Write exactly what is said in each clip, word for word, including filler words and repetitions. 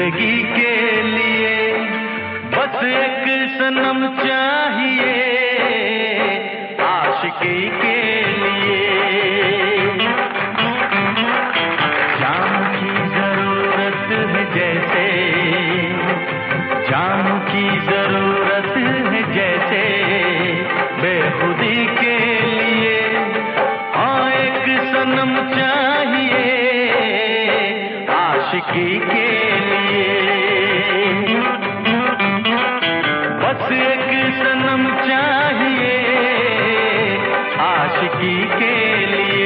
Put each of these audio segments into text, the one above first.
जिंदगी के लिए बस एक सनम चाहिए आशिकी के लिए। जाम की जरूरत है जैसे, जाम की जरूरत है जैसे बेखुदी के लिए। हाँ एक सनम चाहिए आशिकी के लिए, बस एक सनम चाहिए आशिकी के लिए।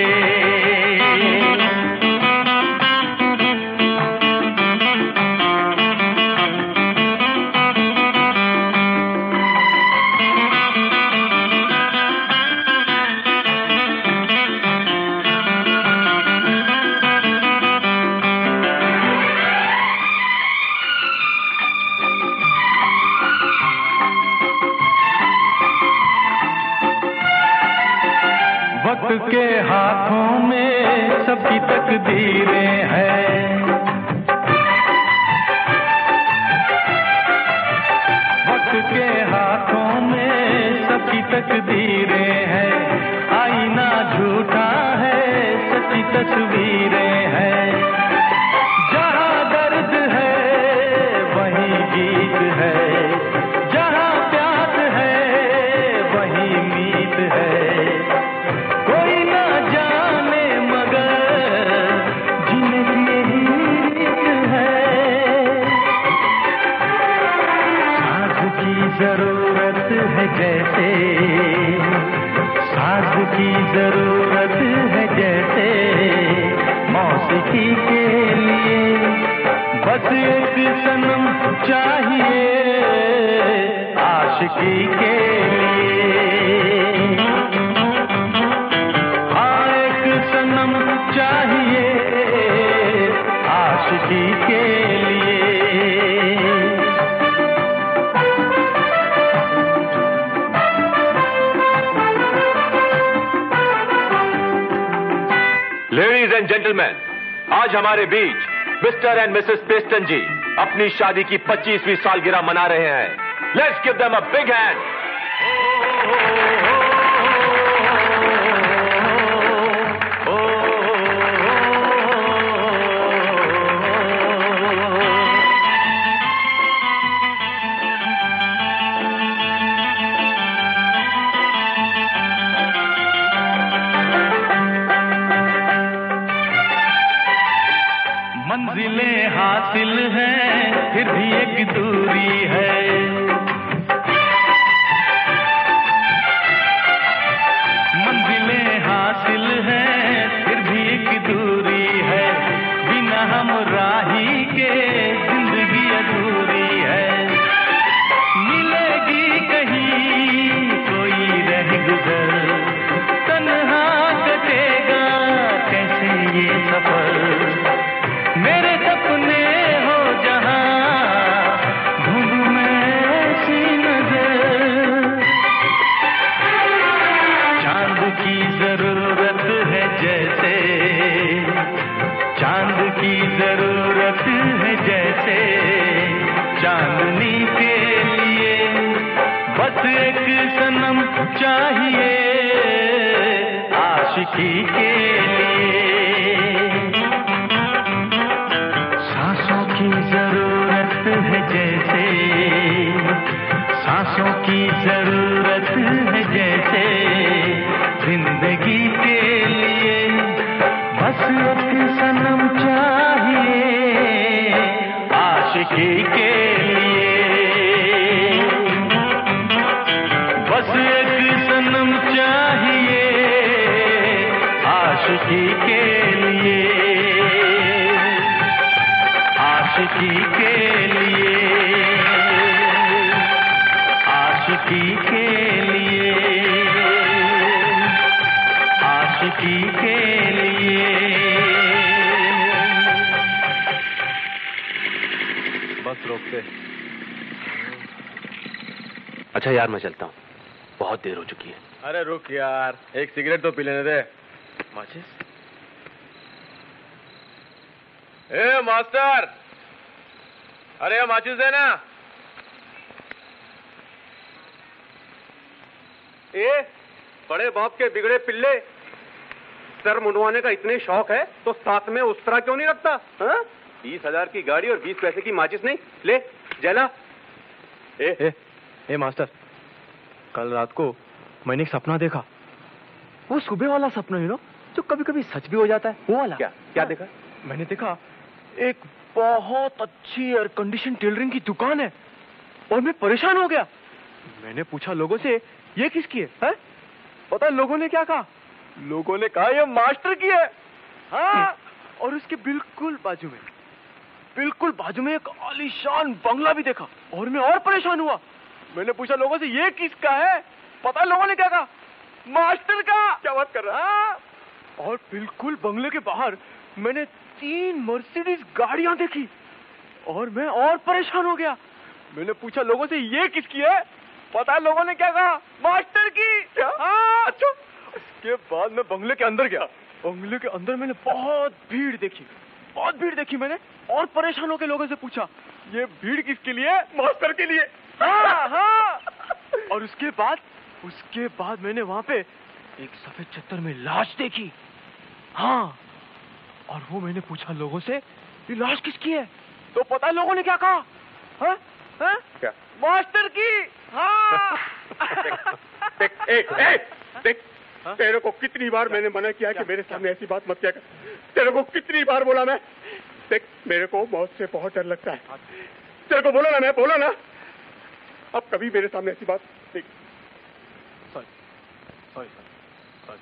वक्त के हाथों में सबकी तकदीरें हैं, वक्त के हाथों में सबकी तकदीरें हैं। आईना झूठा है सच्ची तस्वीरें हैं। जहाँ दर्द है वहीं गीत है, जहाँ प्यास है वहीं मीत है। जरूरत है जैसे, साथ की जरूरत है जैसे मौसीकी के लिए। बस एक सनम चाहिए आशिकी के लिए। हाँ एक सनम चाहिए आशिकी के लिए। लेडीज एंड जेंटलमैन, आज हमारे बीच Mr and Mrs Peston ji अपनी शादी की पच्चीसवीं सालगिरह मना रहे हैं। Let's give them a big hand. मंजिलें हासिल हैं फिर भी एक दूरी है, मंजिलें हासिल हैं फिर भी एक दूरी है। बिना हम राही के जिंदगी अधूरी है। मिलेगी कहीं कोई रह गुजर, तन्हा कटेगा कैसे ये सफर। मेरे सपने हो जहां ढूंढूं मैं ऐसी नजर। चांद की जरूरत है जैसे, चांद की जरूरत है जैसे चांदनी के लिए। बस एक सनम चाहिए आशिकी के लिए। सांसों की जरूरत है जैसे, सांसों की जरूरत है जैसे जिंदगी के लिए। बस एक सनम चाहिए आशिकी के लिए। बस एक सनम चाहिए आशिकी के लिए। आशिकी के लिए, आशिकी के लिए, आशिकी के लिए। बस रोक दे। अच्छा यार मैं चलता हूँ, बहुत देर हो चुकी है। अरे रुक यार, एक सिगरेट तो पी लेने दे। माचिस? ए मास्टर, अरे माचिस देना। ए, बड़े बाप के बिगड़े पिल्ले, सर मुंडवाने का इतने शौक है तो साथ में उस तरह क्यों नहीं रखता? हाँ? बीस हजार की गाड़ी और बीस पैसे की माचिस नहीं, ले जला। ए, ए, ए मास्टर, कल रात को मैंने एक सपना देखा। वो सुबह वाला सपना यू नो, जो कभी कभी सच भी हो जाता है, वो वाला। क्या क्या देखा? मैंने देखा एक बहुत अच्छी एयर कंडीशन टेलरिंग की दुकान है और मैं परेशान हो गया। मैंने पूछा लोगों से, ये किसकी है, है? पता है लोगों ने क्या कहा? लोगों ने कहा ये मास्टर की है। हाँ, और उसके बिल्कुल बाजू में बिल्कुल बाजू में एक आलीशान बंगला भी देखा और मैं और परेशान हुआ। मैंने पूछा लोगों से, ये किसका है? पता है लोगों ने क्या कहा? मास्टर का। क्या बात कर रहा है? हाँ, और बिल्कुल बंगले के बाहर मैंने तीन मर्सिडीज गाड़ियां देखी और मैं और परेशान हो गया। मैंने पूछा लोगों से, ये किसकी है? पता है लोगों ने क्या कहा? मास्टर की। क्या? हाँ। अच्छा, उसके बाद मैं बंगले के अंदर गया। बंगले के अंदर मैंने बहुत भीड़ देखी बहुत भीड़ देखी मैंने और परेशान होकर लोगों से पूछा, ये भीड़ किसके लिए? मास्टर के लिए। हाँ, हाँ। और उसके बाद उसके बाद मैंने वहां पे एक सफेद चद्दर में लाश देखी। हाँ, और वो मैंने पूछा लोगों से, ये लाश किसकी है? तो पता है लोगों ने क्या कहा? हाँ? हाँ? क्या? मास्टर की। हाँ। देख, देख, देख, देख, तेरे को कितनी बार मैंने मना किया कि मेरे सामने ऐसी बात मत किया कर। तेरे को कितनी बार बोला मैं? देख, मेरे को मौत से बहुत डर लगता है। तेरे को बोला ना मैं, बोला ना। अब कभी मेरे सामने ऐसी बात देख। Sorry sorry sorry.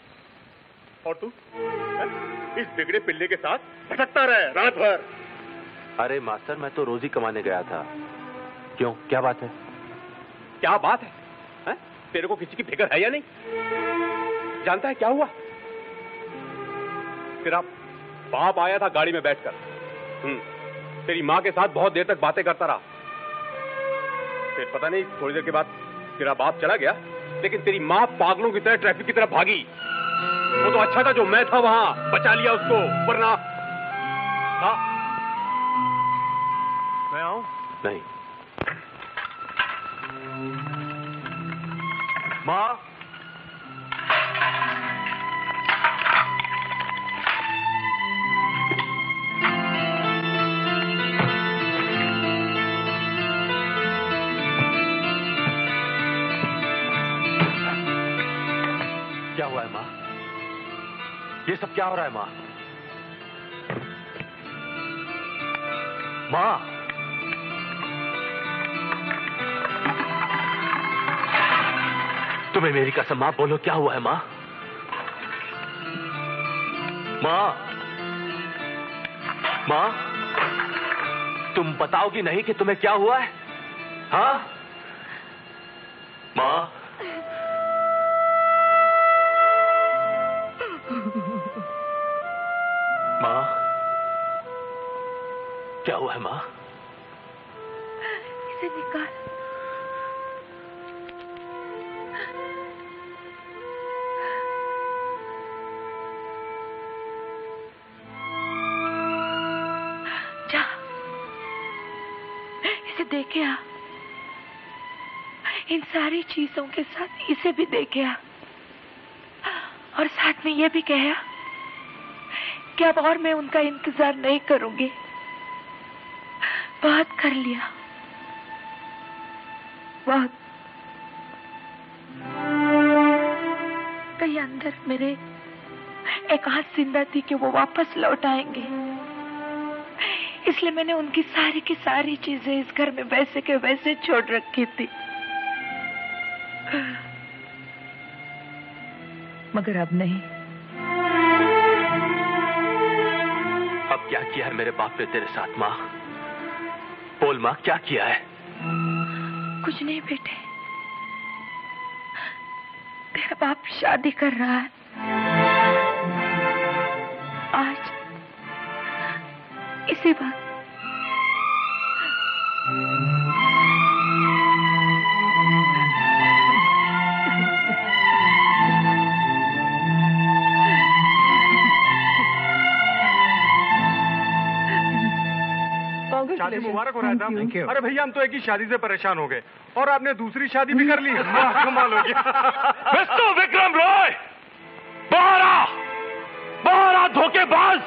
और तू इस बिगड़े पिल्ले के साथ भटकता रहे रात भर। अरे मास्टर, मैं तो रोजी कमाने गया था। क्यों, क्या बात है? क्या बात है, है? तेरे को किसी की फिक्र है या नहीं? जानता है क्या हुआ? तेरा बाप आया था गाड़ी में बैठकर। हम्म, तेरी माँ के साथ बहुत देर तक बातें करता रहा। फिर पता नहीं थोड़ी देर के बाद तेरा बाप चला गया, लेकिन तेरी माँ पागलों की तरह ट्रैफिक की तरफ भागी। वो तो अच्छा था जो मैं था वहां, बचा लिया उसको, वरना। हाँ, मैं आऊं? नहीं। माँ, क्या हुआ है माँ? ये सब क्या हो रहा है माँ? माँ, तुम्हें मेरी कसम माँ, बोलो क्या हुआ है माँ? माँ, माँ, तुम बताओगी नहीं कि तुम्हें क्या हुआ है? हाँ माँ? माँ, क्या हुआ है माँ? इसे निकाल। जा, इसे देखे आ। इन सारी चीजों के साथ इसे भी देखे आ और साथ में ये भी कहे कि अब और मैं उनका इंतजार नहीं करूंगी। बहुत कर लिया, बहुत। कहीं अंदर मेरे एक आस जिंदा थी कि वो वापस लौट आएंगे, इसलिए मैंने उनकी सारी की सारी चीजें इस घर में वैसे के वैसे छोड़ रखी थी। मगर अब नहीं। अब क्या किया है मेरे बाप ने तेरे साथ माँ? बोल माँ, क्या किया है? कुछ नहीं बेटे, तेरा बाप शादी कर रहा है आज, इसी बात। शादी मुबारक हो रहा था। अरे भैया हम तो एक ही शादी से परेशान हो गए और आपने दूसरी शादी भी कर ली। कमाल हो गया। मिस्टर विक्रम रॉय, बाहर आ, बाहर आ धोखेबाज।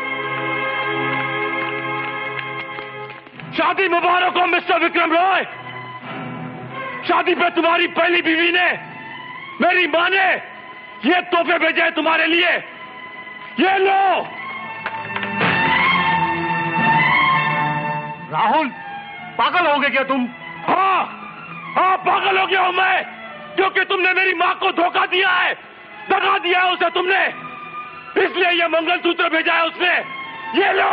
शादी मुबारक हो मिस्टर विक्रम रॉय। शादी पे तुम्हारी पहली बीवी ने, मेरी मां ने ये तोहफे भेजे हैं तुम्हारे लिए। ये लो। राहुल, पागल हो गए क्या तुम? हाँ हाँ पागल हो गया हूं मैं, क्योंकि तुमने मेरी मां को धोखा दिया है, दगा दिया है उसे तुमने, इसलिए ये मंगलसूत्र भेजा है उसने। ये लो।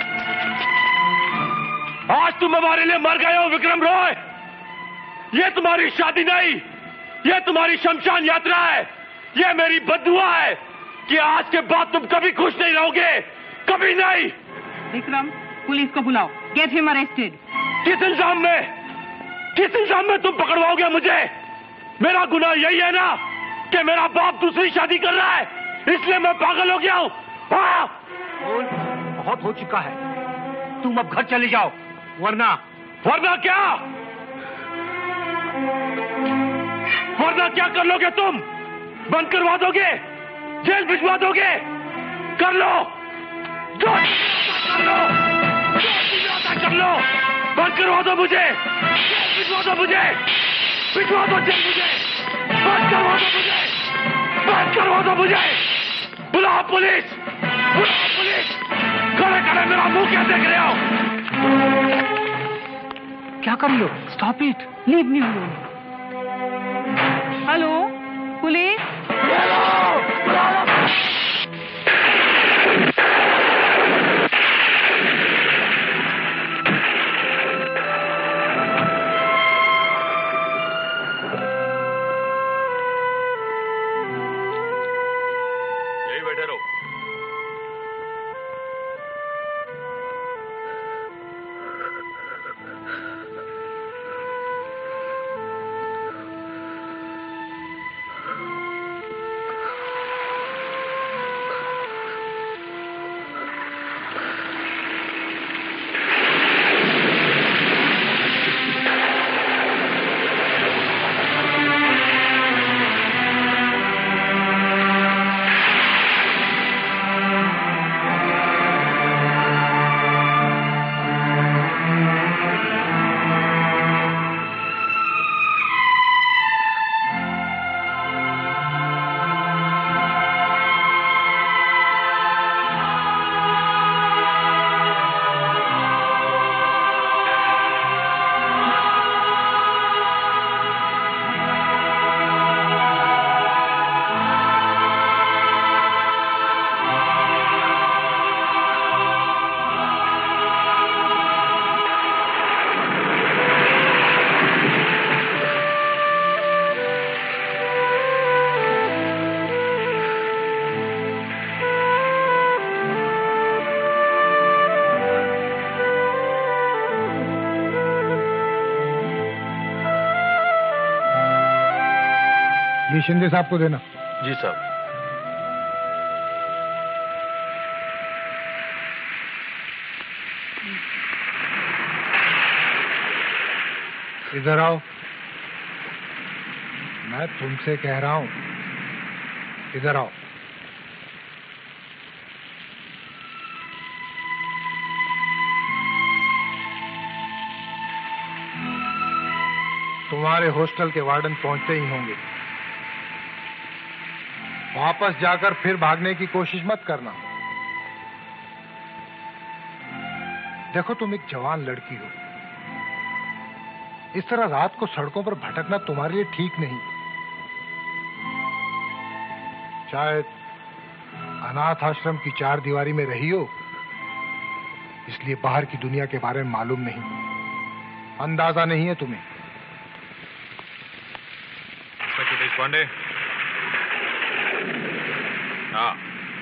आज तुम हमारे लिए मर गए हो विक्रम रॉय। ये तुम्हारी शादी नहीं, ये तुम्हारी शमशान यात्रा है। ये मेरी बद्दुआ है कि आज के बाद तुम कभी खुश नहीं रहोगे, कभी नहीं। विक्रम, पुलिस को बुलाओ। Get him arrested. किस इल्जाम में, किस इल्जाम में तुम पकड़वाओगे मुझे? मेरा गुनाह यही है ना कि मेरा बाप दूसरी शादी कर रहा है, इसलिए मैं पागल हो गया हूं। हाँ? बहुत हो चुका है, तुम अब घर चले जाओ, वरना वरना क्या, वरना क्या कर लोगे तुम? बंद करवा दोगे, जेल भिजवा दोगे? कर लो, जो कर लो, जो कर लो, बंद करवा दो मुझे, जेल भिजवा दो मुझे, भिजवा दो जेल मुझे, बंद करवा दो मुझे, बंद करवा दो मुझे। बुलाओ पुलिस, बुलाओ पुलिस। खड़े खड़े मेरा मुंह क्या देख रहे हो? क्या कर रही हो? Stop it. Leave me alone. Hello police. यही बैठे रहो। ये शिंदे साहब को देना। जी साहब। इधर आओ, मैं तुमसे कह रहा हूं, इधर आओ। तुम्हारे हॉस्टल के वार्डन पहुंचते ही होंगे। वापस जाकर फिर भागने की कोशिश मत करना। देखो तुम एक जवान लड़की हो, इस तरह रात को सड़कों पर भटकना तुम्हारे लिए ठीक नहीं। शायद अनाथ आश्रम की चार दीवारी में रही हो, इसलिए बाहर की दुनिया के बारे में मालूम नहीं, अंदाजा नहीं है तुम्हें। देशपांडे, हाँ,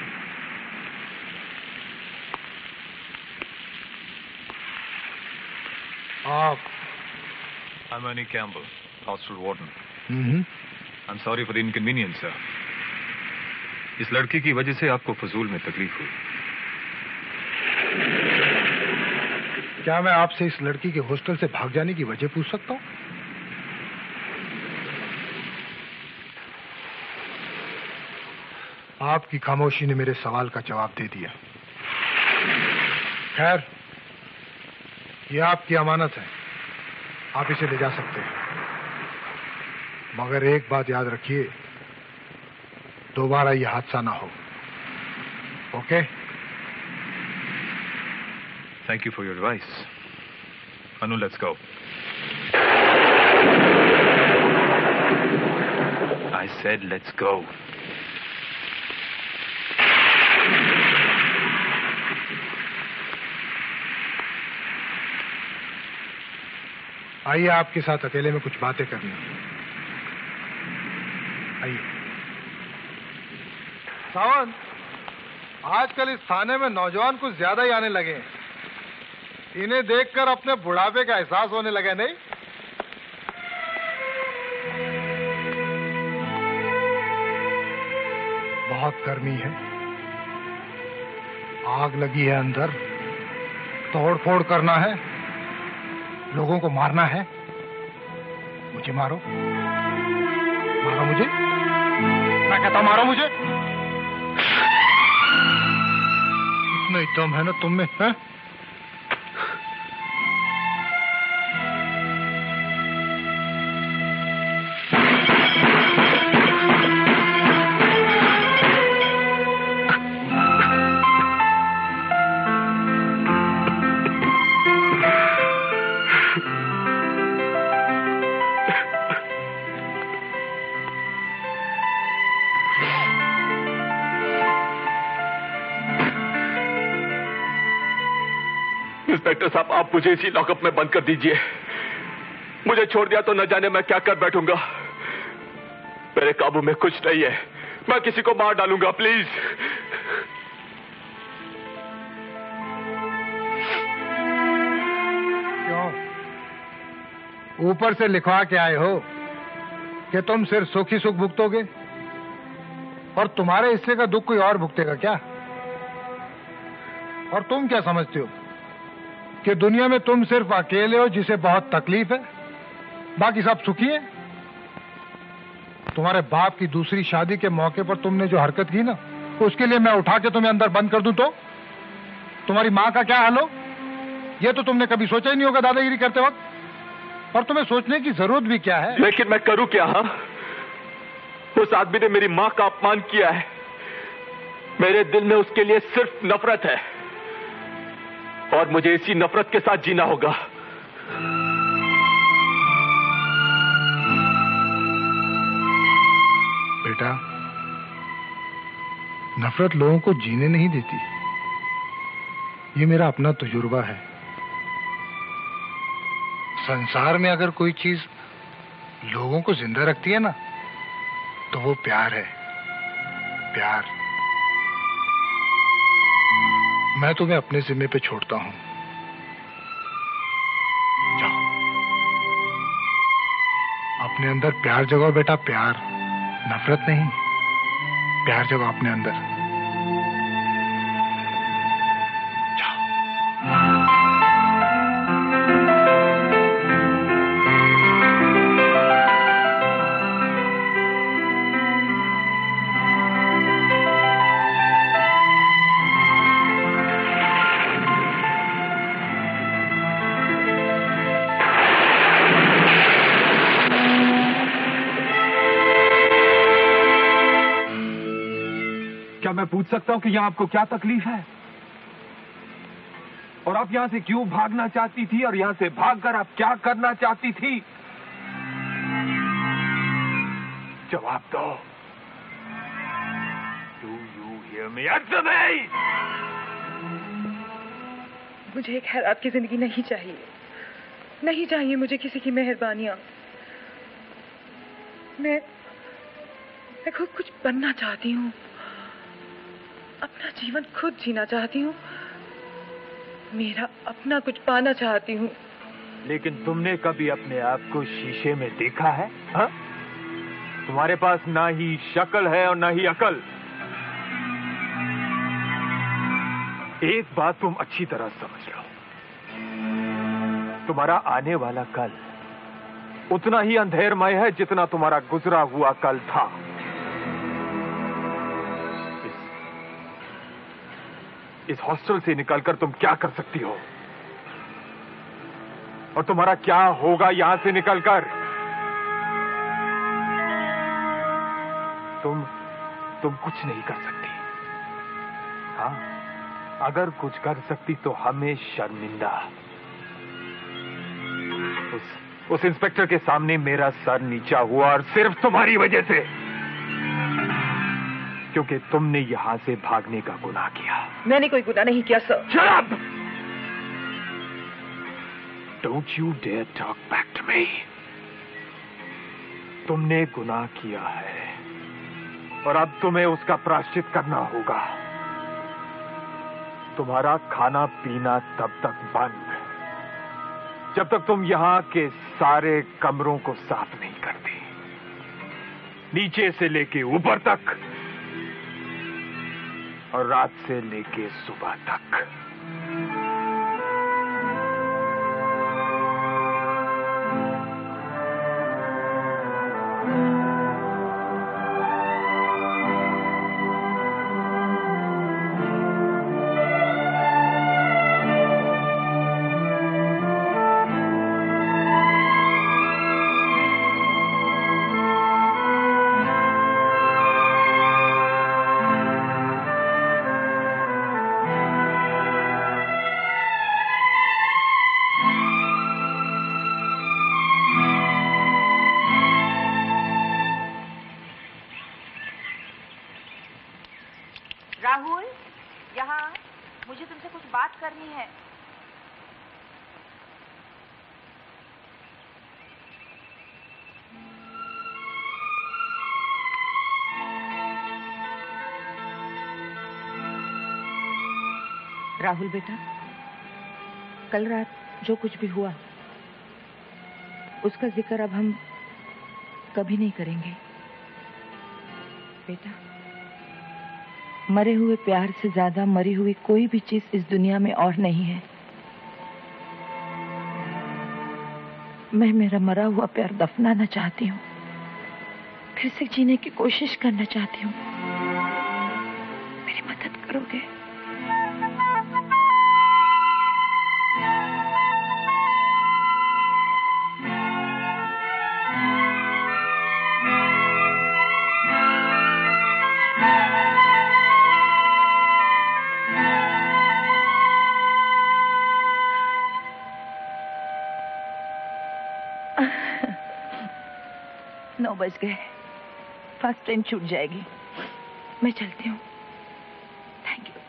आप? I'm Ernie Campbell, hostel warden. Hmm. I'm sorry for the inconvenience, sir. इस लड़की की वजह से आपको फजूल में तकलीफ हुई। क्या मैं आपसे इस लड़की के हॉस्टल से भाग जाने की वजह पूछ सकता हूँ? आपकी खामोशी ने मेरे सवाल का जवाब दे दिया। खैर, यह आपकी अमानत है, आप इसे ले जा सकते हैं, मगर एक बात याद रखिए, दोबारा यह हादसा ना हो। Okay? Thank you for your advice. Anu, let's go. I said let's go. आइए, आपके साथ अकेले में कुछ बातें करनी। आइए। सावन, आजकल इस थाने में नौजवान कुछ ज्यादा ही आने लगे हैं। इन्हें देखकर अपने बुढ़ापे का एहसास होने लगा, नहीं? बहुत गर्मी है, आग लगी है अंदर, तोड़ फोड़ करना है, लोगों को मारना है। मुझे मारो, मारो मुझे, मैं कहता मारो मुझे। इतना ही दम है ना तुम में, है? इंस्पेक्टर साहब, आप मुझे इसी लॉकअप में बंद कर दीजिए। मुझे छोड़ दिया तो न जाने मैं क्या कर बैठूंगा। मेरे काबू में कुछ नहीं है, मैं किसी को मार डालूंगा। प्लीज। क्यों? ऊपर से लिखवा के आए हो कि तुम सिर्फ सुख ही सुख भुगतोगे और तुम्हारे हिस्से का दुख कोई और भुगतेगा क्या? और तुम क्या समझते हो कि दुनिया में तुम सिर्फ अकेले हो जिसे बहुत तकलीफ है, बाकी सब सुखी है? तुम्हारे बाप की दूसरी शादी के मौके पर तुमने जो हरकत की ना, उसके लिए मैं उठा के तुम्हें अंदर बंद कर दूं तो तुम्हारी माँ का क्या हाल हो, ये तो तुमने कभी सोचा ही नहीं होगा दादागिरी करते वक्त। और तुम्हें सोचने की जरूरत भी क्या है? लेकिन मैं करूं क्या? हाँ, उस आदमी ने मेरी माँ का अपमान किया है। मेरे दिल में उसके लिए सिर्फ नफरत है और मुझे इसी नफरत के साथ जीना होगा। बेटा, नफरत लोगों को जीने नहीं देती, ये मेरा अपना तजुर्बा है। संसार में अगर कोई चीज लोगों को जिंदा रखती है ना, तो वो प्यार है। प्यार। मैं तुम्हें अपने जिम्मे पे छोड़ता हूं। जाओ, अपने अंदर प्यार जगाओ बेटा, प्यार, नफरत नहीं। प्यार जगाओ अपने अंदर। मैं पूछ सकता हूं कि यहां आपको क्या तकलीफ है और आप यहां से क्यों भागना चाहती थी और यहां से भागकर आप क्या करना चाहती थी? जवाब दो। Do you hear me? Answer me! मुझे एक हैरात की जिंदगी नहीं चाहिए, नहीं चाहिए मुझे किसी की मेहरबानियां। मैं मैं खुद कुछ बनना चाहती हूँ, अपना जीवन खुद जीना चाहती हूँ, मेरा अपना कुछ पाना चाहती हूँ। लेकिन तुमने कभी अपने आप को शीशे में देखा है? हा? तुम्हारे पास ना ही शक्ल है और ना ही अकल। एक बात तुम अच्छी तरह समझ लो, तुम्हारा आने वाला कल उतना ही अंधेरमय है जितना तुम्हारा गुजरा हुआ कल था। इस, इस हॉस्टल से निकलकर तुम क्या कर सकती हो और तुम्हारा क्या होगा यहां से निकलकर? तुम तुम कुछ नहीं कर सकती। हाँ, अगर कुछ कर सकती तो हमें शर्मिंदा। उस उस इंस्पेक्टर के सामने मेरा सर नीचा हुआ और सिर्फ तुम्हारी वजह से, क्योंकि तुमने यहां से भागने का गुनाह किया। मैंने कोई गुनाह नहीं किया sir. Shut up! Don't you dare talk back to me. तुमने गुनाह किया है और अब तुम्हें उसका प्रायश्चित करना होगा। तुम्हारा खाना पीना तब तक बंद जब तक तुम यहां के सारे कमरों को साफ नहीं करती, नीचे से लेके ऊपर तक और रात से लेके सुबह तक। राहुल, यहाँ मुझे तुमसे कुछ बात करनी है। राहुल बेटा, कल रात जो कुछ भी हुआ उसका जिक्र अब हम कभी नहीं करेंगे बेटा। मरे हुए प्यार से ज्यादा मरी हुई कोई भी चीज इस दुनिया में और नहीं है। मैं मेरा मरा हुआ प्यार दफनाना चाहती हूँ, फिर से जीने की कोशिश करना चाहती हूँ। मेरी मदद करोगे? नौ बज गए, फर्स्ट ट्रेन छूट जाएगी। मैं चलती हूँ। Thank you.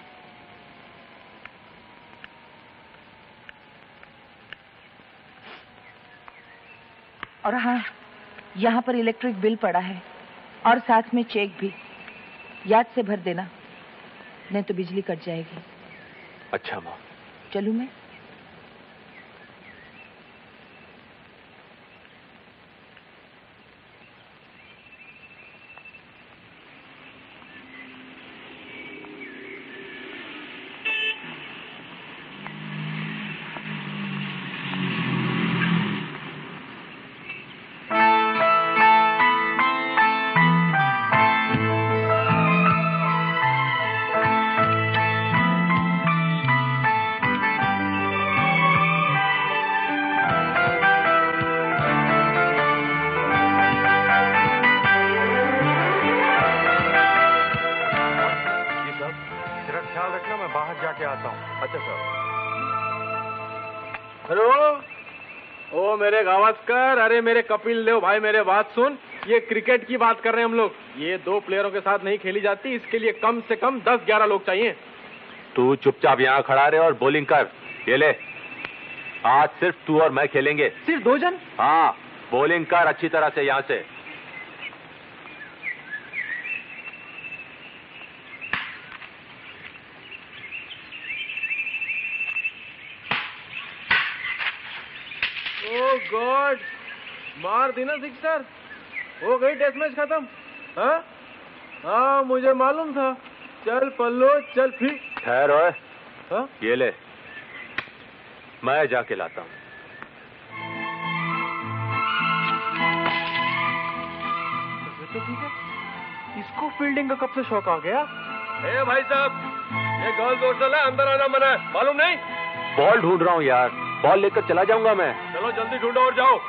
और हाँ, यहाँ पर इलेक्ट्रिक बिल पड़ा है और साथ में चेक भी, याद से भर देना, नहीं तो बिजली कट जाएगी। अच्छा माँ। चलूँ मैं? मेरे गावस्कर, अरे मेरे कपिल देव भाई, मेरे बात सुन। ये क्रिकेट की बात कर रहे हैं हम लोग। ये दो प्लेयरों के साथ नहीं खेली जाती, इसके लिए कम से कम दस ग्यारह लोग चाहिए। तू चुपचाप यहाँ खड़ा रहे और बॉलिंग कर। ये ले, आज सिर्फ तू और मैं खेलेंगे। सिर्फ दो जन? हाँ, बॉलिंग कर अच्छी तरह से यहाँ से। गॉड, मार दी ना सिक्सर। हो गई टेस्ट मैच खत्म। हाँ हाँ, मुझे मालूम था। चल पल्लो चल। फिर ठहर ओए। हाँ? ये ले, मैं जाके लाता हूँ। तो ठीक है, इसको फील्डिंग का कब से शौक आ गया? ए भाई साहब, ये गर्ल्स हॉस्टल है, अंदर आना मना है, मालूम नहीं? बॉल ढूंढ रहा हूँ यार, बॉल लेकर चला जाऊंगा मैं। चलो जल्दी ढूंढो और जाओ।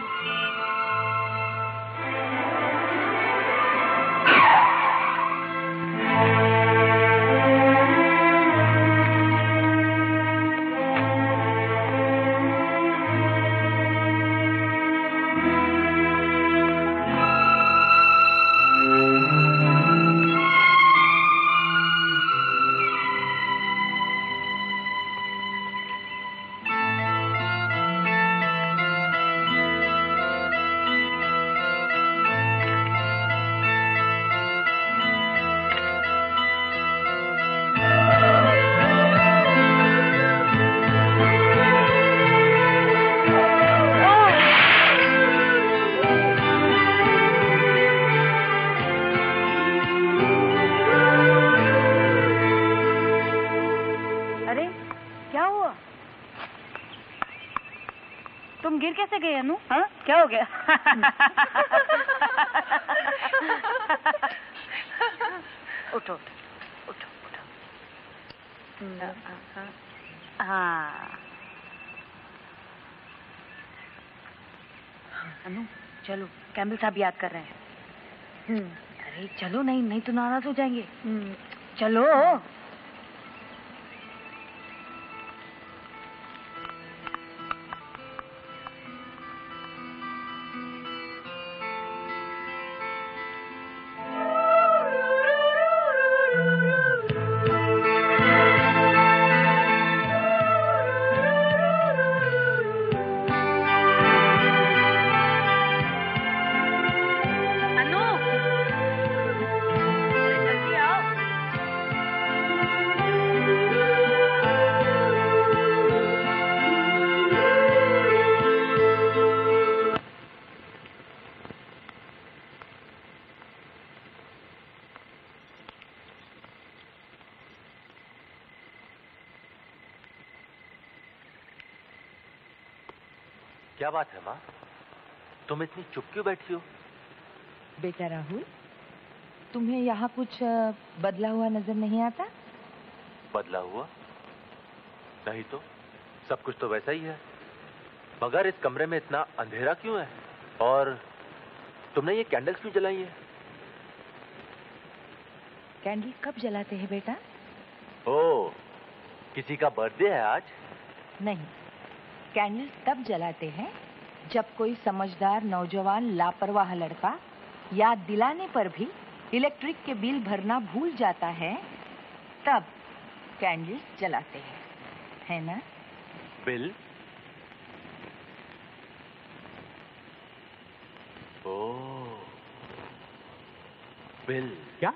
उठो उठो उठो। हाँ अनु चलो, कैम्बल साहब याद कर रहे हैं। अरे चलो, नहीं नहीं तो नाराज हो जाएंगे। चलो। क्या बात है माँ, तुम इतनी चुप क्यों बैठी हो? बेटा राहुल, तुम्हें यहाँ कुछ बदला हुआ नजर नहीं आता? बदला हुआ? नहीं तो, सब कुछ तो वैसा ही है। मगर इस कमरे में इतना अंधेरा क्यों है? और तुमने ये कैंडल्स क्यों जलाई है? कैंडल कब जलाते हैं बेटा? ओह, किसी का बर्थडे है आज? नहीं, कैंडल तब जलाते हैं जब कोई समझदार नौजवान लापरवाह लड़का याद दिलाने पर भी इलेक्ट्रिक के बिल भरना भूल जाता है, तब कैंडल जलाते हैं, है ना? बिल? Oh, bill. क्या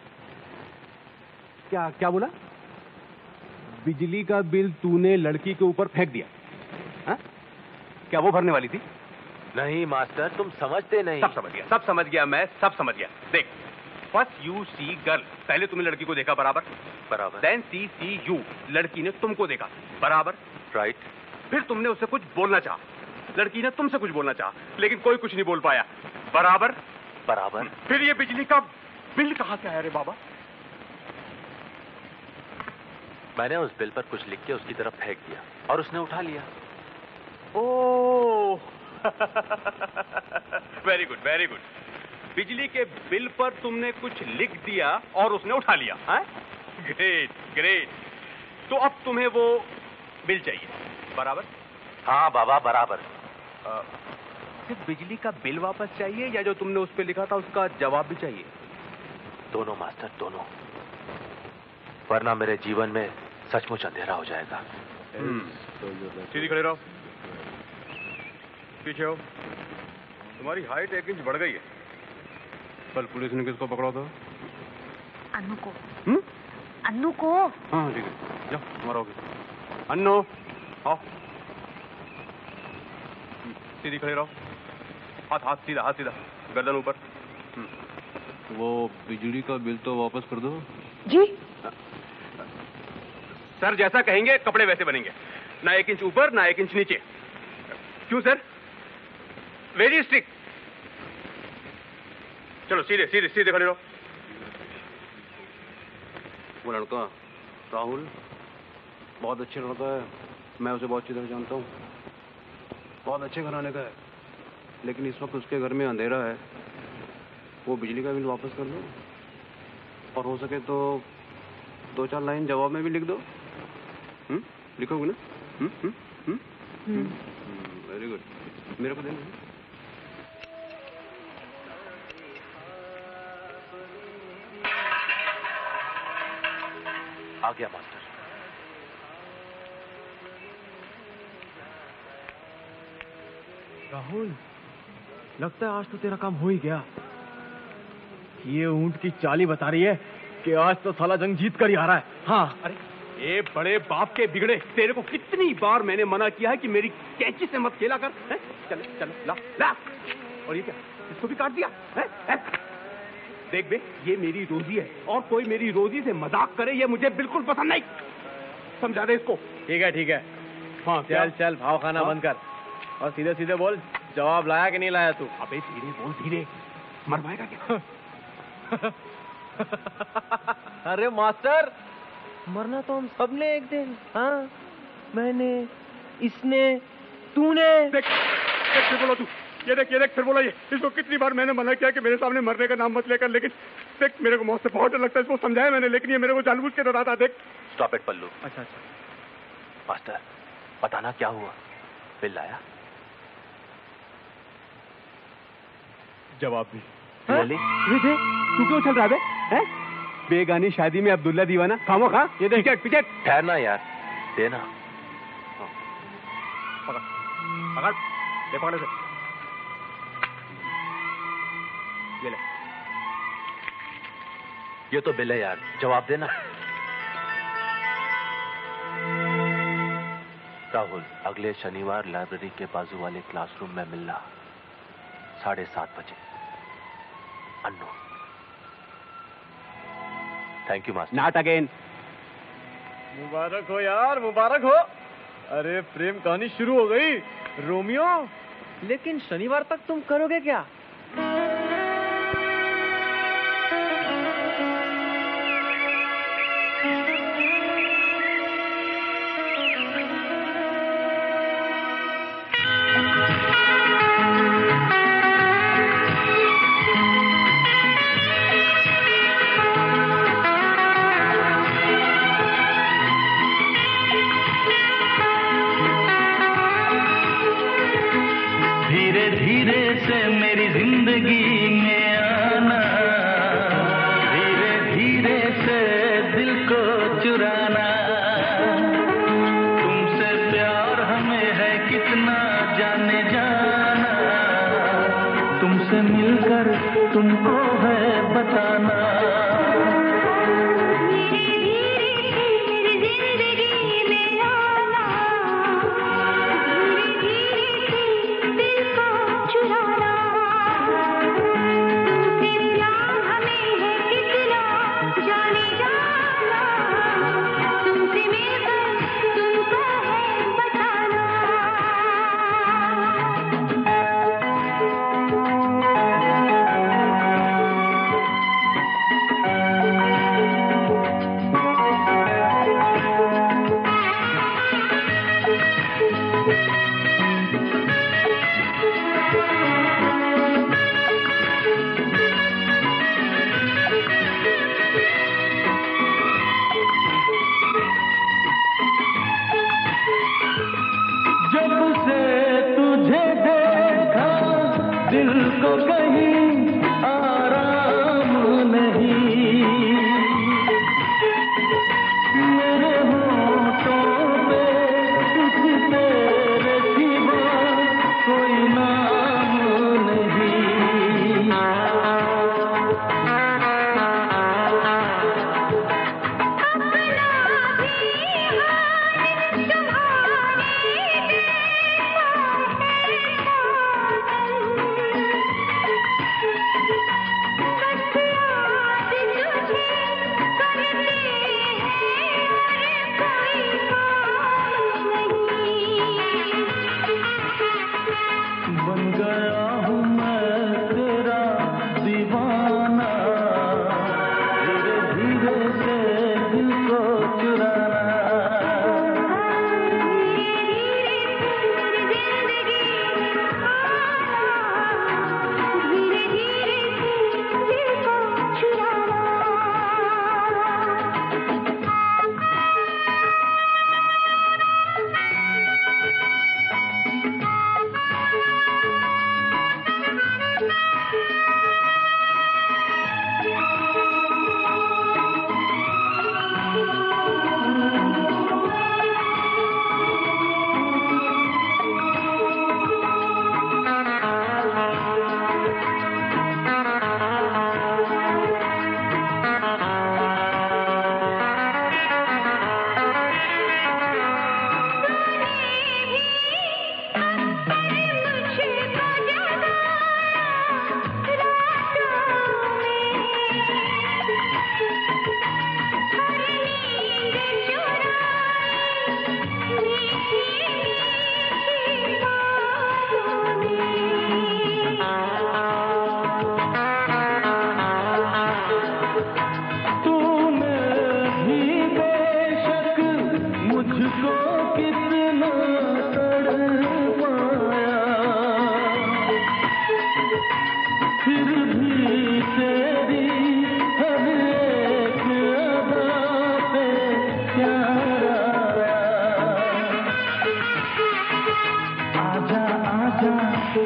क्या क्या बोला? बिजली का बिल तूने लड़की के ऊपर फेंक दिया? हा? क्या वो भरने वाली थी? नहीं मास्टर, तुम समझते नहीं। सब समझ गया, सब समझ गया, मैं सब समझ गया। देख, फर्स्ट यू सी गर्ल, पहले तुमने लड़की को देखा बराबर बराबर देन सी सी यू, लड़की ने तुमको देखा बराबर राइट। फिर तुमने उससे कुछ बोलना चाहा, लड़की ने तुमसे कुछ बोलना चाहा, लेकिन कोई कुछ नहीं बोल पाया बराबर बराबर। फिर ये बिजली का बिल कहाँ से आया रे बाबा? मैंने उस बिल पर कुछ लिख के उसकी तरफ फेंक दिया और उसने उठा लिया। Oh very good very good. बिजली के बिल पर तुमने कुछ लिख दिया और उसने उठा लिया। Great great. तो अब तुम्हें वो बिल चाहिए बराबर? हाँ बाबा बराबर। सिर्फ बिजली का बिल वापस चाहिए या जो तुमने उस पर लिखा था उसका जवाब भी चाहिए? दोनों मास्टर, दोनों, वरना मेरे जीवन में सचमुच अंधेरा हो जाएगा। सीधी खड़े रहो, पीछे हो। तुम्हारी हाइट एक इंच बढ़ गई है। कल पुलिस ने किसको पकड़ा था? अन्नू को। हम्म? अन्नू को। हाँ ठीक है, जाओ तुम्हारा हो गया। अन्नू आओ, सीधी खड़े रहो, हाथ हाथ सीधा, हाथ सीधा, गर्दन ऊपर। वो बिजली का बिल तो वापस कर दो। जी सर जैसा कहेंगे कपड़े वैसे बनेंगे। ना एक इंच ऊपर ना एक इंच नीचे। क्यों सर? Very strict. चलो सीधे सीधे सीधे खड़े रहो। वो लड़का राहुल बहुत अच्छा लड़का है, मैं उसे बहुत अच्छी तरह जानता हूँ, बहुत अच्छे घराने का है, लेकिन इस वक्त उसके घर में अंधेरा है। वो बिजली का बिल वापस कर दो और हो सके तो दो चार लाइन जवाब में भी लिख दो। हम्म लिखोगे ना? हम्म हम्म हम्म वेरी गुड। मेरे को देना। आ गया मास्टर। राहुल, लगता है आज तो तेरा काम हो ही गया। ये ऊंट की चाली बता रही है कि आज तो साला जंग जीत कर ही आ रहा है। हाँ। अरे ये बड़े बाप के बिगड़े, तेरे को कितनी बार मैंने मना किया है कि मेरी कैंची से मत खेला कर। है? चल चल ला ला। और ये क्या, इसको भी काट दिया है? है? देख बे, ये मेरी रोजी है और कोई मेरी रोजी से मजाक करे ये मुझे बिल्कुल पसंद नहीं। समझा दे इसको। ठीक है ठीक है। हाँ चल चल भाव खाना हाँ? बंद कर और सीधे सीधे बोल, जवाब लाया कि नहीं लाया तू? अबे धीरे बोल, धीरे। मरवाएगा क्या? अरे मास्टर, मरना तो हम सबने एक दिन। हाँ, मैंने, इसने, तूने। देख, देख फिर बोला तू। ये देख ये देख फिर बोला ये। इसको कितनी बार मैंने मना किया कि मेरे सामने मरने का नाम मत लेकर, लेकिन देख मेरे को मौत से बहुत डर लगता है। इसको समझाया मैंने, लेकिन ये मेरे को जानबूझ के डराता। देख। Stop it Pallu. अच्छा अच्छा। मास्टर, बताना क्या हुआ? बिल लाया? जवाब भी। रियली? विजय, तू क्यों चल रहा है? हैं? बेगानी शादी में अब्दुल्ला दीवाना, खामो खा। ये देख पिचट। ठहरना यार, देना। पकड़, पकड़, ले पकड़ से। ये ले। ये तो बिल है यार, जवाब देना। राहुल, अगले शनिवार लाइब्रेरी के बाजू वाले क्लासरूम में मिलना, साढ़े सात बजे। Annu. Thank you master. Not again. मुबारक हो यार, मुबारक हो। अरे प्रेम कहानी शुरू हो गई रोमियो। लेकिन शनिवार तक तुम करोगे क्या?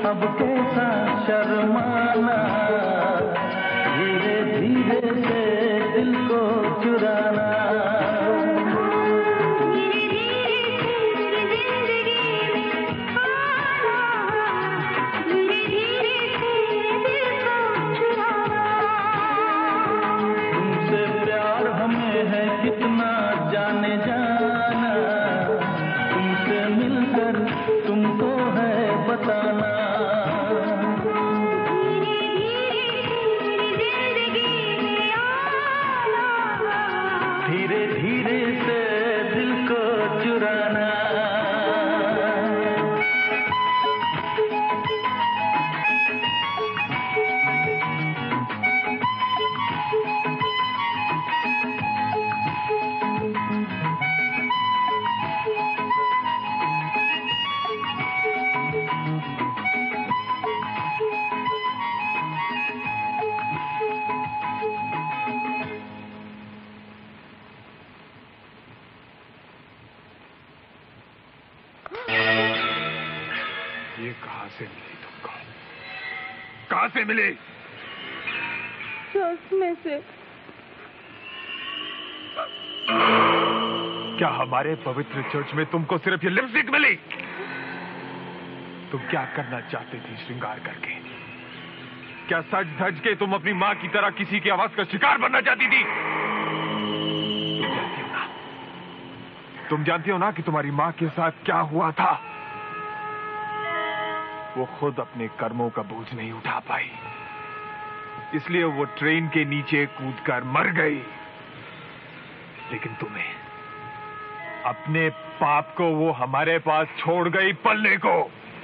अब कैसा शर्माना, धीरे धीरे से दिल को चुराना। तुमसे प्यार हमें है कितना जाने जाना, तुमसे मिलकर तुमको है बताना। धीरे धीरे से दिल को चुराना। ये कहां से मिली तुमको? कहां से मिली? चर्च में से। क्या हमारे पवित्र चर्च में तुमको सिर्फ ये लिपस्टिक मिली? तुम क्या करना चाहते थे श्रृंगार करके? क्या सज धज के तुम अपनी मां की तरह किसी की आवाज का शिकार बनना चाहती थी? तुम जानती हो ना, तुम जानती हो ना कि तुम्हारी मां के साथ क्या हुआ था? वो खुद अपने कर्मों का बोझ नहीं उठा पाई, इसलिए वो ट्रेन के नीचे कूदकर मर गई। लेकिन तुम्हें, अपने पाप को वो हमारे पास छोड़ गई पलने को।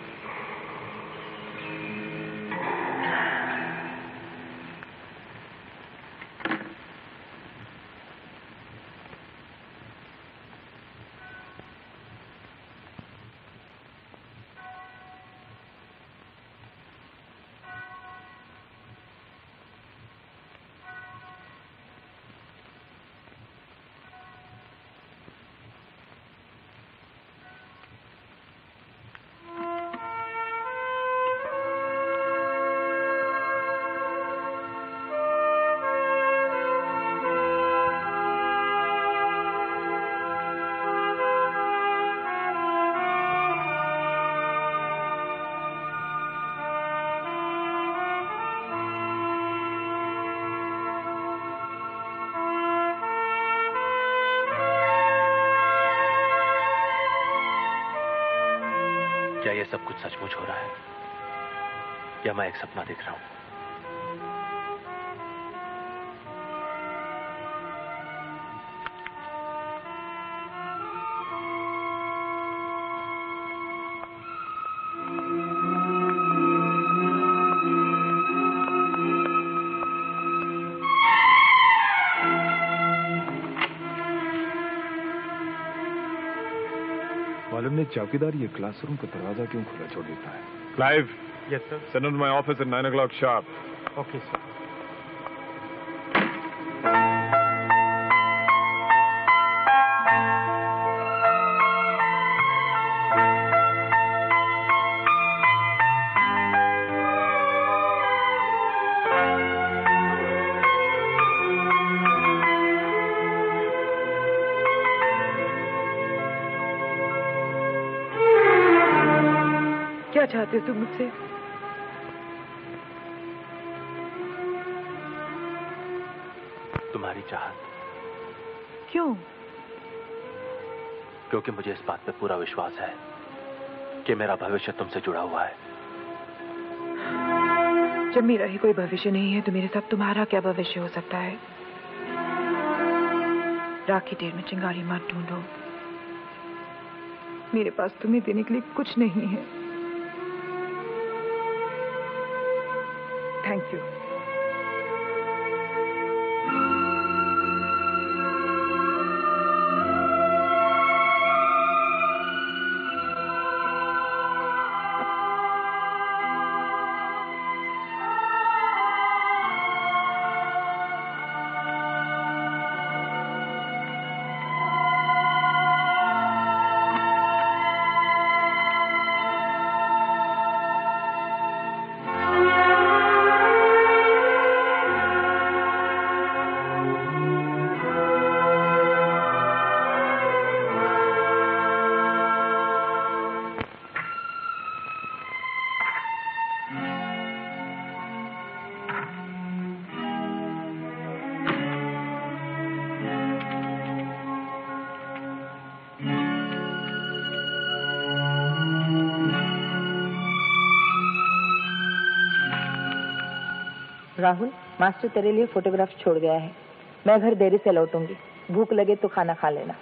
क्या ये सब कुछ सचमुच हो रहा है या मैं एक सपना देख रहा हूं? मालूम नहीं चौकीदार ये क्लासरूम का दरवाजा क्यों खुला छोड़ देता है? Clive, yes sir. send him to my office at nine o'clock sharp. Okay sir. क्या चाहते हो तुम मुझसे? तुम्हारी चाहत। क्यों? क्योंकि मुझे इस बात पे पूरा विश्वास है कि मेरा भविष्य तुमसे जुड़ा हुआ है। जब मेरा ही कोई भविष्य नहीं है तो मेरे साथ तुम्हारा क्या भविष्य हो सकता है? रात की देर में चिंगारी मत ढूंढो, मेरे पास तुम्हें देने के लिए कुछ नहीं है। Thank you. राहुल, मास्टर तेरे लिए फोटोग्राफ छोड़ गया है। मैं घर देरी से लौटूंगी। भूख लगे तो खाना खा लेना।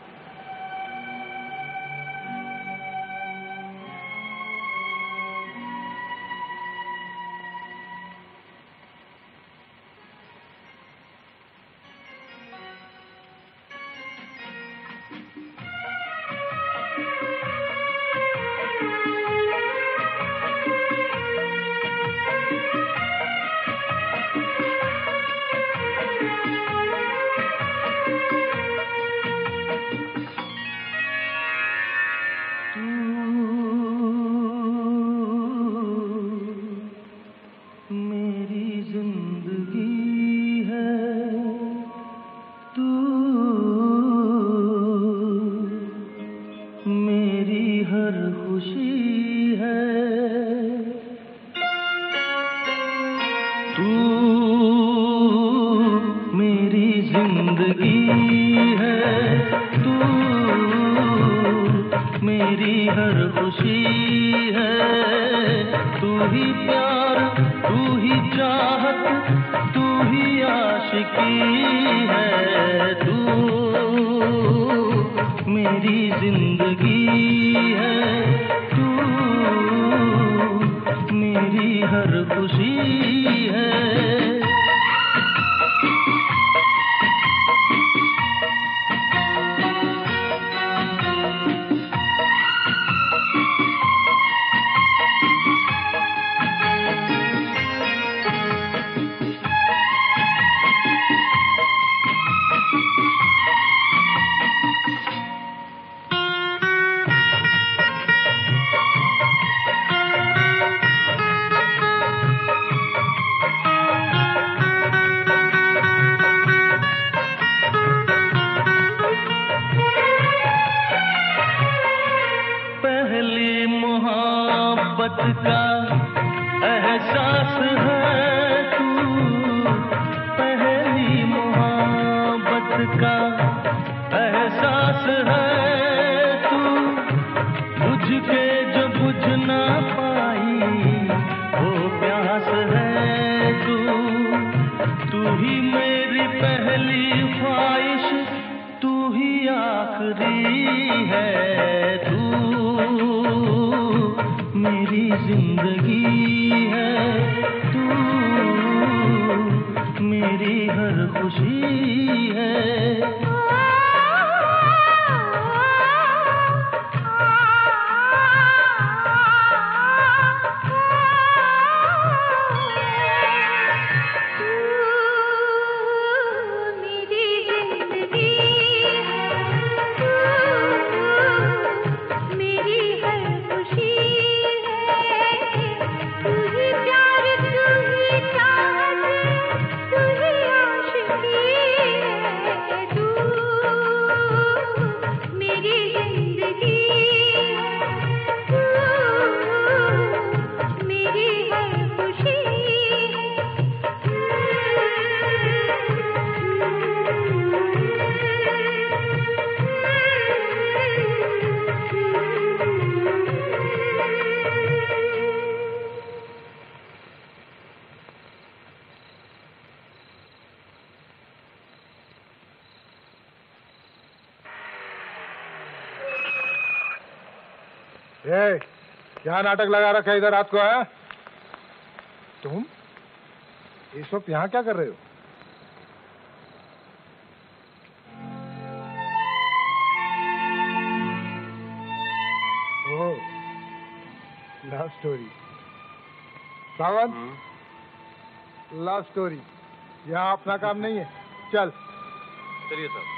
ए, क्या नाटक लगा रखा है इधर रात को? है तुम इस वक्त यहाँ क्या कर रहे हो? Oh, love story. Sawan, love story यहाँ अपना काम नहीं है। चल चलिए सर।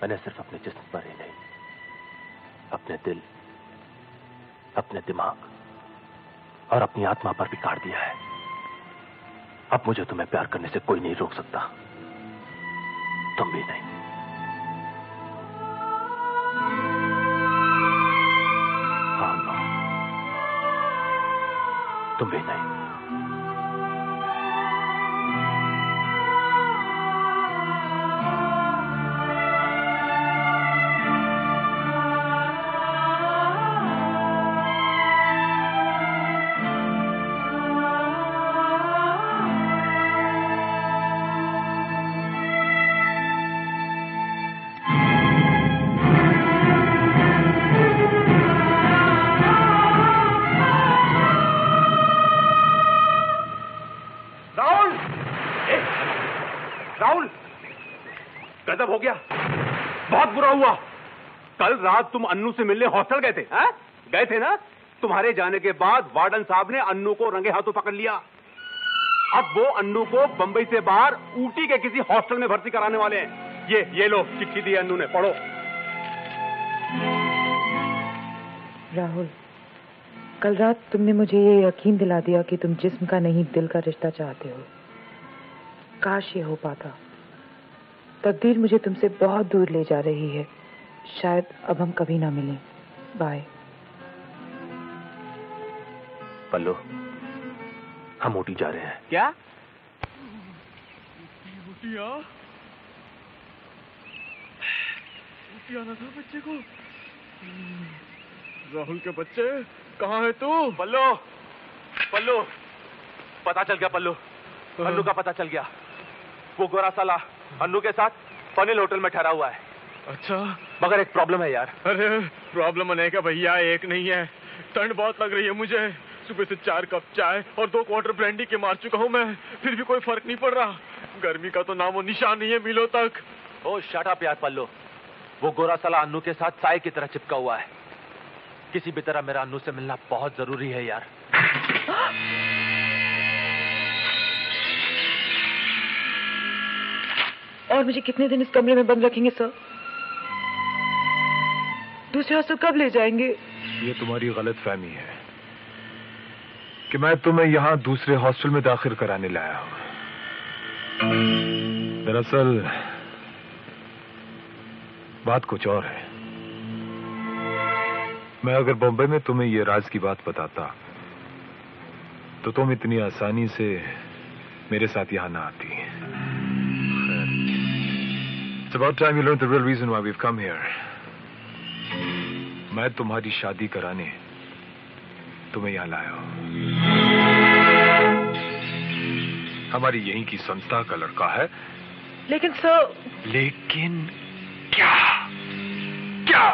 मैंने सिर्फ अपने जिस्म पर ही नहीं, अपने दिल, अपने दिमाग और अपनी आत्मा पर भी काट दिया है। अब मुझे तुम्हें प्यार करने से कोई नहीं रोक सकता, तुम भी नहीं। हाँ नो, तुम भी नहीं। गजब हो गया, बहुत बुरा हुआ। कल रात तुम अन्नू से मिलने हॉस्टल गए थे, हैं? गए थे ना? तुम्हारे जाने के बाद वार्डन साहब ने अन्नू को रंगे हाथों पकड़ लिया। अब वो अन्नू को बंबई से बाहर ऊटी के किसी हॉस्टल में भर्ती कराने वाले हैं। ये ये लो चिट्ठी दी अन्नू ने, पढ़ो। राहुल, कल रात तुमने मुझे ये यकीन दिला दिया कि तुम जिस्म का नहीं दिल का रिश्ता चाहते हो। काश ये हो पाता। तकदीर मुझे तुमसे बहुत दूर ले जा रही है। शायद अब हम कभी ना मिलें। बाय। पल्लू, हम ऊटी जा रहे हैं। क्या? ऊटी आ? ऊटी आना था बच्चे को। राहुल के बच्चे, कहाँ है तू? पल्लू, पल्लू, पता चल गया पल्लू, अन्नू का पता चल गया। वो गोरा साला अन्नू के साथ फनिल होटल में ठहरा हुआ है। अच्छा, मगर एक प्रॉब्लम है यार। अरे प्रॉब्लम नहीं का भैया, एक नहीं है। ठंड बहुत लग रही है मुझे। सुबह से चार कप चाय और दो क्वार्टर ब्रांडी के मार चुका हूँ मैं, फिर भी कोई फर्क नहीं पड़ रहा। गर्मी का तो नामो निशान नहीं है मीलों तक। ओ शट अप यार पल्लू, वो गोरा साला अन्नू के साथ साए की तरह चिपका हुआ है। किसी भी तरह मेरा अन्नू से मिलना बहुत जरूरी है यार। और मुझे कितने दिन इस कमरे में बंद रखेंगे सर? दूसरे हॉस्टल कब ले जाएंगे? ये तुम्हारी गलत फहमी है कि मैं तुम्हें यहाँ दूसरे हॉस्टल में दाखिल कराने लाया हूँ। दरअसल बात कुछ और है। मैं अगर बॉम्बे में तुम्हें ये राज की बात बताता तो तुम इतनी आसानी से मेरे साथ यहाँ ना आती। It's about time you learned the real reason why we've come here. मैं तुम्हारी शादी कराने तुम्हें यहाँ लाया हूँ। हमारी यहीं की संस्था का लड़का है। लेकिन सर। लेकिन क्या? क्या?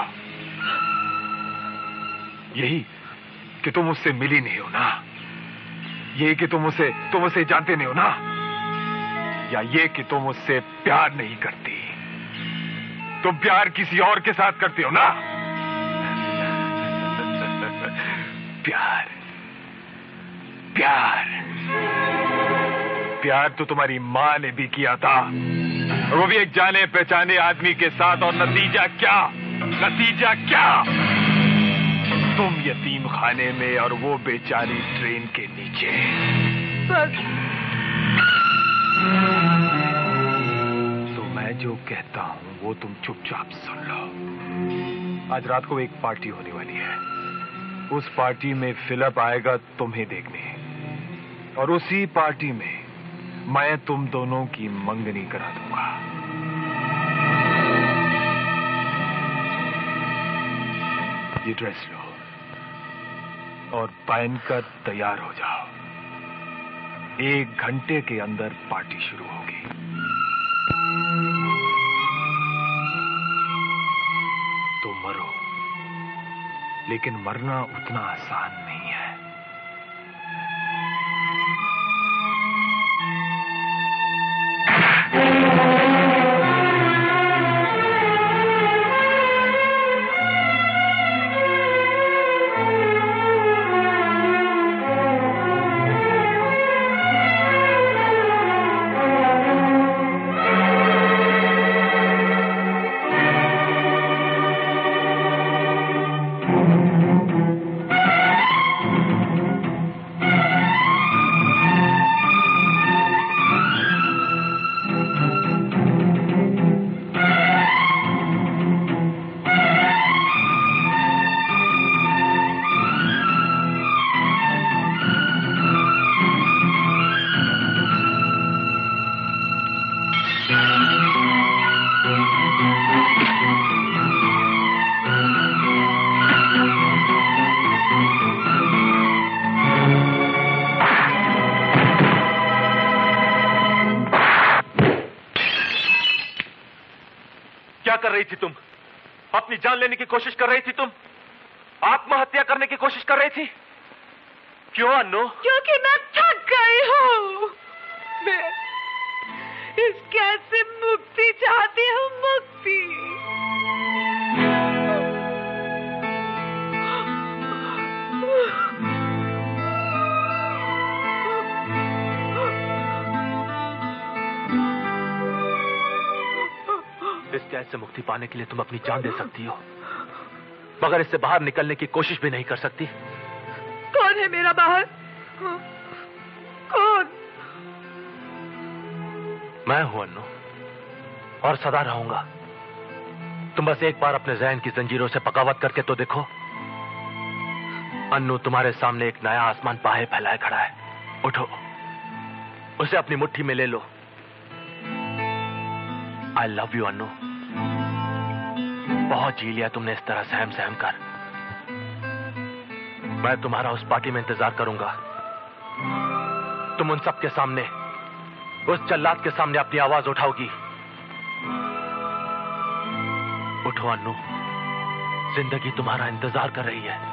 यही कि तुम उससे मिली नहीं हो ना? यही कि तुम उसे तुम उसे जानते नहीं हो ना? या ये कि तुम उससे प्यार नहीं करती? तुम प्यार किसी और के साथ करते हो ना? प्यार प्यार प्यार तो तुम्हारी माँ ने भी किया था, और वो भी एक जाने पहचाने आदमी के साथ। और नतीजा क्या? नतीजा क्या? तुम यतीम खाने में और वो बेचारी ट्रेन के नीचे। तो मैं जो कहता हूँ वो तुम चुपचाप सुन लो। आज रात को एक पार्टी होने वाली है। उस पार्टी में फिलिप आएगा तुम्हें देखने, और उसी पार्टी में मैं तुम दोनों की मंगनी करा दूंगा। ये ड्रेस लो और पहनकर तैयार हो जाओ। एक घंटे के अंदर पार्टी शुरू होगी। तो मरो, लेकिन मरना उतना आसान नहीं है। रही थी तुम? अपनी जान लेने की कोशिश कर रही थी तुम? आत्महत्या करने की कोशिश कर रही थी? क्यों अन्नू? क्योंकि मैं थक गई हूँ। मैं इस कैद से मुक्ति चाहती हूँ, मुक्ति। इस कैद से मुक्ति पाने के लिए तुम अपनी जान दे सकती हो, मगर इससे बाहर निकलने की कोशिश भी नहीं कर सकती। कौन है मेरा बाहर? कौन? मैं हूं अन्नू, और सदा रहूंगा। तुम बस एक बार अपने ज़हन की जंजीरों से बगावत करके तो देखो। अन्नू, तुम्हारे सामने एक नया आसमान बाहें फैलाए खड़ा है। उठो, उसे अपनी मुट्ठी में ले लो। I love you Annu. बहुत जी लिया तुमने इस तरह सहम सहम कर। मैं तुम्हारा उस पार्टी में इंतजार करूंगा। तुम उन सब के सामने, उस जल्लाद के सामने अपनी आवाज उठाओगी। उठो अन्नू, जिंदगी तुम्हारा इंतजार कर रही है।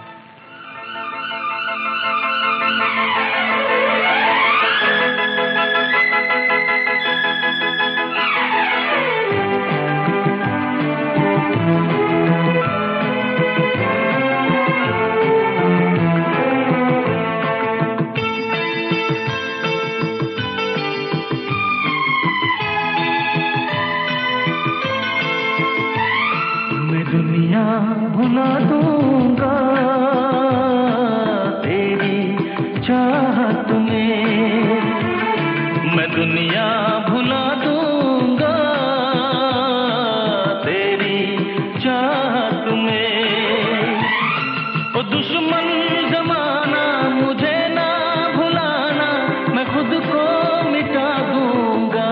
दुनिया भुला दूंगा तेरी चाहत में, मैं दुनिया भुला दूंगा तेरी चाहत में। ओ दुश्मन जमाना मुझे ना भुलाना, मैं खुद को मिटा दूंगा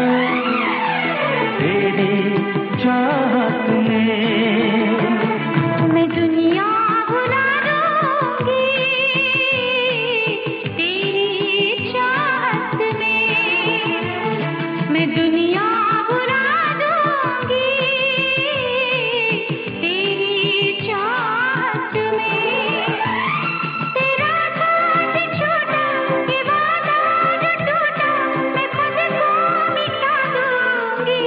तेरी चाहत में। मैं दुनिया भुला दूंगी तेरी चाहत में, मैं दुनिया भुला दूंगी तेरी चाहत में। तेरा साथ छोटा, ये वादा जो टूटा, मैं खुद को मिटा दूंगी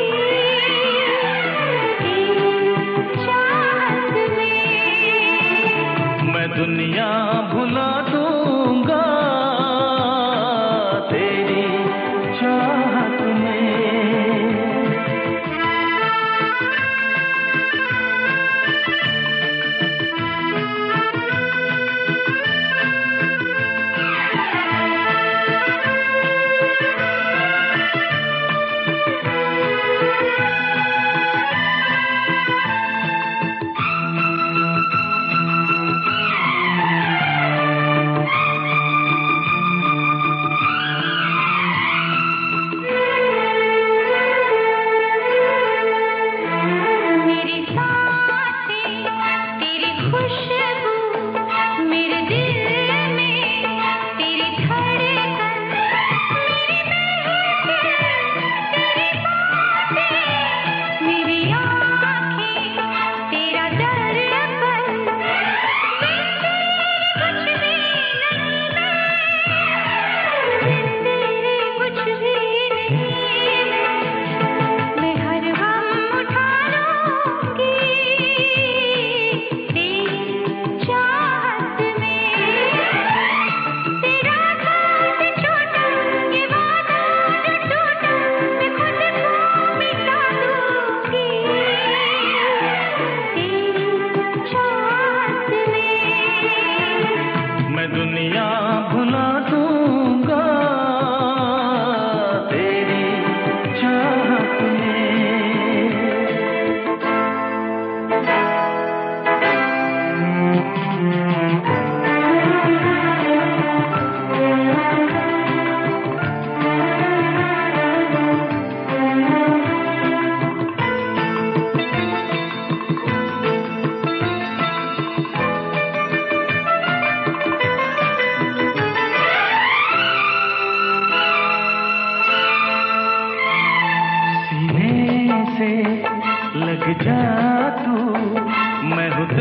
मैं दुनिया भुला दूंगा तेरी चाहत में।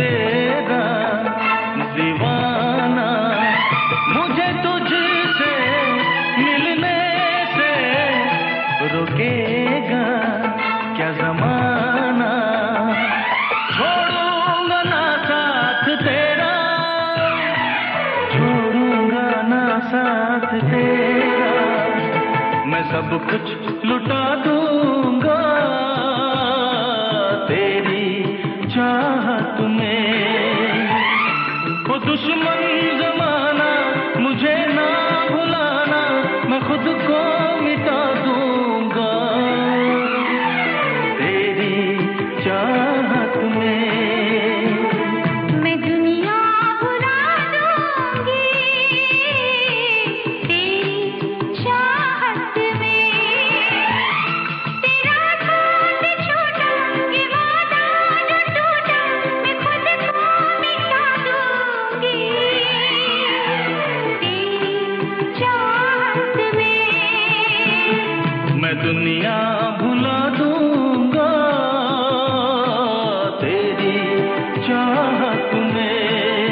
तेरा दीवाना, मुझे तुझसे मिलने से रुकेगा क्या जमाना। छोड़ूंगा ना साथ तेरा, छोड़ूंगा ना साथ तेरा, मैं सब कुछ लुटा दूंगा तेरी चाहत में। वो दुश्मन जमाना मुझे ना भुलाना, मैं खुद को मिटा दूंगा तेरी चाहत में। मैं दुनिया भुला दूंगी तेरी चाहत में। तेरा साथ छोटा ये वादा जो टूटा, मैं खुद को मिटा दूंगी तेरी चाहत में। मैं दुनिया भुला दूंगा तेरी चाहत में,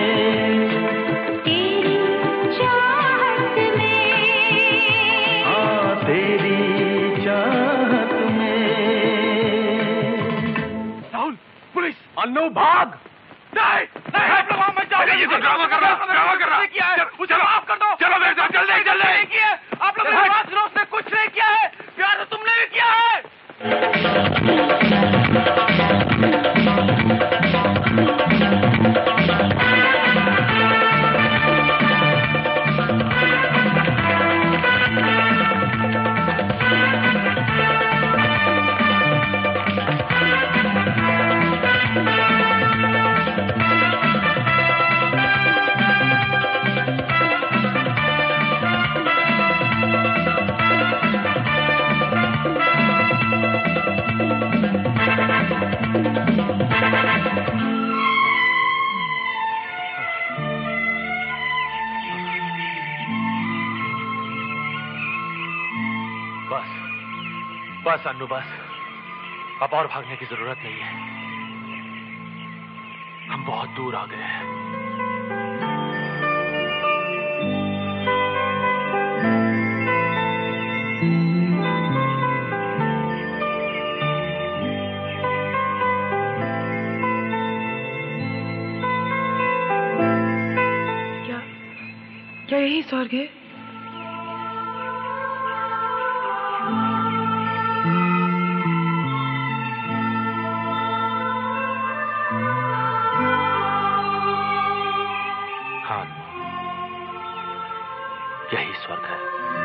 तेरी चाहत में। हाँ तेरी चाहत में। राहुल, पुलिस! अन्नू भाग! नहीं, नहीं, आप लोग वहाँ मत जाओ। ये तो ड्रामा कर रहा, ड्रामा कर रहा। किया है, उसे माफ कर दो। चलो मेरे साथ, जल्दी, जल्दी। नहीं किया है, आप लोगों ने बात सुनो, उसने कुछ नहीं किया है। प्यार तो तुमने भी किया है। बस बस अन्नू बस, अब और भागने की जरूरत नहीं है। हम बहुत दूर आ गए हैं। क्या क्या यही स्वर्ग है? हाँ, यही स्वर्ग है।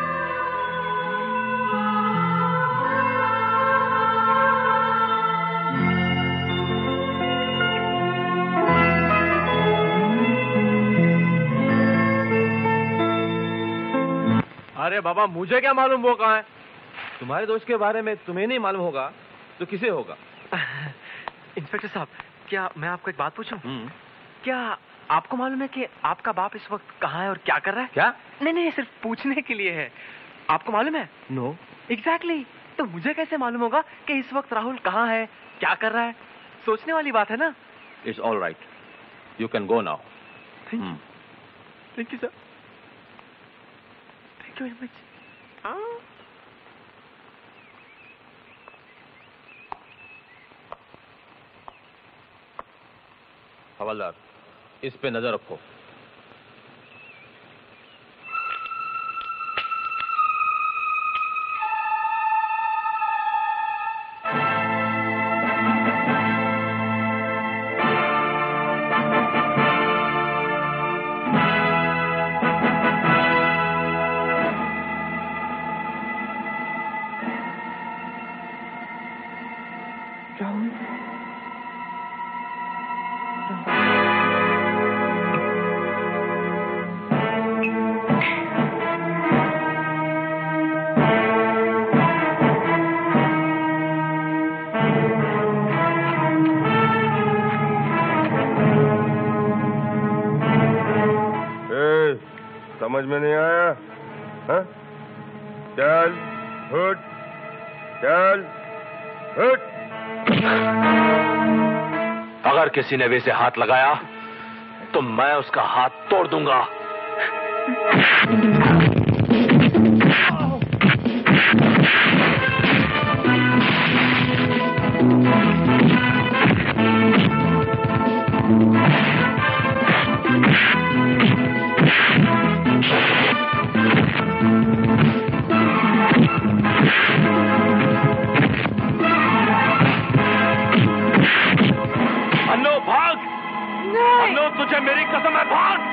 अरे बाबा, मुझे क्या मालूम वो कहाँ है? तुम्हारे दोस्त के बारे में तुम्हें नहीं मालूम होगा तो किसे होगा? इंस्पेक्टर साहब, क्या मैं आपको एक बात पूछूं? क्या आपको मालूम है कि आपका बाप इस वक्त कहाँ है और क्या कर रहा है? क्या? नहीं नहीं, सिर्फ पूछने के लिए है। आपको मालूम है? नो। Exactly exactly. तो मुझे कैसे मालूम होगा कि इस वक्त राहुल कहाँ है, क्या कर रहा है? सोचने वाली बात है ना? It's all right, you can go now. Thank you sir, thank you very much. हवलदार, इस पे नजर रखो। राहुल, समझ में नहीं आया? हाँ? चल उठ, चल उठ। अगर किसी ने वैसे हाथ लगाया तो मैं उसका हाथ तोड़ दूंगा। अन्नो भाग! अन्नो तुझे मेरी कसम है, भाग!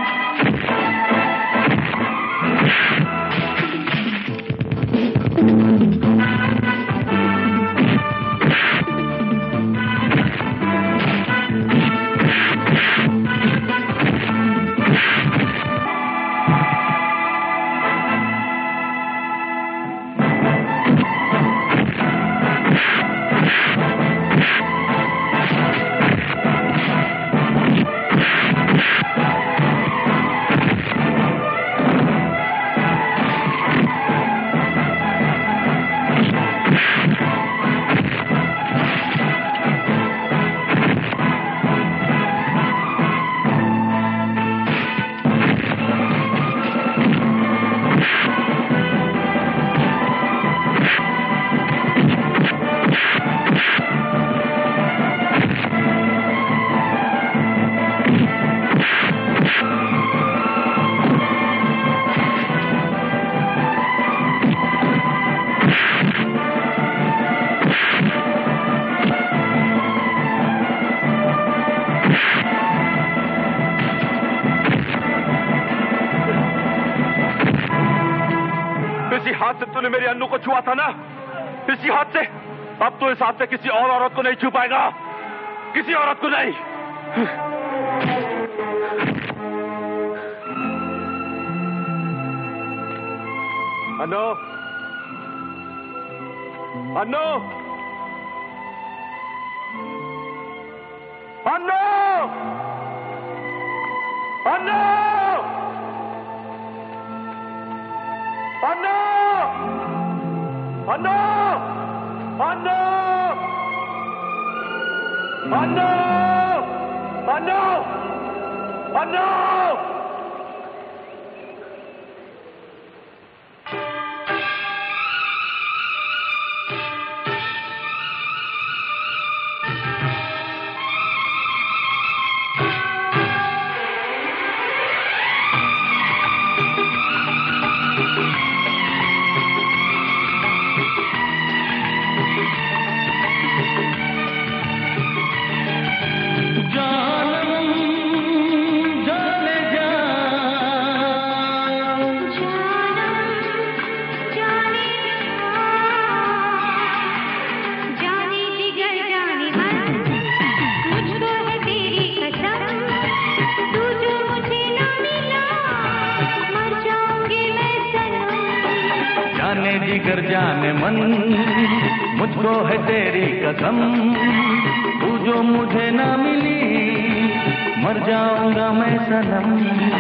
इसी हाथ से तूने मेरी अन्नू को छुआ था ना, इसी हाथ से। अब तो इस हाथ से किसी और औरत को नहीं छू पाएगा, किसी औरत को नहीं। अन्नू, अन्नू, अन्नू, अन्नू, अन्नू, अन्नू, अन्नू, अन्नू, अन्नू, अन्नू। जाने जिगर जाने मन, मुझको है तेरी कसम, तू जो मुझे ना मिली मर जाऊंगा मैं सनम।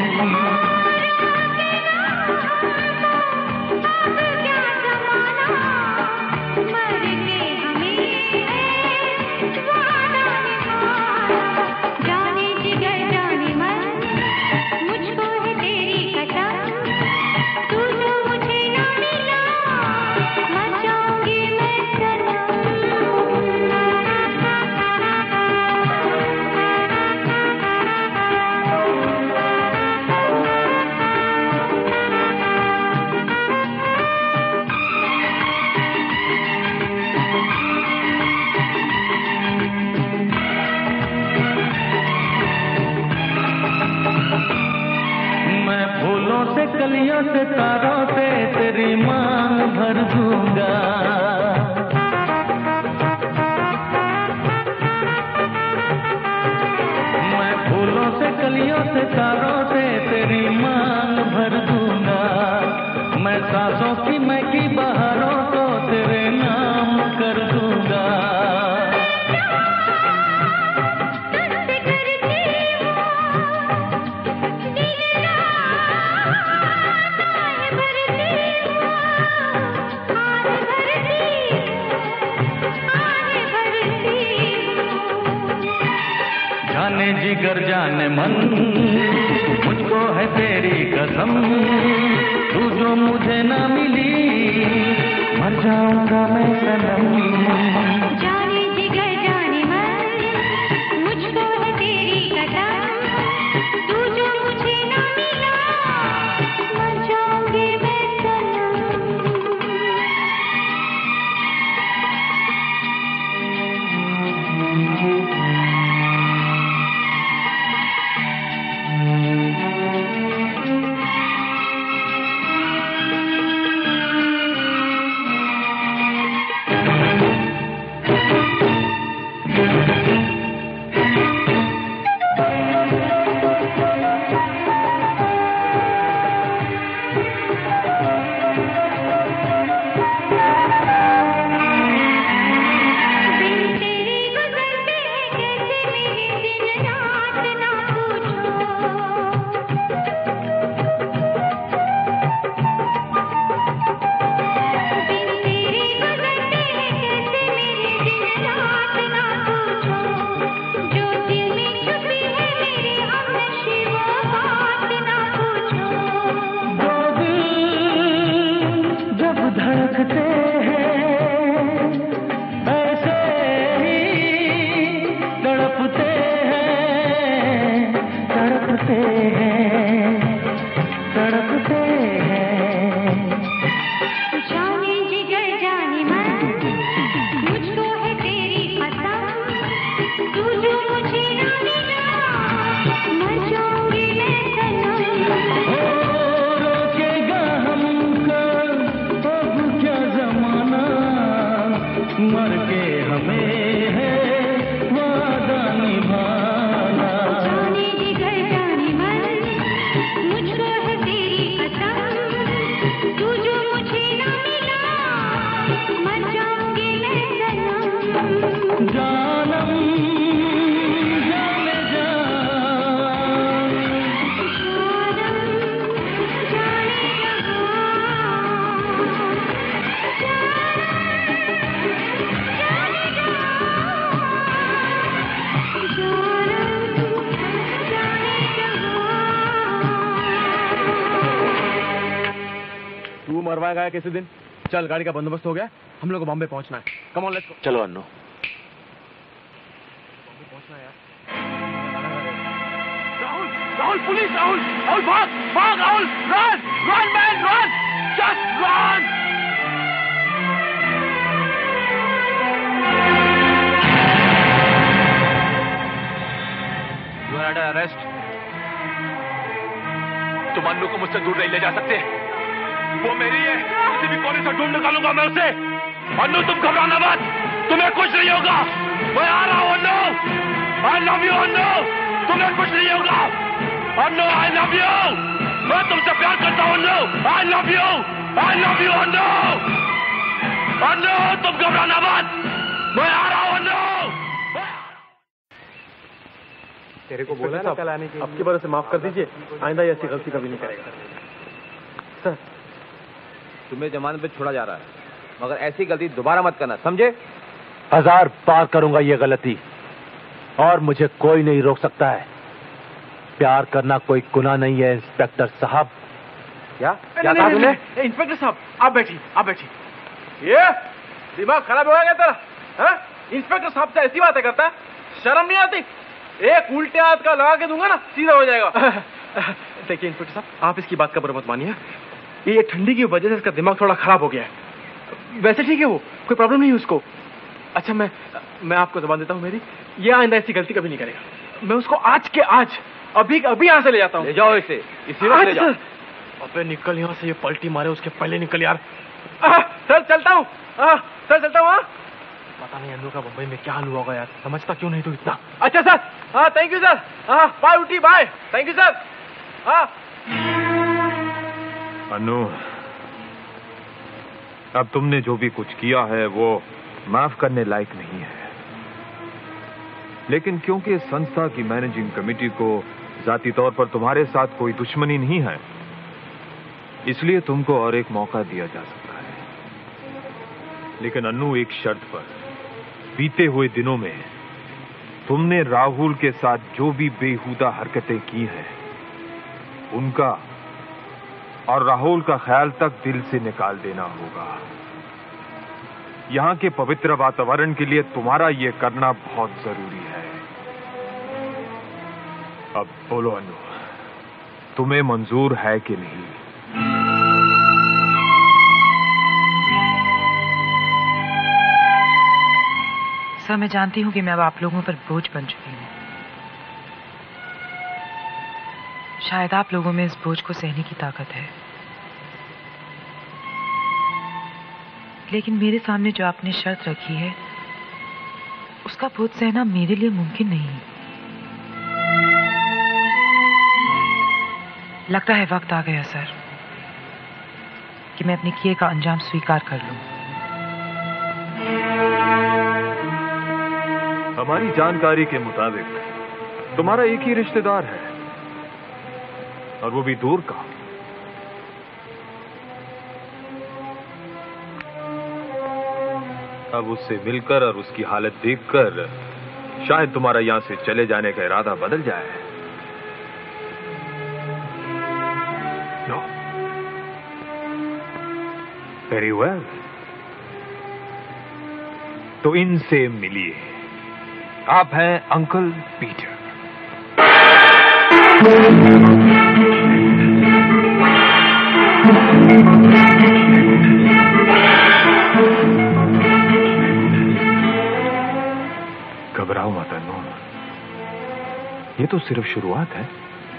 कलियों से तारों से तेरी मांग भर दूंगा, मैं फूलों से कलियों से तारों से तेरी मांग भर दूंगा, मैं सांसों की महकी बहारों को तेरे नाम कर दूंगा। जिगर जाने मन, मुझको है तेरी कसम, तू जो मुझे न मिली मर जाऊंगा मैं सनम। जाने जिगर जाने मन, मुझको है तेरी कसम, तू जो मुझे न मिला मर जाऊंगी मैं सनम। मरवाएगा किसी दिन। चल गाड़ी का बंदोबस्त हो गया, हम लोग को बॉम्बे पहुंचना है। Come on let's go. चलो अन्नू। बॉम्बे पहुंचना है यार। राहुल, राहुल पुलिस, राहुल, राहुल भाग, भाग Rahul, run, run man, run, just run. You are under arrest. तुम अन्नू को मुझसे दूर नहीं ले जा सकते। वो मेरी है, किसी भी कोने से ढूंढ निकालूंगा मैं उसे। अन्नू तुम घबराना मत, तुम्हें कुछ नहीं होगा। मैं आ रहा हूँ Annu. I love you Annu, तुम्हें कुछ नहीं होगा। अन्नू आई लव यू, मैं तुमसे प्यार करता हूँ Annu. I love you, I love you Annu. Annu तुम घबराना मत, मैं आ रहा हूँ अन्नू। तेरे को बोला ना कल आने के लिए। अब की बार से माफ कर दीजिए, आइंदा ऐसी गलती कभी नहीं करेगा। सर, तुम्हें जमानत पे छोड़ा जा रहा है, मगर ऐसी गलती दोबारा मत करना, समझे? हजार बार करूंगा ये गलती और मुझे कोई नहीं रोक सकता है। प्यार करना कोई गुनाह नहीं है इंस्पेक्टर साहब। क्या क्या कहा तुमने? इंस्पेक्टर साहब आप बैठिए, आप बैठिए। ये दिमाग खराब हो गया तेरा, हाँ? इंस्पेक्टर साहब से ऐसी बातें करता है, शर्म नहीं आती? एक उल्टे हाथ का लगा के दूंगा ना, सीधा हो जाएगा। देखिए इंस्पेक्टर साहब, आप इसकी बात का बुरा मत मानिए। ये ठंडी की वजह से इसका दिमाग थोड़ा खराब हो गया है। वैसे ठीक है, वो कोई प्रॉब्लम नहीं है उसको। अच्छा मैं मैं आपको जबान देता हूँ मेरी, ये आइंदा ऐसी गलती कभी नहीं करेगा। मैं उसको आज के आज अभी अभी यहाँ से ले जाता हूँ। ले जाओ इसे, इसी वक्त ले जाओ। अबे निकल यहाँ से, ये पलटी मारे उसके पहले निकल यार। आ, सर चलता हूँ, सर चलता हूँ। पता नहीं अन्नू का मुंबई में क्या हाल हुआ होगा यार, समझता क्यों नहीं तू इतना। अच्छा सर, हाँ थैंक यू सर, हाँ बाय उठी, बाय, थैंक यू सर। हाँ अन्नू, अब तुमने जो भी कुछ किया है वो माफ करने लायक नहीं है, लेकिन क्योंकि इस संस्था की मैनेजिंग कमेटी को जाती तौर पर तुम्हारे साथ कोई दुश्मनी नहीं है, इसलिए तुमको और एक मौका दिया जा सकता है। लेकिन अन्नू, एक शर्त पर, बीते हुए दिनों में तुमने राहुल के साथ जो भी बेहुदा हरकतें की हैं, उनका और राहुल का ख्याल तक दिल से निकाल देना होगा। यहाँ के पवित्र वातावरण के लिए तुम्हारा ये करना बहुत जरूरी है। अब बोलो अनु, तुम्हें मंजूर है कि नहीं? सर, मैं जानती हूँ कि मैं अब आप लोगों पर बोझ बन चुकी हूँ। शायद आप लोगों में इस बोझ को सहने की ताकत है, लेकिन मेरे सामने जो आपने शर्त रखी है, उसका बोझ सहना मेरे लिए मुमकिन नहीं। लगता है वक्त आ गया सर कि मैं अपने किए का अंजाम स्वीकार कर लूं। हमारी जानकारी के मुताबिक तुम्हारा एक ही रिश्तेदार है, और वो भी दूर का। अब उससे मिलकर और उसकी हालत देखकर शायद तुम्हारा यहां से चले जाने का इरादा बदल जाए। नो, वेरी वेल, तो इनसे मिलिए। आप हैं अंकल पीटर। घबराओ मत अनु, ये तो सिर्फ शुरुआत है।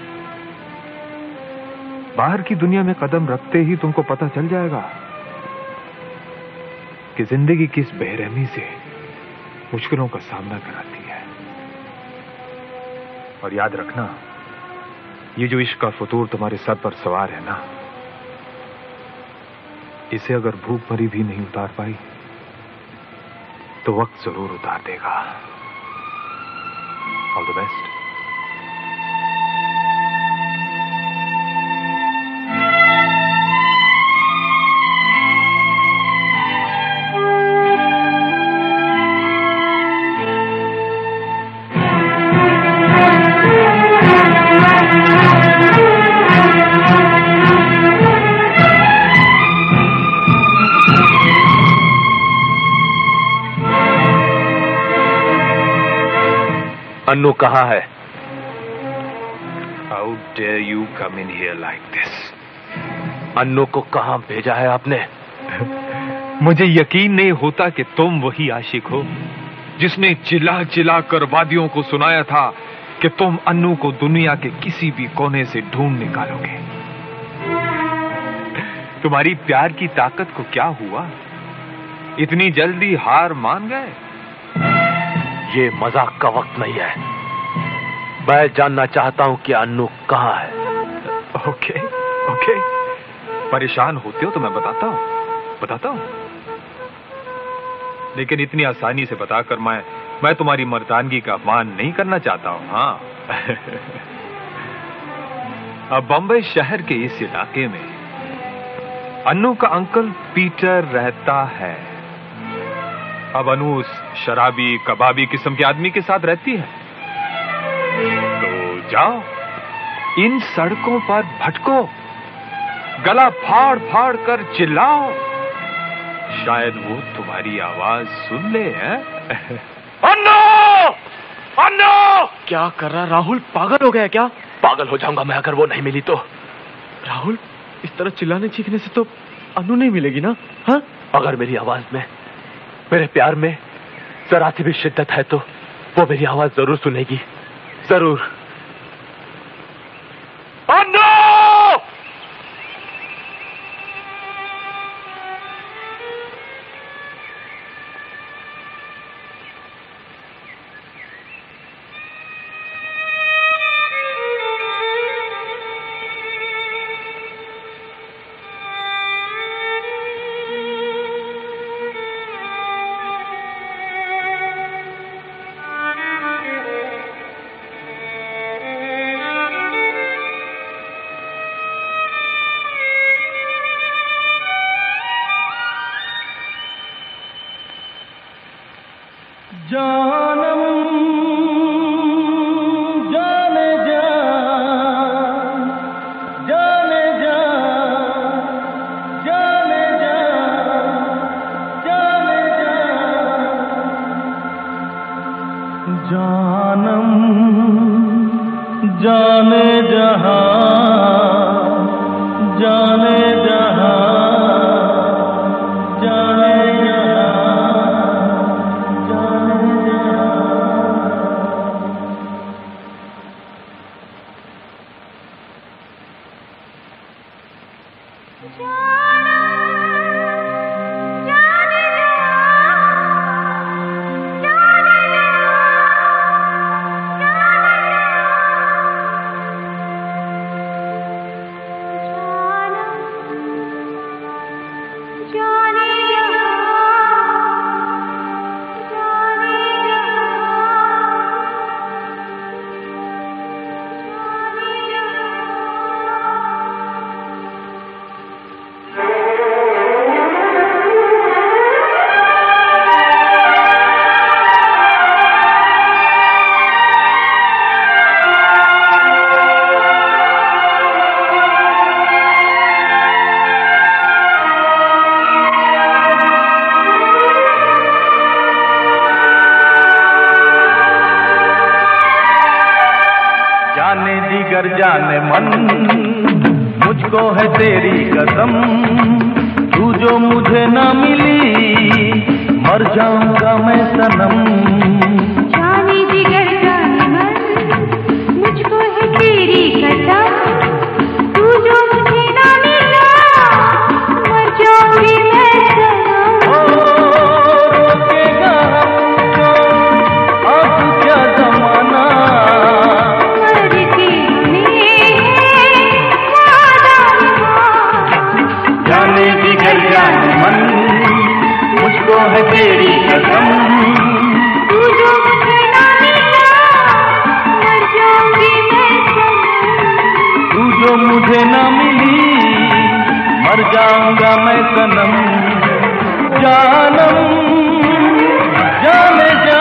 बाहर की दुनिया में कदम रखते ही तुमको पता चल जाएगा कि जिंदगी किस बेरहमी से मुश्किलों का सामना कराती है। और याद रखना, ये जो इश्क का फतूर तुम्हारे सर पर सवार है ना, इसे अगर भूख मरी भी नहीं उतार पाई तो वक्त जरूर उतार देगा। All the best. अन्नू कहाँ है? How dare you come in here like this? Annu को कहाँ भेजा है आपने? मुझे यकीन नहीं होता कि तुम वही आशिक हो जिसने चिल्ला चिल्ला कर वादियों को सुनाया था कि तुम अन्नू को दुनिया के किसी भी कोने से ढूंढ निकालोगे। तुम्हारी प्यार की ताकत को क्या हुआ? इतनी जल्दी हार मान गए? ये मजाक का वक्त नहीं है। मैं जानना चाहता हूं कि अन्नू कहाँ है। ओके ओके, परेशान होते हो तो मैं बताता हूं बताता हूं लेकिन इतनी आसानी से बताकर मैं मैं तुम्हारी मर्दानगी का मान नहीं करना चाहता हूं। हाँ अब बंबई शहर के इस इलाके में अन्नू का अंकल पीटर रहता है। अब अनु उस शराबी कबाबी किस्म के आदमी के साथ रहती है। तो जाओ, इन सड़कों पर भटको, गला फाड़ फाड़ कर चिल्लाओ, शायद वो तुम्हारी आवाज सुन ले। हैं? अन्नू! अन्नू! क्या कर रहा राहुल? पागल हो गया क्या? पागल हो जाऊंगा मैं अगर वो नहीं मिली तो। राहुल, इस तरह चिल्लाने चीखने से तो अनु नहीं मिलेगी ना? हाँ? अगर मेरी आवाज में, मेरे प्यार में जरा सी भी शिद्दत है तो वो मेरी आवाज जरूर सुनेगी, जरूर। अन्नू! जाने जहां जाने जहां जाने जहां जाने जाने मन मुझको है तेरी कसम, तू जो मुझे ना मिली मर जाऊंगा मैं सनम। जाने जिगर जाने मन मुझको है तेरी कसम, तू जो मुझे ना मिला मर जाऊंगी मैं सनम। ओ रोकेगा हमको अब क्या जमाना, जाने जिगर जाने मन मुझको है तेरी कसम, तू जो मुझे ना मिला मर जाऊंगी मैं सनम। तू जो मुझे ना मिली मर जाऊंगा मैं सनम। जानम जाने जा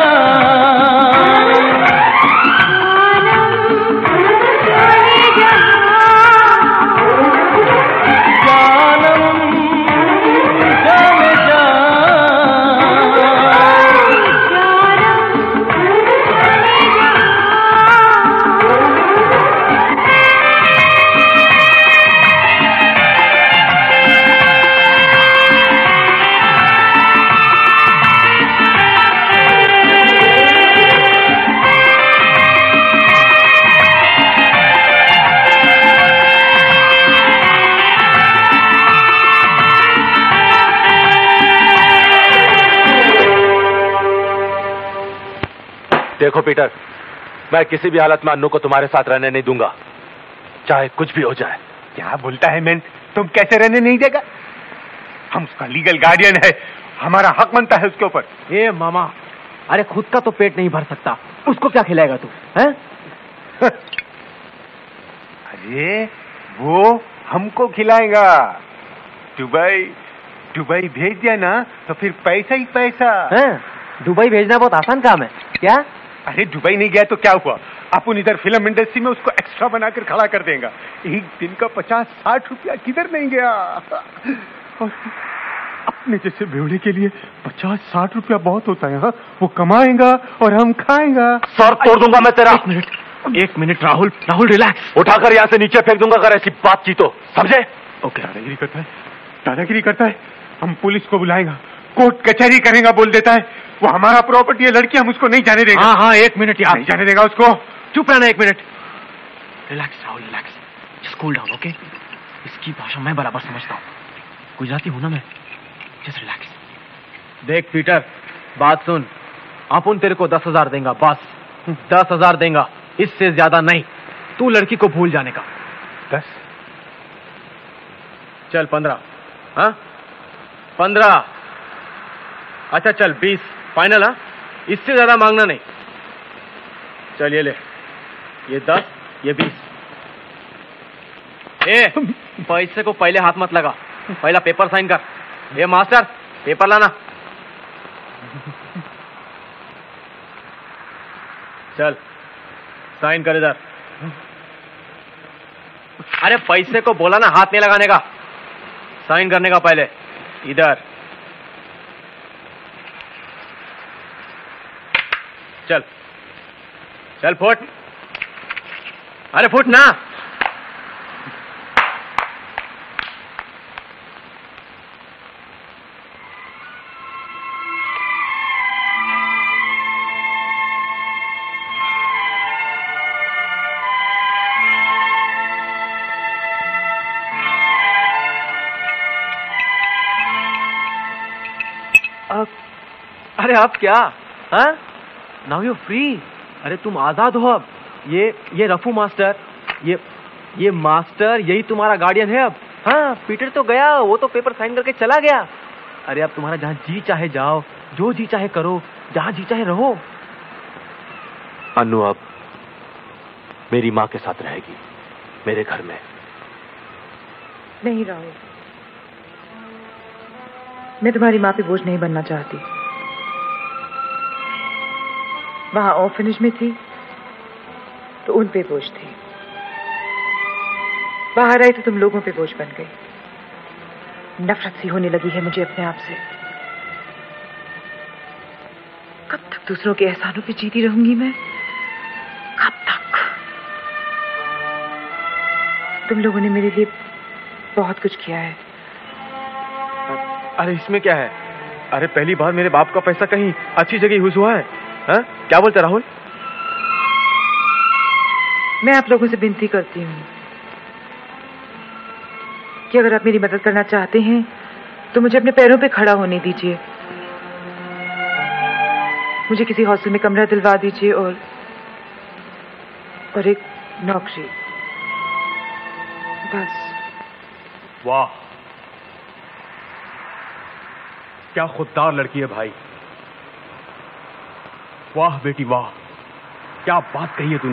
देखो पीटर, मैं किसी भी हालत में अन्नू को तुम्हारे साथ रहने नहीं दूंगा, चाहे कुछ भी हो जाए। क्या बोलता है मैन, तुम कैसे रहने नहीं देगा? हम उसका लीगल गार्डियन है, हमारा हक बनता है उसके ऊपर। ए मामा, अरे खुद का तो पेट नहीं भर सकता, उसको क्या खिलाएगा तू? हैं? अरे वो हमको खिलाएगा। दुबई दुबई भेज दिया ना तो फिर पैसा ही पैसा है। दुबई भेजना बहुत आसान काम है क्या? अरे दुबई नहीं गया तो क्या हुआ, अपन इधर फिल्म इंडस्ट्री में उसको एक्स्ट्रा बनाकर खड़ा कर देगा। एक दिन का पचास साठ रुपया किधर नहीं गया। और अपने जैसे बेवड़े के लिए पचास साठ रुपया बहुत होता है। हाँ, वो कमाएगा और हम खाएगा। सर तोड़ दूंगा मैं तेरा। एक मिनट एक मिनट राहुल, राहुल रिलैक्स। उठाकर यहाँ से नीचे फेंक दूंगा अगर ऐसी बात की तो, समझे? ओके। दादागिरी करता है, दादागिरी करता है। हम पुलिस को बुलाएगा, कोर्ट कचहरी करेगा बोल देता है। वो हमारा प्रॉपर्टी है, लड़की हम उसको नहीं जाने देगा। हाँ हाँ एक मिनट यार, नहीं जाने देगा उसको। चुप रहना एक minute. Relax Rahul relax, just cool down okay. इसकी भाषा मैं बराबर समझता हूँ, गुजराती हूं ना मैं। Just relax. देख पीटर, बात सुन, अपन तेरे को दस हजार देगा बस, दस हजार देगा, इससे ज्यादा नहीं। तू लड़की को भूल जाने का। दस? चल पंद्रह। हाँ पंद्रह। अच्छा चल बीस फाइनल। हाँ इससे ज्यादा मांगना नहीं। चल ये ले, ये दस, ये बीस। ए पैसे को पहले हाथ मत लगा, पहला पेपर साइन कर। ए मास्टर पेपर लाना। चल साइन कर इधर। अरे पैसे को बोला ना हाथ नहीं लगाने का, साइन करने का पहले। इधर चल चल फुट। अरे फुट ना। अरे आप क्या? हाँ? Now you free. अरे तुम आजाद हो अब। ये ये रफू मास्टर, ये ये मास्टर यही तुम्हारा गार्डियन है अब। हाँ, पीटर तो गया, वो तो पेपर साइन करके चला गया। अरे अब तुम्हारा जहाँ जी चाहे जाओ, जो जी चाहे करो, जहाँ जी चाहे रहो। अनु अब मेरी माँ के साथ रहेगी, मेरे घर में। नहीं राहुल, मैं तुम्हारी माँ पे बोझ नहीं बनना चाहती। वहां ऑर्फनेज में थी तो उन पे बोझ थी, बाहर आई तो तुम लोगों पे बोझ बन गई। नफरत सी होने लगी है मुझे अपने आप से। कब तक दूसरों के एहसानों पे जीती रहूंगी मैं? कब तक? तुम लोगों ने मेरे लिए बहुत कुछ किया है। अरे इसमें क्या है? अरे पहली बार मेरे बाप का पैसा कहीं अच्छी जगह यूज हुआ है। हा? क्या बोलते राहुल? मैं आप लोगों से विनती करती हूँ कि अगर आप मेरी मदद करना चाहते हैं तो मुझे अपने पैरों पे खड़ा होने दीजिए। मुझे किसी हॉस्टल में कमरा दिलवा दीजिए और और एक नौकरी, बस। वाह, क्या खुददार लड़की है भाई। वाह बेटी वाह, क्या बात कही है तूने।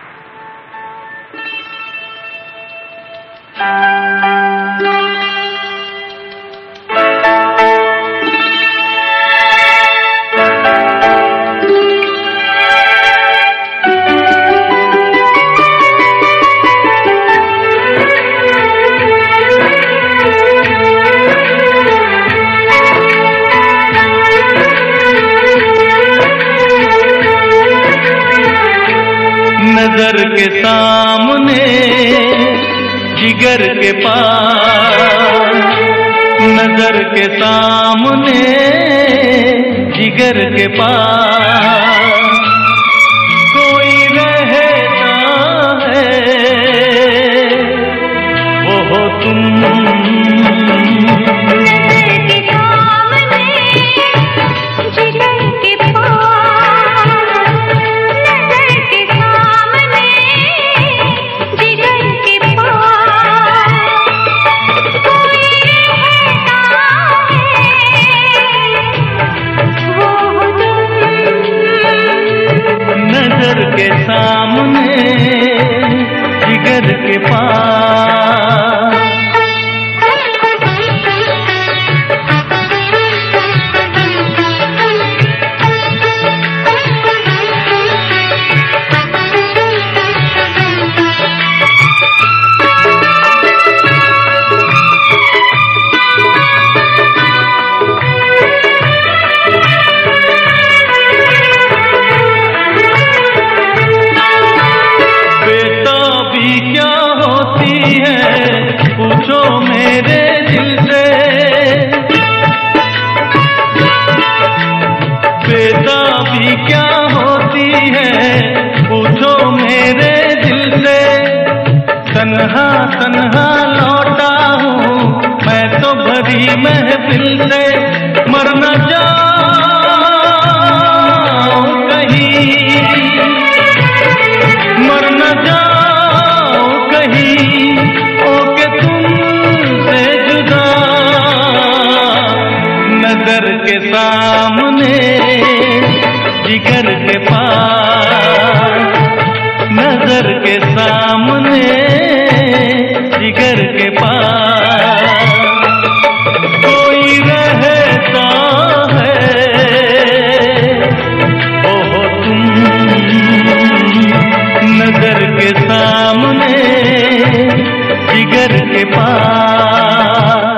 नजर के सामने जिगर के पास, नजर के सामने जिगर के पास कोई रहता है, वो हो तुम। के सामने जिगर के पास। पूछो मेरे दिल से, बेताबी क्या होती है, पूछो मेरे दिल से। तन्हा तन्हा लौटा हूँ मैं तो भरी महफिल से, मर न जाऊं कहीं, मर न जाऊं कहीं, ओके तुमसे जुदा। नजर के सामने जिगर के पास, नजर के सामने जिगर के पास कोई रहता है, ओहो तुम। नजर के सामने जिगर के पास।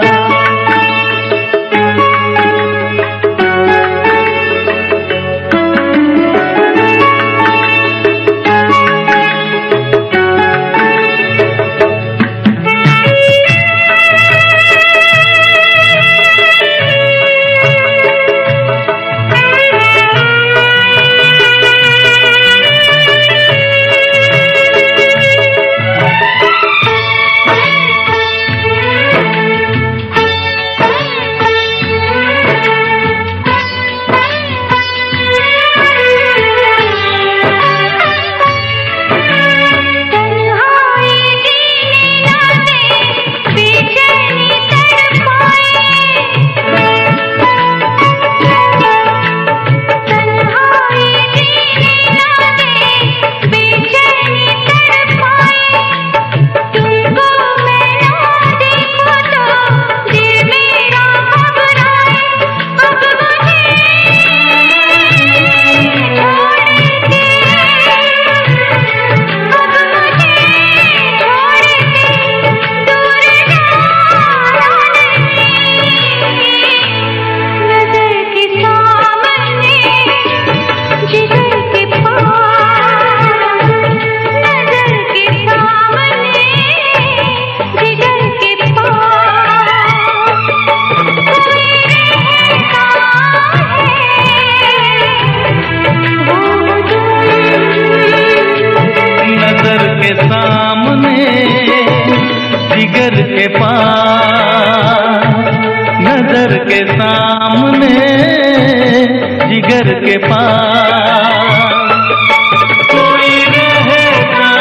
जिगर के पास, नजर के सामने जिगर के पास कोई रहता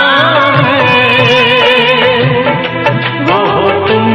है, वो हो तुम।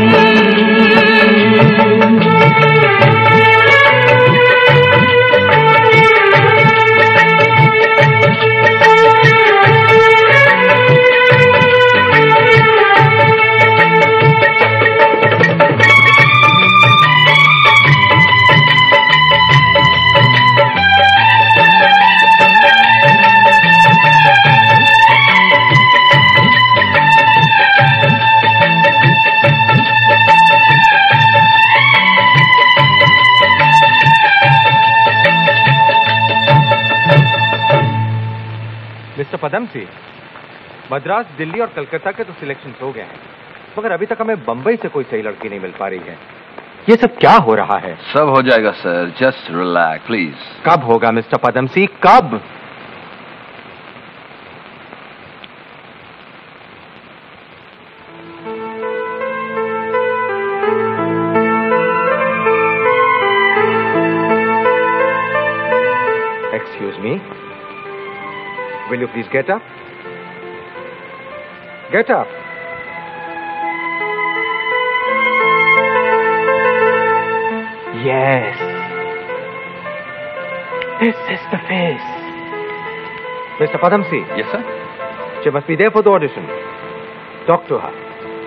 मिस्टर पदमसी, मद्रास, दिल्ली और कलकत्ता के तो सिलेक्शन हो गए हैं, मगर अभी तक हमें बंबई से कोई सही लड़की नहीं मिल पा रही है। ये सब क्या हो रहा है? सब हो जाएगा सर, जस्ट रिलैक्स प्लीज। कब होगा मिस्टर पदमसी, कब? Excuse me. Will you please get up? Get up. Yes. This is the face. Mister Padamsi. Yes, sir. She must be there for the audition. Talk to her.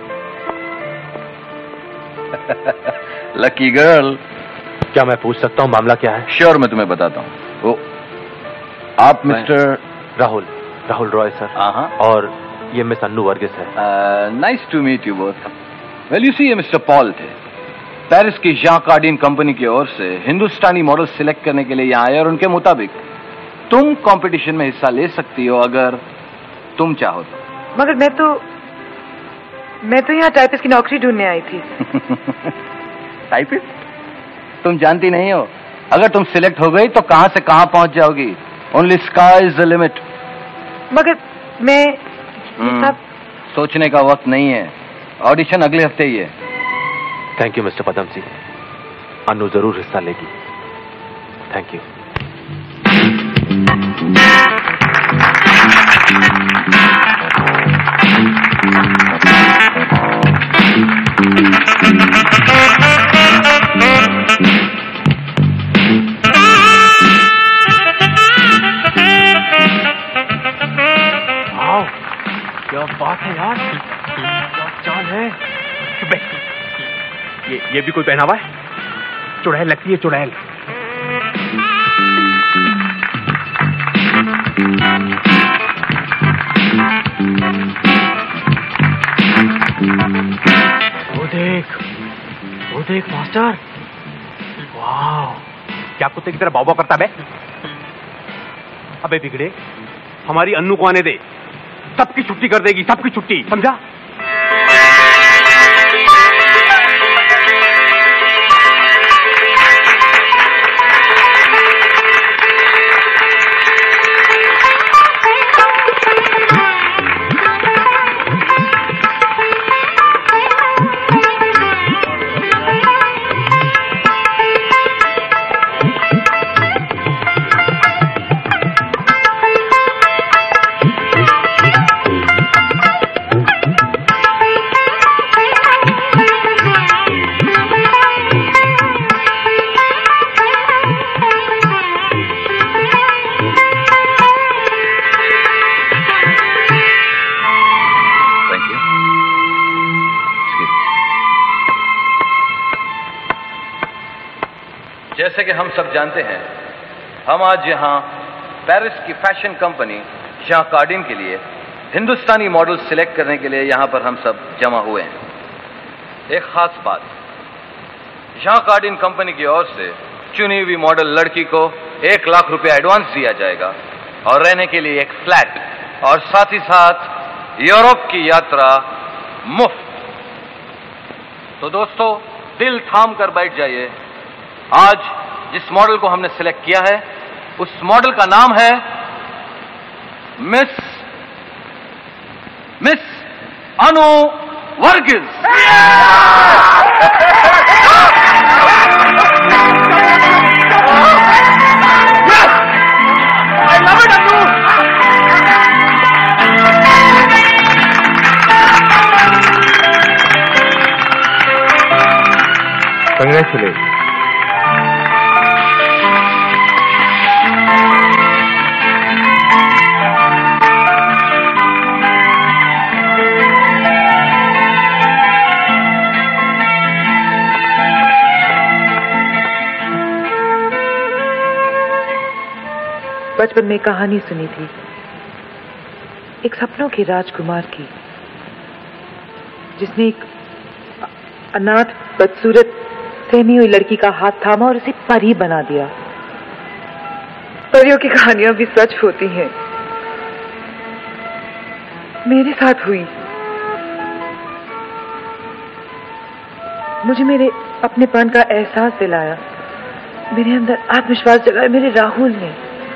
Lucky girl. क्या मैं पूछ सकता हूँ मामला क्या है? Sure, मैं तुम्हें बताता हूँ। वो आप मिस्टर राहुल, राहुल रॉय सर। हाँ, और ये मिस अन्नू वर्गीस है। Nice to meet you both. Well you see, ये मिस्टर पॉल थे, पेरिस की जॉन कार्डिन कंपनी की ओर से हिंदुस्तानी मॉडल सिलेक्ट करने के लिए यहाँ आए, और उनके मुताबिक तुम कंपटीशन में हिस्सा ले सकती हो अगर तुम चाहो तो। मगर मैं तो मैं तो यहाँ टाइपिस्ट की नौकरी ढूंढने आई थी। टाइपिस्ट? तुम जानती नहीं हो, अगर तुम सिलेक्ट हो गई तो कहां से कहां पहुंच जाओगी। Only sky is the limit. मगर मैं सब सोचने का वक्त नहीं है, ऑडिशन अगले हफ्ते ही है। Thank you Mr Padamsee, Annu जरूर हिस्सा लेगी। Thank you. क्या बात है यार, क्या चाल है। ये ये भी कोई पहनावा है? चुड़ैल लगती है, चुड़ैल। वो देख, वो देख मास्टर, वाह, क्या कुत्ते की तरह बाबा करता बे? अबे बिगड़े, हमारी अन्नू को आने दे, सबकी छुट्टी कर देगी, सबकी छुट्टी, समझा? जैसे कि हम सब जानते हैं, हम आज यहाँ पेरिस की फैशन कंपनी जॉन कार्डिन के लिए हिंदुस्तानी मॉडल सिलेक्ट करने के लिए यहाँ पर हम सब जमा हुए हैं। एक खास बात, जॉन कार्डिन कंपनी की ओर से चुनी हुई मॉडल लड़की को एक लाख रुपया एडवांस दिया जाएगा और रहने के लिए एक फ्लैट और साथ ही साथ यूरोप की यात्रा मुफ्त। तो दोस्तों, दिल थाम कर बैठ जाइए। आज जिस मॉडल को हमने सिलेक्ट किया है, उस मॉडल का नाम है miss miss Anu Varghese. I love it, Anu. Congratulations. बचपन में कहानी सुनी थी एक सपनों के राजकुमार की, जिसने एक अनाथ बदसूरत सहमी हुई लड़की का हाथ थामा और उसे परी बना दिया। परियों की कहानियां भी सच होती हैं, मेरे साथ हुई। मुझे मेरे अपनेपन का एहसास दिलाया, मेरे अंदर आत्मविश्वास जगाया मेरे राहुल ने।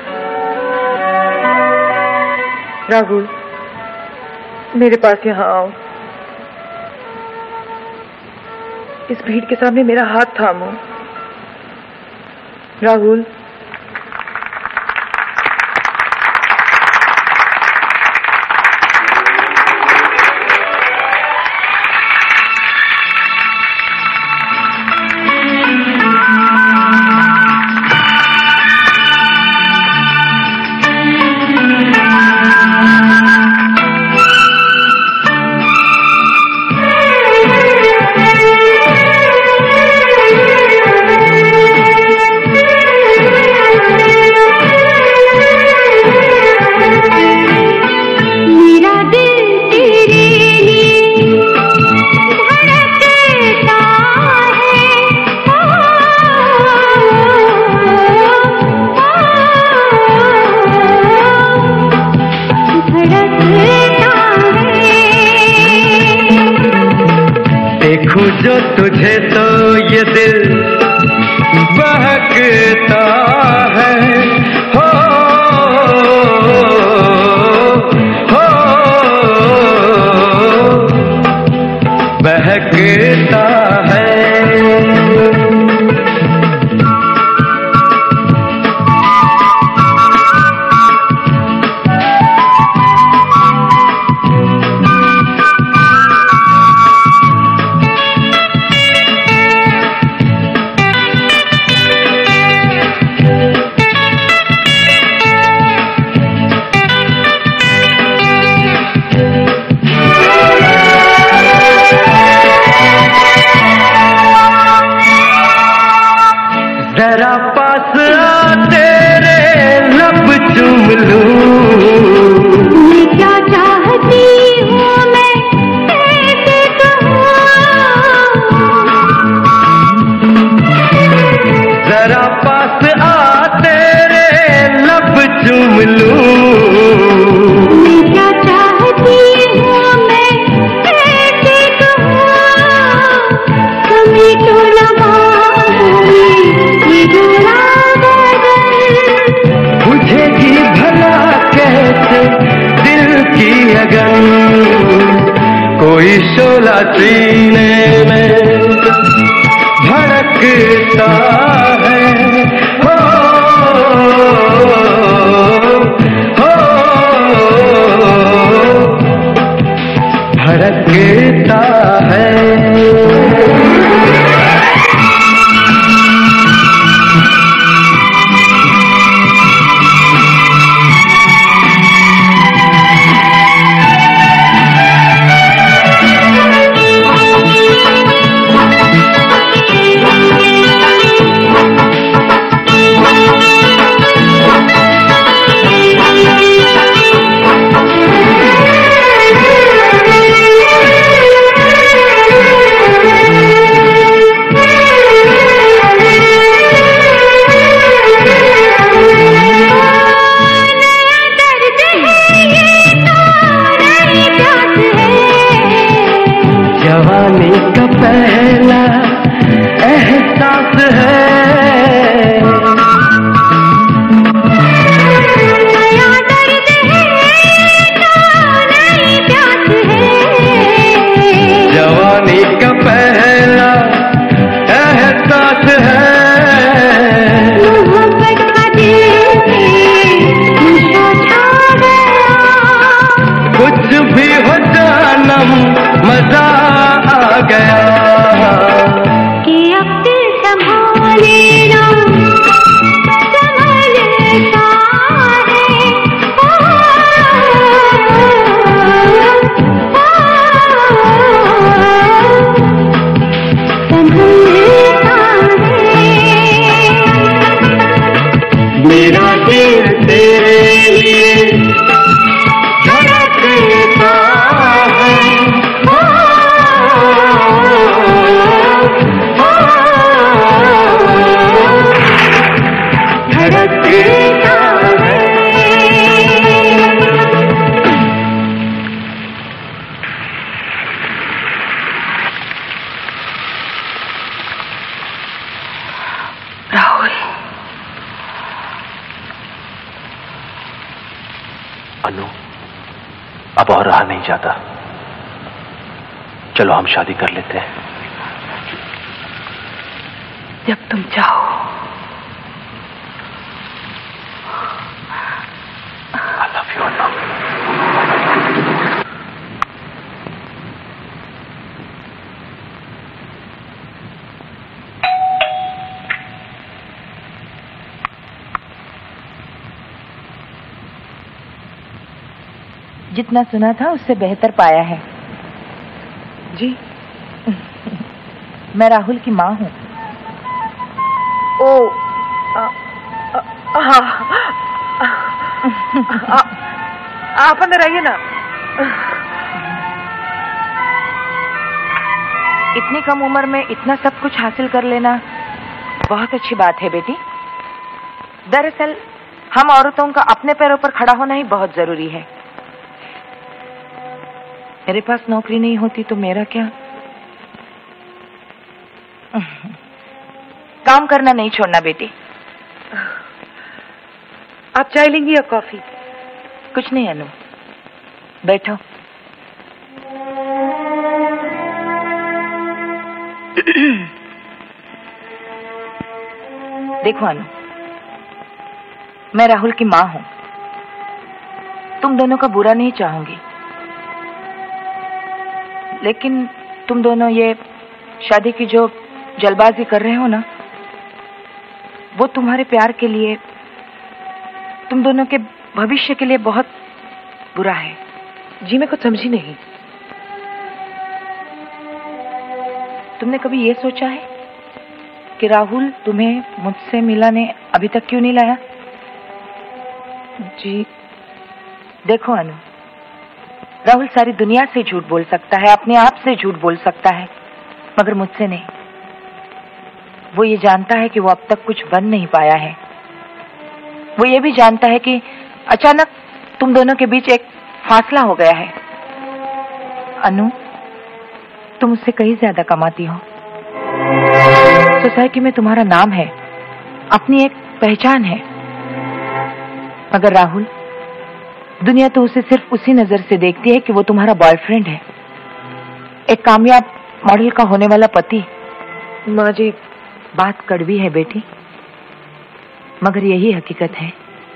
राहुल, मेरे पास यहाँ आओ, इस भीड़ के सामने मेरा हाथ थामो। राहुल, जो तुझे तो ये दिल बहकता है, हो हो बहकता है। जरा पास आ तेरे लब चूम लूं, मैं क्या चाहती हूँ मैं कैसे कहूँ। जरा पास आ तेरे लब चूम लूं, मैं क्या चाहती हूँ मैं कैसे कहूँ। कभी तो लगा बुझेगी भला कैसे दिल की अगन, कोई शोला सीने में भड़कता है, हो हो भड़कता है। जवानी का पहला एहसास है, नया दर्द है तो नई प्यास है। और रहा नहीं जाता। चलो हम शादी कर लेते हैं। जब तुम चाहो। I love you, Annu. जितना सुना था उससे बेहतर पाया है। जी। मैं राहुल की माँ हूँ। ओ, आ, आ, आ, आ, आप अंदर आइए ना। इतनी कम उम्र में इतना सब कुछ हासिल कर लेना बहुत अच्छी बात है बेटी। दरअसल हम औरतों का अपने पैरों पर खड़ा होना ही बहुत जरूरी है। मेरे पास नौकरी नहीं होती तो मेरा क्या? काम करना नहीं छोड़ना बेटी। आप चाय लेंगी या कॉफी? कुछ नहीं अनु, बैठो। देखो अनु, मैं राहुल की माँ हूँ। तुम दोनों का बुरा नहीं चाहूंगी, लेकिन तुम दोनों ये शादी की जो जल्दबाजी कर रहे हो ना, वो तुम्हारे प्यार के लिए, तुम दोनों के भविष्य के लिए बहुत बुरा है। जी मैं कुछ समझी नहीं। तुमने कभी ये सोचा है कि राहुल तुम्हें मुझसे मिलाने अभी तक क्यों नहीं लाया? जी देखो अनु, राहुल सारी दुनिया से झूठ बोल सकता है, अपने आप से झूठ बोल सकता है, मगर मुझसे नहीं। वो ये जानता है कि वो अब तक कुछ बन नहीं पाया है। वो ये भी जानता है कि अचानक तुम दोनों के बीच एक फासला हो गया है। अनु, तुम उससे कहीं ज्यादा कमाती हो। सोसाइटी में तुम्हारा नाम है, अपनी एक पहचान है, मगर राहुल, दुनिया तो उसे सिर्फ उसी नजर से देखती है कि वो तुम्हारा बॉयफ्रेंड है, एक कामयाब मॉडल का होने वाला पति। माँ जी, बात कड़वी है बेटी, मगर यही हकीकत है।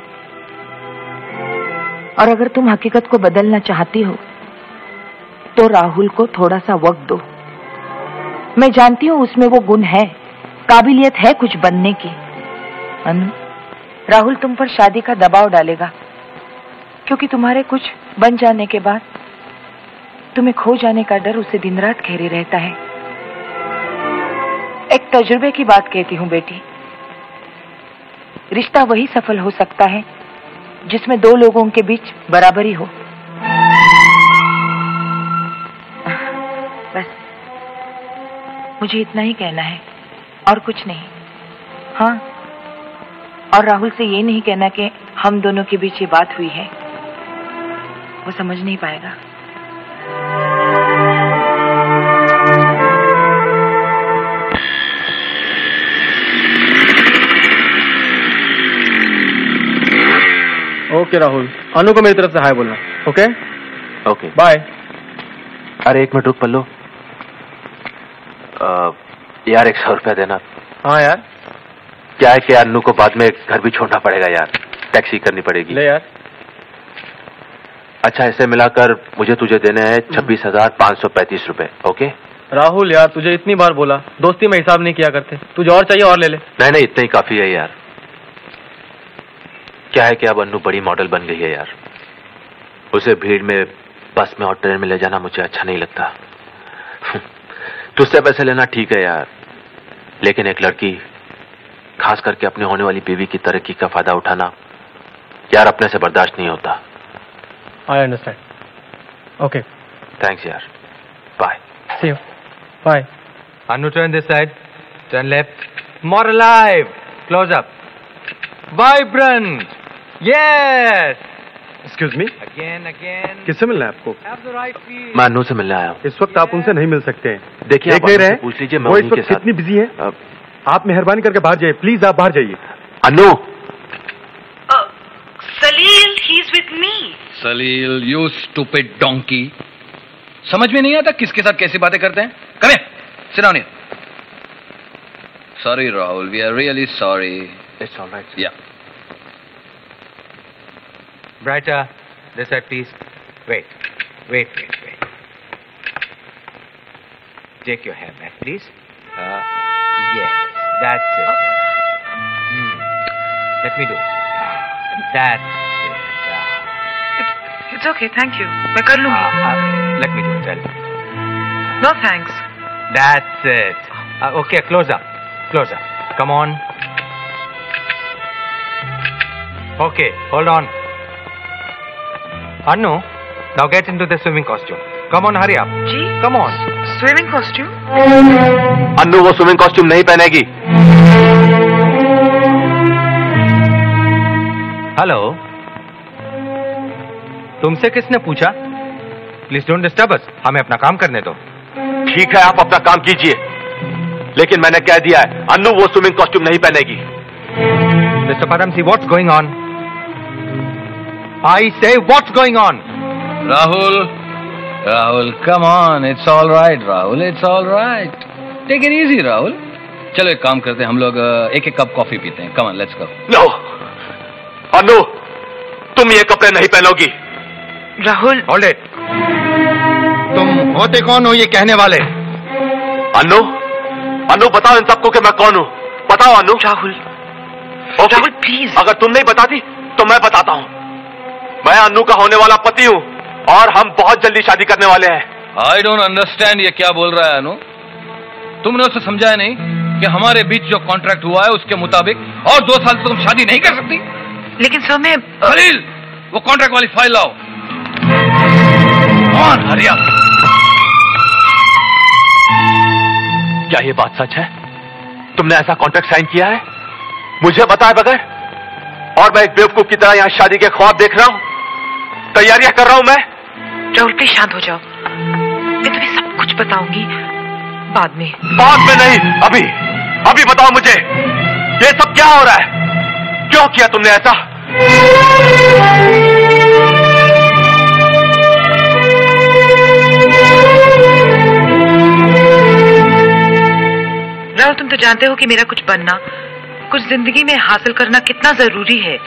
और अगर तुम हकीकत को बदलना चाहती हो तो राहुल को थोड़ा सा वक्त दो। मैं जानती हूँ उसमें वो गुण है, काबिलियत है कुछ बनने की। अनु, राहुल तुम पर शादी का दबाव डालेगा, क्योंकि तुम्हारे कुछ बन जाने के बाद तुम्हें खो जाने का डर उसे दिन रात घेरे रहता है। एक तजुर्बे की बात कहती हूँ बेटी, रिश्ता वही सफल हो सकता है जिसमें दो लोगों के बीच बराबरी हो। बस मुझे इतना ही कहना है और कुछ नहीं। हाँ, और राहुल से ये नहीं कहना कि हम दोनों के बीच ये बात हुई है, वो समझ नहीं पाएगा। ओके राहुल, अनु को मेरी तरफ से हाय बोलना। Okay okay bye. अरे एक मिनट रुक पल्लो, आ, यार एक सौ रुपया देना। हाँ यार, क्या है कि अन्नू को बाद में घर भी छोड़ना पड़ेगा यार, टैक्सी करनी पड़ेगी। ले यार। अच्छा, ऐसे मिलाकर मुझे तुझे देने हैं छब्बीस हजार पाँच सौ पैंतीस रुपए। ओके राहुल यार, तुझे इतनी बार बोला, दोस्ती में हिसाब नहीं किया करते। तुझे और चाहिए और ले ले। नहीं नहीं, इतना ही काफी है यार। क्या है कि अब अन्नू बड़ी मॉडल बन गई है यार, उसे भीड़ में, बस में और ट्रेन में ले जाना मुझे अच्छा नहीं लगता। तुझसे पैसे लेना ठीक है यार, लेकिन एक लड़की, खास करके अपने होने वाली बीवी की तरक्की का फायदा उठाना यार अपने से बर्दाश्त नहीं होता। I understand. ओके थैंक्स यार, bye. See you, bye. Anu, turn this side, turn left. More alive, close up. Vibrant, yes. Excuse me? Again, again. किससे मिलना है आपको? Have the right feel. मैं अन्नू से मिलने आया हूँ। इस वक्त आप उनसे नहीं मिल सकते हैं। देखिए, देख नहीं रहे? पूछ लीजिए, मैं वो इस उन्हीं के वक्त साथ। कितनी बिजी है। आप मेहरबानी करके बाहर जाइए, प्लीज आप बाहर जाइए। Annu. Salil, he is with me. Salil, you stupid donkey. समझ में नहीं आता किसके साथ कैसी बातें करते हैं? Come here, sit down here. Sorry Rahul, we are really sorry. It's alright. या Brighter, this side, please. Wait, wait, wait, wait. Take your hair back, please. Uh, yes, that's it. Hmm. Let me do it. That's it. Uh, It's okay, thank you. मैं कर लूँगी. uh, uh, let me do it, tell. No thanks. That's it. Uh, okay, closer, closer. Come on. Okay, hold on. Annu, now get into the swimming costume. Come on, hurry up. Ji? Come on. Swimming costume? Annu वो swimming costume नहीं पहनेगी। Hello, तुमसे किसने पूछा? Please don't disturb us, हमें अपना काम करने दो। ठीक है, आप अपना काम कीजिए, लेकिन मैंने कह दिया है अन्नू वो स्विमिंग कॉस्ट्यूम नहीं पहनेगी। Mr Padamsee, what's going on? I say, what's going on? Rahul, Rahul, come on. It's all right, Rahul. It's all right. Take it easy, Rahul. चलो एक काम करते हैं, हम लोग एक एक कप कॉफी पीते हैं. Come on, let's go. No, Annu, तुम ये कपड़े नहीं पहनोगी। Rahul, Hold it. तुम होते कौन हो ये कहने वाले? अन्नू, अन्नू बताओ इन सबको कि मैं कौन हूँ। बताओ अन्नू। राहुल, राहुल प्लीज। अगर तुम नहीं बताती तो मैं बताता हूँ। मैं अन्नू का होने वाला पति हूँ और हम बहुत जल्दी शादी करने वाले हैं। I don't understand ये क्या बोल रहा है अनु? तुमने उसे समझाया नहीं कि हमारे बीच जो कॉन्ट्रैक्ट हुआ है उसके मुताबिक और दो साल से तुम शादी नहीं कर सकती? लेकिन सर मैं खलील, वो कॉन्ट्रैक्ट वाली फाइल लाओ। कौन? Hurry up. क्या ये बात सच है? तुमने ऐसा कॉन्ट्रैक्ट साइन किया है मुझे बताए बगैर? और मैं एक बेवकूफ की तरह यहाँ शादी के ख्वाब देख रहा हूँ, तैयारियां कर रहा हूँ मैं। राहुल प्लीज शांत हो जाओ, मैं तुम्हें सब कुछ बताऊंगी बाद में। बाद में नहीं, अभी अभी बताओ मुझे ये सब क्या हो रहा है? क्यों किया तुमने ऐसा? राहुल तुम तो जानते हो कि मेरा कुछ बनना, कुछ जिंदगी में हासिल करना कितना जरूरी है,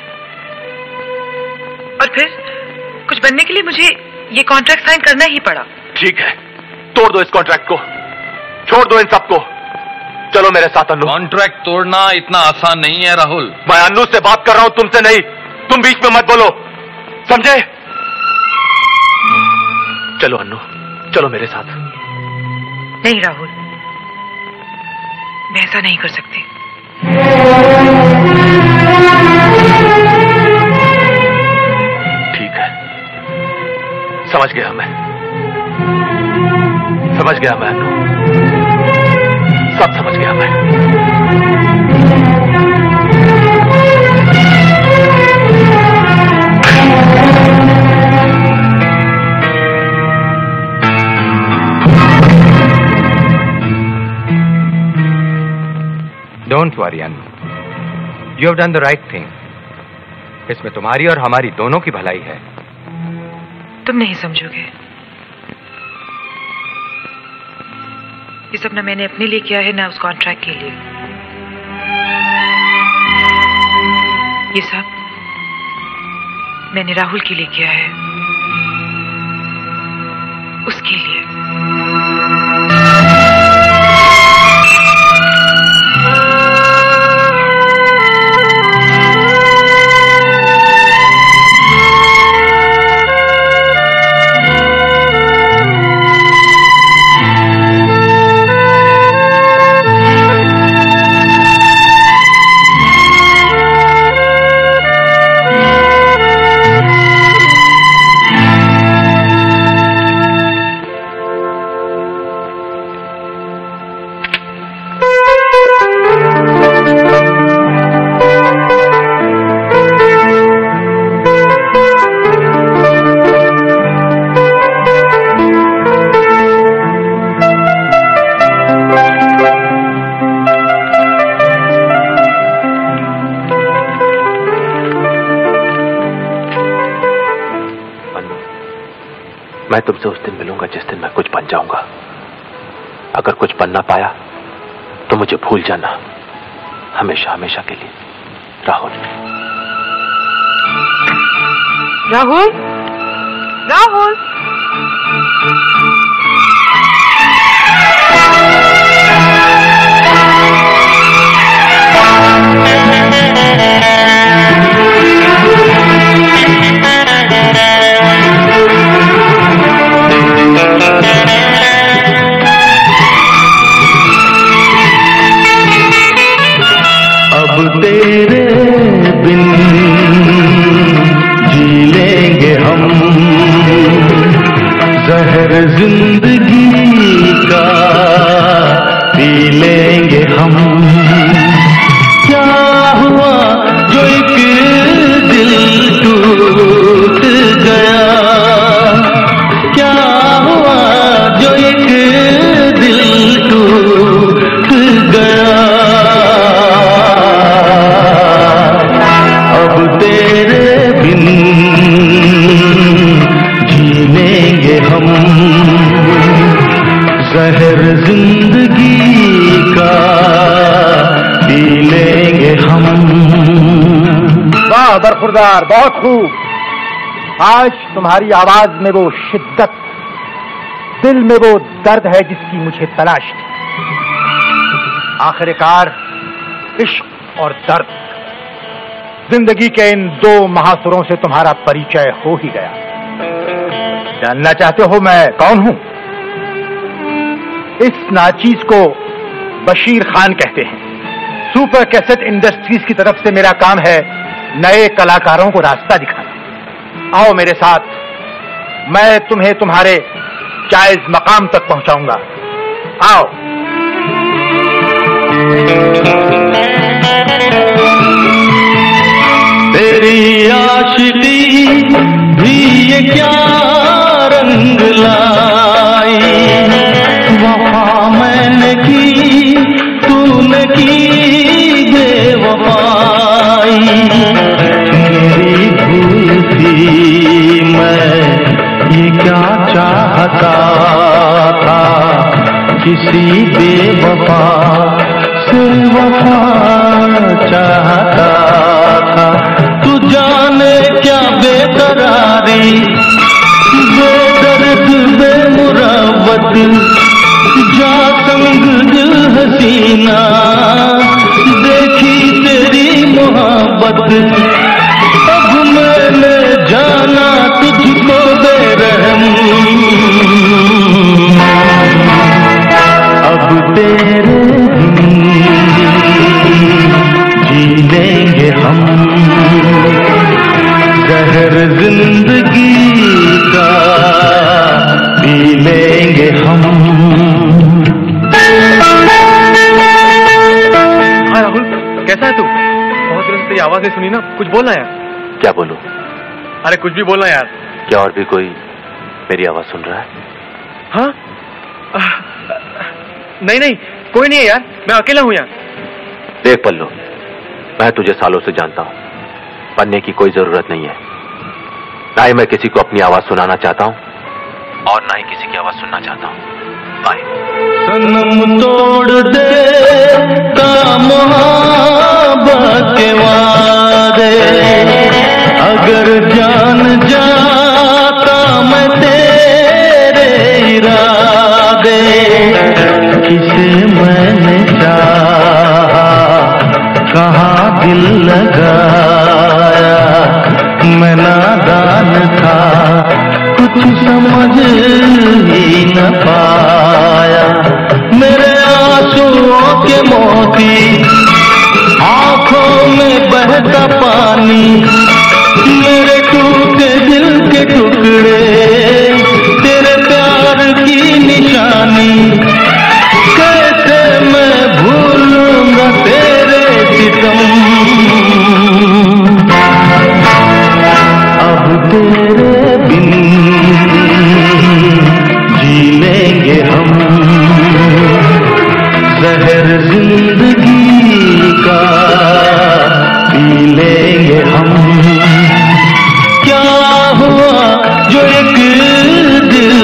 और फिर कुछ बनने के लिए मुझे ये कॉन्ट्रैक्ट साइन करना ही पड़ा। ठीक है, तोड़ दो इस कॉन्ट्रैक्ट को, छोड़ दो इन सबको, चलो मेरे साथ अन्नू। कॉन्ट्रैक्ट तोड़ना इतना आसान नहीं है राहुल। मैं अन्नू से बात कर रहा हूं, तुमसे नहीं। तुम बीच में मत बोलो, समझे? चलो अन्नू, चलो मेरे साथ। नहीं राहुल, मैं ऐसा नहीं कर सकती। ठीक है, समझ गया मैं, समझ गया मैं अन्नू, सब समझ गया मैं। Don't worry, Anu. You have done the right thing. इसमें तुम्हारी और हमारी दोनों की भलाई है। तुम नहीं समझोगे, ये सब ना मैंने अपने लिए किया है ना उस कॉन्ट्रैक्ट के लिए। ये सब मैंने राहुल के लिए किया है, उसके लिए। मैं तुमसे उस दिन मिलूंगा जिस दिन मैं कुछ बन जाऊंगा। अगर कुछ बन ना पाया तो मुझे भूल जाना, हमेशा हमेशा के लिए। राहुल। राहुल, राहुल। अब तेरे बिन जी लेंगे हम, जहर जिंदगी का पी लेंगे हम। क्या हुआ जो एक दिल टूट गया, क्या हुआ जो एक दिल टूट गया। अब तेरे बिन जी लेंगे हम, जहर जिंदगी का पी लेंगे हम। वाह बरखुरदार, बहुत खूब। आज तुम्हारी आवाज में वो शिद्दत, दिल में वो दर्द है जिसकी मुझे तलाश थी। आखिरकार इश्क और दर्द, जिंदगी के इन दो महासुरों से तुम्हारा परिचय हो ही गया। जानना चाहते हो मैं कौन हूं? इस नाचीज को बशीर खान कहते हैं। सुपर कैसेट इंडस्ट्रीज की तरफ से मेरा काम है नए कलाकारों को रास्ता दिखाना। आओ मेरे साथ, मैं तुम्हें तुम्हारे जायज मकाम तक पहुंचाऊंगा। आओ। तेरी आशिकी भी ये क्या रंग लाई, वफा मैंने की तूने की बेवफाई। मेरी भूल थी, मैं ये क्या चाहता था, किसी बेवफा से वफा चाहता था। तू जाने क्या बेकरारी, बेदर्द बेमुरवत, जा संग दिल हसीना, देखी तेरी मोहब्बत। अब मैंने जाना तुझको बेरहम, अब तेरे जी लेंगे हम, जहर जिंदगी का पी लेंगे हम। हाँ राहुल, कैसा है तू? बहुत दिनों से तेरी आवाज नहीं सुनी ना, कुछ बोलना यार। क्या बोलूं? अरे कुछ भी बोलना यार। क्या और भी कोई मेरी आवाज सुन रहा है? हाँ? नहीं नहीं, कोई नहीं है यार, मैं अकेला हूं यार। देख पल्लू, मैं तुझे सालों से जानता हूं, बनने की कोई जरूरत नहीं है। ना ही मैं किसी को अपनी आवाज सुनाना चाहता हूं और ना ही किसी की आवाज सुनना चाहता हूं। बाय। सनम तोड़ दे ता मोहब्बत के वादे, अगर जान जाता मैं तेरे इरादे। किसे मैंने चाहा, कहाँ दिल लगाया, मैं नादान था, कुछ समझ ही न पाया। मेरे आंसुओं के मोती, आंखों में बहता पानी, मेरे टूटे दिल के टुकड़े, तेरे प्यार की निशानी। कैसे मैं भूलूंगा तेरे सितम, अब तेरे बिन जी लेंगे हम, जहर जिंदगी का पी लेंगे हम। क्या हुआ जो एक दिल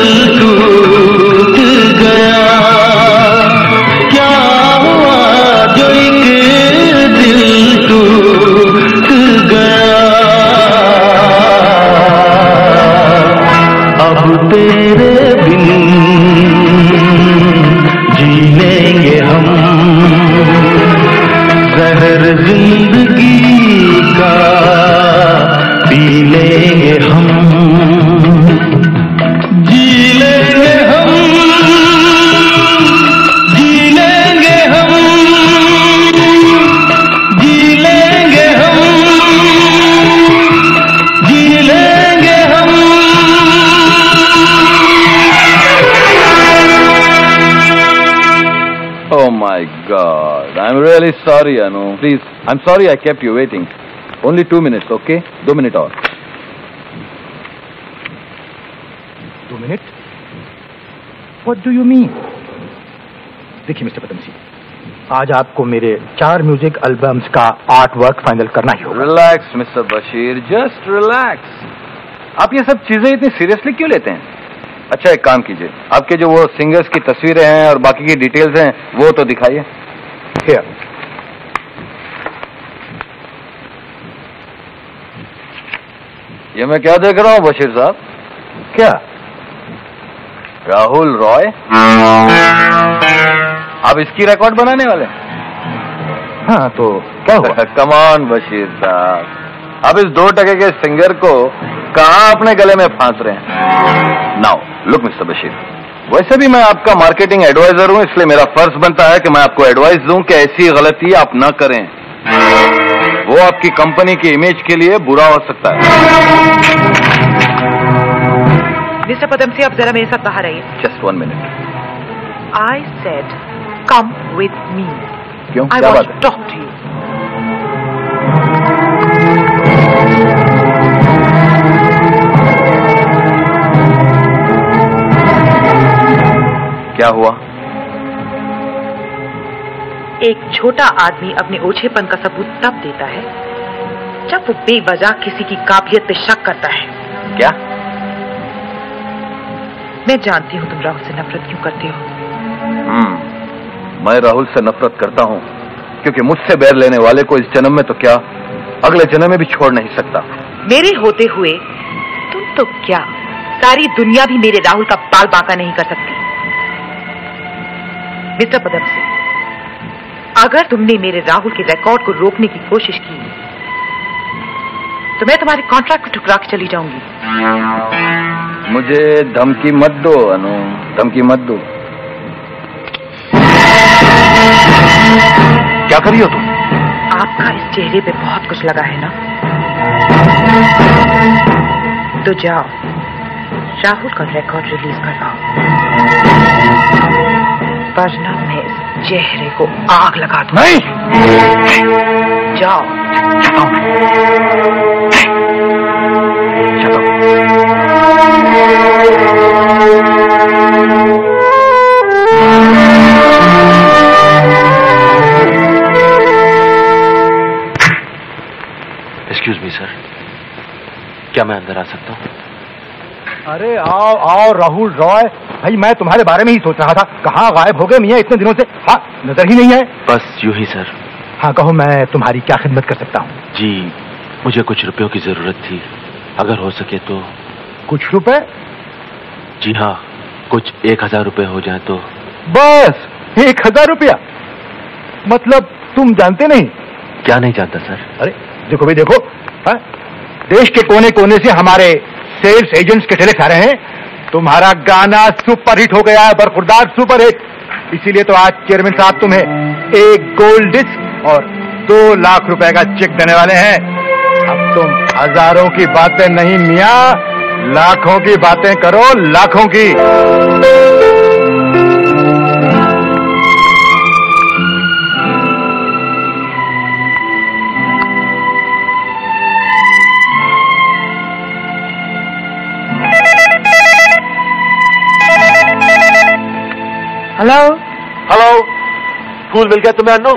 my God. I'm really sorry, Anu. Please, I'm sorry I kept you waiting. Only two minutes, okay? दो मिनट और. दो minute? What do you mean? देखिए मिस्टर पदम सिंह, आज आपको मेरे चार म्यूजिक एल्बम्स का आर्ट वर्क फाइनल करना ही होगा. Relax Mr Bashir, just relax. आप ये सब चीजें इतनी सीरियसली क्यों लेते हैं? अच्छा एक काम कीजिए, आपके जो वो सिंगर्स की तस्वीरें हैं और बाकी की डिटेल्स हैं वो तो दिखाइए. Here. ये मैं क्या देख रहा हूँ बशीर साहब? क्या? राहुल रॉय? आप इसकी रिकॉर्ड बनाने वाले? हाँ तो क्या हुआ? कम ऑन बशीर साहब, आप इस दो टके के सिंगर को कहाँ अपने गले में फांस रहे हैं? नाउ लुक मिस्टर बशीर, वैसे भी मैं आपका मार्केटिंग एडवाइजर हूँ, इसलिए मेरा फर्ज बनता है कि मैं आपको एडवाइस दूं कि ऐसी गलती आप न करें. वो आपकी कंपनी की इमेज के लिए बुरा हो सकता है. मिस्टर पदम सिंह, आप जरा मेरे साथ बाहर आइए. Just one minute. I said come with me. क्यों? आई क्या वांट बात टू है? Talk to you. क्या हुआ? एक छोटा आदमी अपने ओछेपन का सबूत तब देता है जब वो बेवजह किसी की काबिलियत पे शक करता है. क्या? मैं जानती हूँ तुम राहुल से नफरत क्यों करते हो. हम्म, मैं राहुल से नफरत करता हूँ क्योंकि मुझसे बैर लेने वाले को इस जन्म में तो क्या, अगले जन्म में भी छोड़ नहीं सकता. मेरे होते हुए तुम तो क्या, सारी दुनिया भी मेरे राहुल का बाल बांका नहीं कर सकती. मिस्टर पदम सिंह, अगर तुमने मेरे राहुल के रिकॉर्ड को रोकने की कोशिश की तो मैं तुम्हारे कॉन्ट्रैक्ट को ठुकरा के चली जाऊंगी. मुझे धमकी मत दो अनु, धमकी मत दो. क्या करी हो तुम? आपका इस चेहरे पे बहुत कुछ लगा है ना, तो जाओ राहुल का रिकॉर्ड रिलीज करवाओ, वरना मैं इस चेहरे को आग लगा दूं. नहीं, जाओ. जाता हूं मैं. जाता हूं. एक्सक्यूज मी सर, क्या मैं अंदर आ सकता हूँ? अरे आओ आओ राहुल रॉय. भाई मैं तुम्हारे बारे में ही सोच रहा था. कहाँ गायब हो गए मियाँ इतने दिनों से? हाँ, नजर ही नहीं है. बस यूं ही सर. हाँ कहो, मैं तुम्हारी क्या खिदमत कर सकता हूँ? जी, मुझे कुछ रुपयों की जरूरत थी, अगर हो सके तो. कुछ रुपए? जी हाँ, कुछ एक हजार रुपये हो जाए तो. बस एक हजार रुपया? मतलब तुम जानते नहीं? क्या नहीं जानता सर? अरे देखो भाई देखो, हा? देश के कोने कोने से हमारे सेल्स एजेंट्स के टेलीफोन आ रहे हैं. तुम्हारा गाना सुपर हिट हो गया है, बरखुरदार सुपर हिट. इसीलिए तो आज चेयरमैन साहब तुम्हें एक गोल्ड डिस्क और दो लाख रुपए का चेक देने वाले हैं. अब तुम हजारों की बातें नहीं मियां, लाखों की बातें करो, लाखों की. हेलो हेलो, फूल मिल गया तुम्हें अन्नू?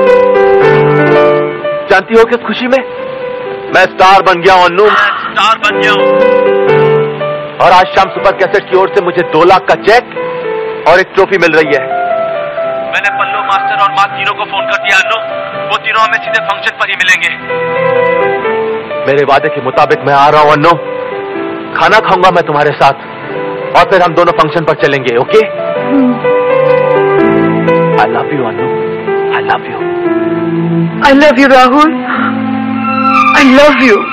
जानती हो किस खुशी में? मैं स्टार बन गया हूं अन्नू, स्टार बन गया हूं. और आज शाम सुपर कैसेट की ओर से मुझे दो लाख का चेक और एक ट्रॉफी मिल रही है. मैंने पल्लू मास्टर और माँ तीनों को फोन कर दिया अन्नू, वो तीनों हमें सीधे फंक्शन पर ही मिलेंगे. मेरे वादे के मुताबिक मैं आ रहा हूं अन्नू. खाना खाऊंगा मैं तुम्हारे साथ और फिर हम दोनों फंक्शन पर चलेंगे. Okay? I love you, Anu. I love you. I love you, Rahul. I love you.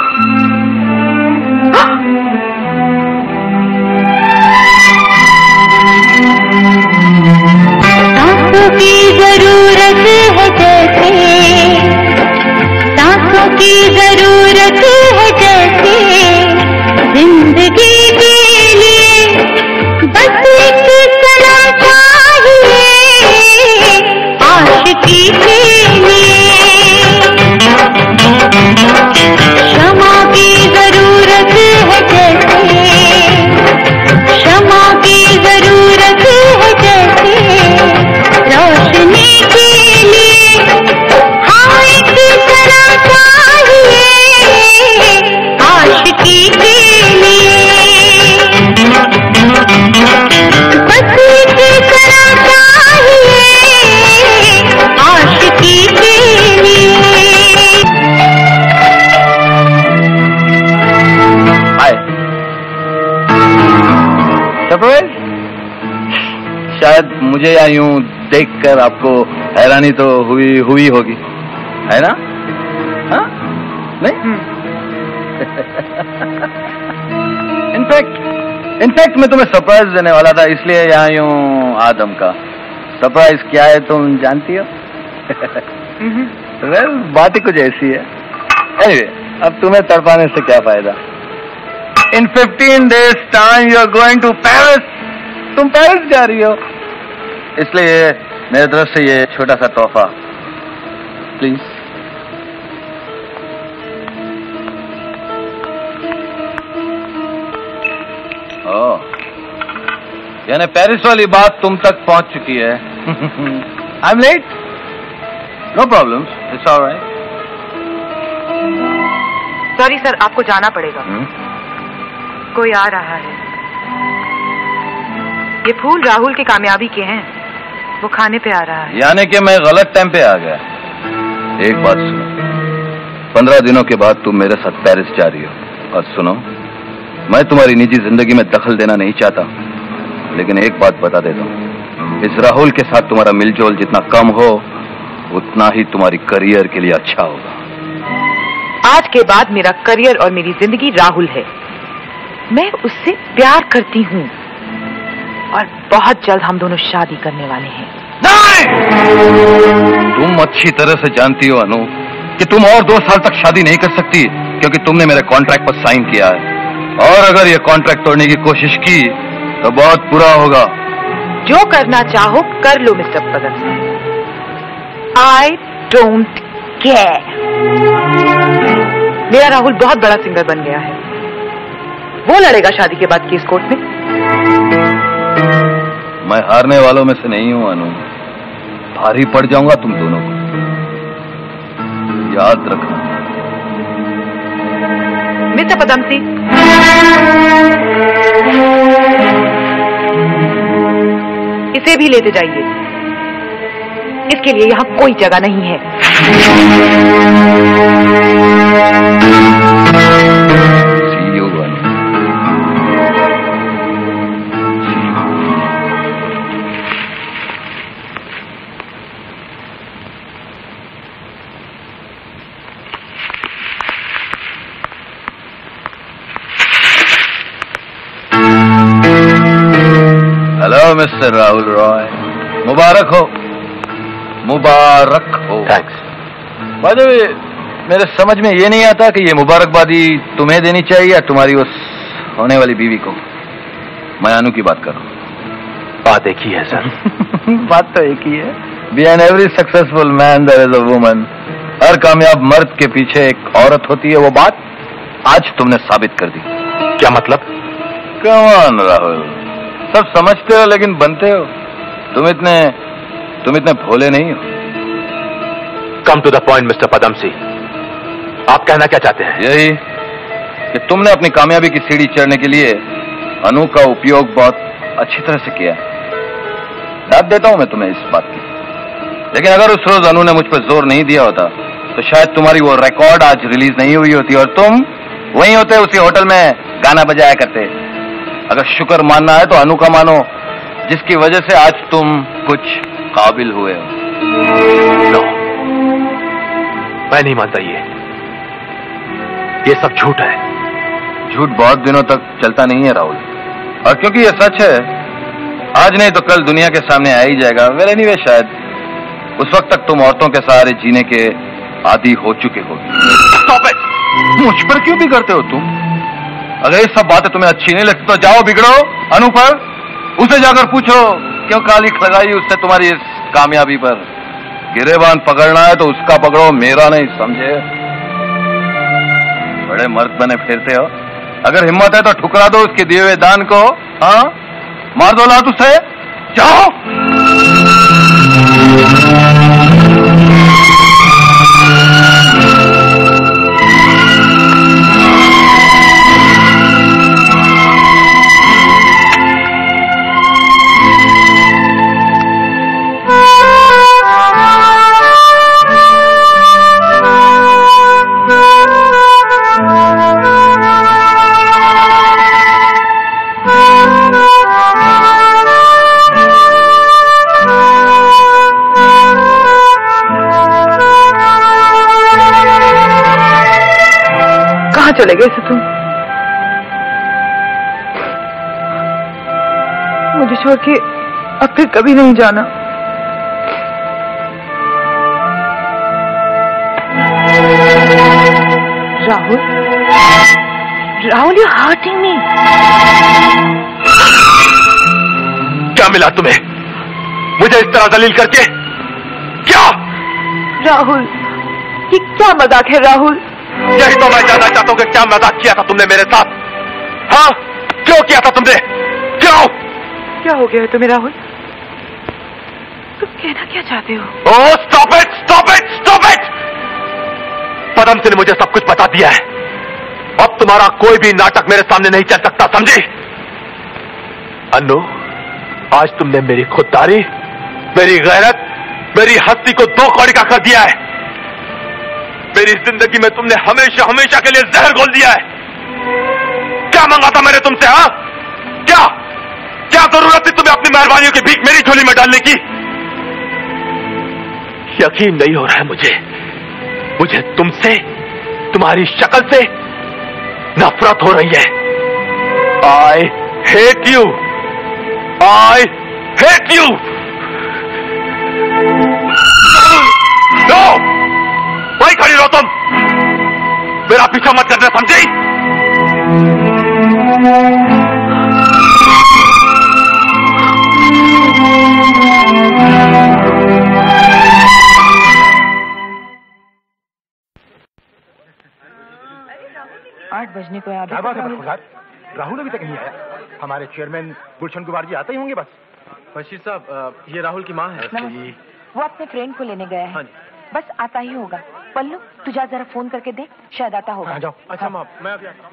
सांसों की जरूरत है जैसे, सांसों की जरूरत है जैसे, जिंदगी के लिए बस एक सलाह चाहिए. शायद मुझे या यूं देखकर आपको हैरानी तो हुई हुई होगी, है ना? हाँ? नहीं? इनफैक्ट इनफैक्ट मैं तुम्हें सरप्राइज देने वाला था, इसलिए यहाँ यूं आदम का सरप्राइज क्या है तुम जानती हो? वेल बात ही कुछ ऐसी है। एनीवे, अब तुम्हें तड़पाने से क्या फायदा? In fifteen days time you are going to Paris. तुम पेरिस जा रही हो, इसलिए मेरे तरफ से ये छोटा सा तोहफा, प्लीज। ओह, यानी पेरिस वाली बात तुम तक पहुंच चुकी है। I am late, no problem, it's alright. Sorry sir, आपको जाना पड़ेगा। कोई आ रहा है। ये फूल राहुल की कामयाबी के हैं, वो खाने पे आ रहा है। यानी कि मैं गलत टाइम पे आ गया। एक बात सुनो, पंद्रह दिनों के बाद तुम मेरे साथ पेरिस जा रही हो। और सुनो, मैं तुम्हारी निजी जिंदगी में दखल देना नहीं चाहता, लेकिन एक बात बता देता हूँ, इस राहुल के साथ तुम्हारा मिलजोल जितना कम हो उतना ही तुम्हारी करियर के लिए अच्छा होगा। आज के बाद मेरा करियर और मेरी जिंदगी राहुल है। मैं उससे प्यार करती हूँ और बहुत जल्द हम दोनों शादी करने वाले हैं। नहीं! तुम अच्छी तरह से जानती हो अनु कि तुम और दो साल तक शादी नहीं कर सकती, क्योंकि तुमने मेरे कॉन्ट्रैक्ट पर साइन किया है, और अगर ये कॉन्ट्रैक्ट तोड़ने की कोशिश की तो बहुत बुरा होगा। जो करना चाहो कर लो Mr Padam Singh, I don't care. मेरा राहुल बहुत बड़ा सिंगर बन गया है, वो लड़ेगा शादी के बाद केस कोर्ट में। मैं हारने वालों में से नहीं हूं अनु, भारी पड़ जाऊंगा तुम दोनों को, याद रखना। मिस्टर पदमसी, इसे भी लेते जाइए, इसके लिए यहाँ कोई जगह नहीं है। See you, Anu. Hello Mr Rahul Roy, मुबारक हो, मुबारक हो। थैंक्स। बाय द वे, मेरे समझ में ये नहीं आता कि ये मुबारकबादी तुम्हें देनी चाहिए या तुम्हारी उस होने वाली बीवी को। मैं अनु की बात कर रहा हूँ। बात एक ही है सर। बात तो एक ही है। Behind every successful man there is a woman. हर कामयाब मर्द के पीछे एक औरत होती है। वो बात आज तुमने साबित कर दी। क्या मतलब? Come on राहुल, सब समझते हो लेकिन बनते हो। तुम इतने तुम इतने भोले नहीं हो। Come to the point Mr Padamsee, आप कहना क्या चाहते हैं? यही कि तुमने अपनी कामयाबी की सीढ़ी चढ़ने के लिए अनु का उपयोग बहुत अच्छी तरह से किया। दाद देता हूं मैं तुम्हें इस बात की, लेकिन अगर उस रोज अनु ने मुझ पर जोर नहीं दिया होता तो शायद तुम्हारी वो रिकॉर्ड आज रिलीज नहीं हुई होती और तुम वहीं होते, उसी होटल में गाना बजाया करते। अगर शुक्र मानना है तो अनु का मानो, जिसकी वजह से आज तुम कुछ काबिल हुए हो। नो, मैं नहीं मानता ये ये सब झूठ है। झूठ बहुत दिनों तक चलता नहीं है राहुल, और क्योंकि ये सच है, आज नहीं तो कल दुनिया के सामने आ ही जाएगा। वेल एनीवे, शायद उस वक्त तक तुम औरतों के सहारे जीने के आदी हो चुके हो। मुझ पर क्यों बिगड़ते हो तुम? अगर ये सब बातें तुम्हें अच्छी नहीं लगती तो जाओ बिगड़ो अनु पर, उसे जाकर पूछो क्यों कालिख लगाई उसने तुम्हारी इस कामयाबी पर। गिरेबान पकड़ना है तो उसका पकड़ो, मेरा नहीं, समझे? बड़े मर्द बने फिरते हो, अगर हिम्मत है तो ठुकरा दो उसके दिए हुए दान को। हाँ, मार दो लात उसे, जाओ। चले गए थे तुम? मुझे छोड़ के अब फिर कभी नहीं जाना। Rahul, Rahul, you hurting me. क्या मिला तुम्हें मुझे इस तरह दलील करके? क्या? राहुल, ये क्या मजाक है राहुल? यही तो मैं जानना चाहता हूँ कि क्या मजाक किया था तुमने मेरे साथ? हाँ, क्यों किया था तुमने? क्यों? क्या हो गया है तुम्हें राहुल? तुम कहना क्या चाहते हो? Oh, stop it, stop it, stop it! Padam Singh ने मुझे सब कुछ बता दिया है। अब तुम्हारा कोई भी नाटक मेरे सामने नहीं चल सकता, समझी? अन्नू, आज तुमने मेरी खुददारी, मेरी गैरत, मेरी हस्ती को दो कौड़ी का कर दिया है। मेरी जिंदगी में तुमने हमेशा हमेशा के लिए जहर घोल दिया है। क्या मांगा था मैंने तुमसे? हाँ, क्या क्या जरूरत थी तुम्हें अपनी मेहरबानियों की भीख मेरी झोली में डालने की? यकीन नहीं हो रहा है मुझे मुझे तुमसे, तुम्हारी शक्ल से नफरत हो रही है। I hate you, I hate you. No, वही खड़ी रहो तुम, मेरा पीछा मत करना, समझी? आठ बजने को है। क्या बात है बरखुरदार? राहुल अभी तक नहीं आया। हमारे चेयरमैन गुलशन कुमार जी आते ही होंगे बस। बशीर साहब, ये राहुल की माँ है। वो अपने फ्रेंड को लेने गया है। बस आता ही होगा। पल्लू, तू जा जरा फोन करके देख, शायद आता होगा। हाँ, जाओ। अच्छा माँ, मैं अभी आता हूँ।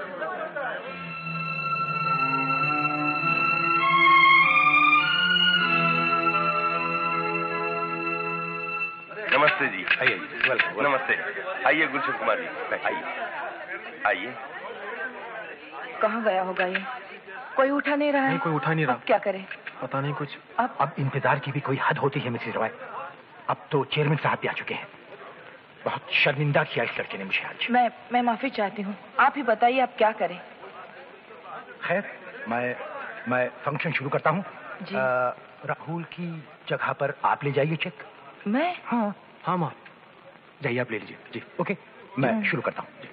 नमस्ते जी। आइए, वेलकम। नमस्ते, आइए गुलशन कुमार जी, आइए आइए। कहाँ गया होगा ये? कोई उठा नहीं रहा है? नहीं, कोई उठा नहीं रहा। अब क्या करें? पता नहीं कुछ। अब अब इंतजार की भी कोई हद होती है मिसेस रॉय। अब तो चेयरमैन साहब भी आ चुके हैं। बहुत शर्मिंदा किया इस लड़के ने मुझे आज। मैं मैं माफी चाहती हूँ। आप ही बताइए अब क्या करें? खैर, मैं मैं फंक्शन शुरू करता हूँ। जी। राहुल की जगह पर आप ले जाइए चेक। मैं? हाँ हाँ माँ, जाइए आप ले लीजिए। जी, ओके, मैं शुरू करता हूँ।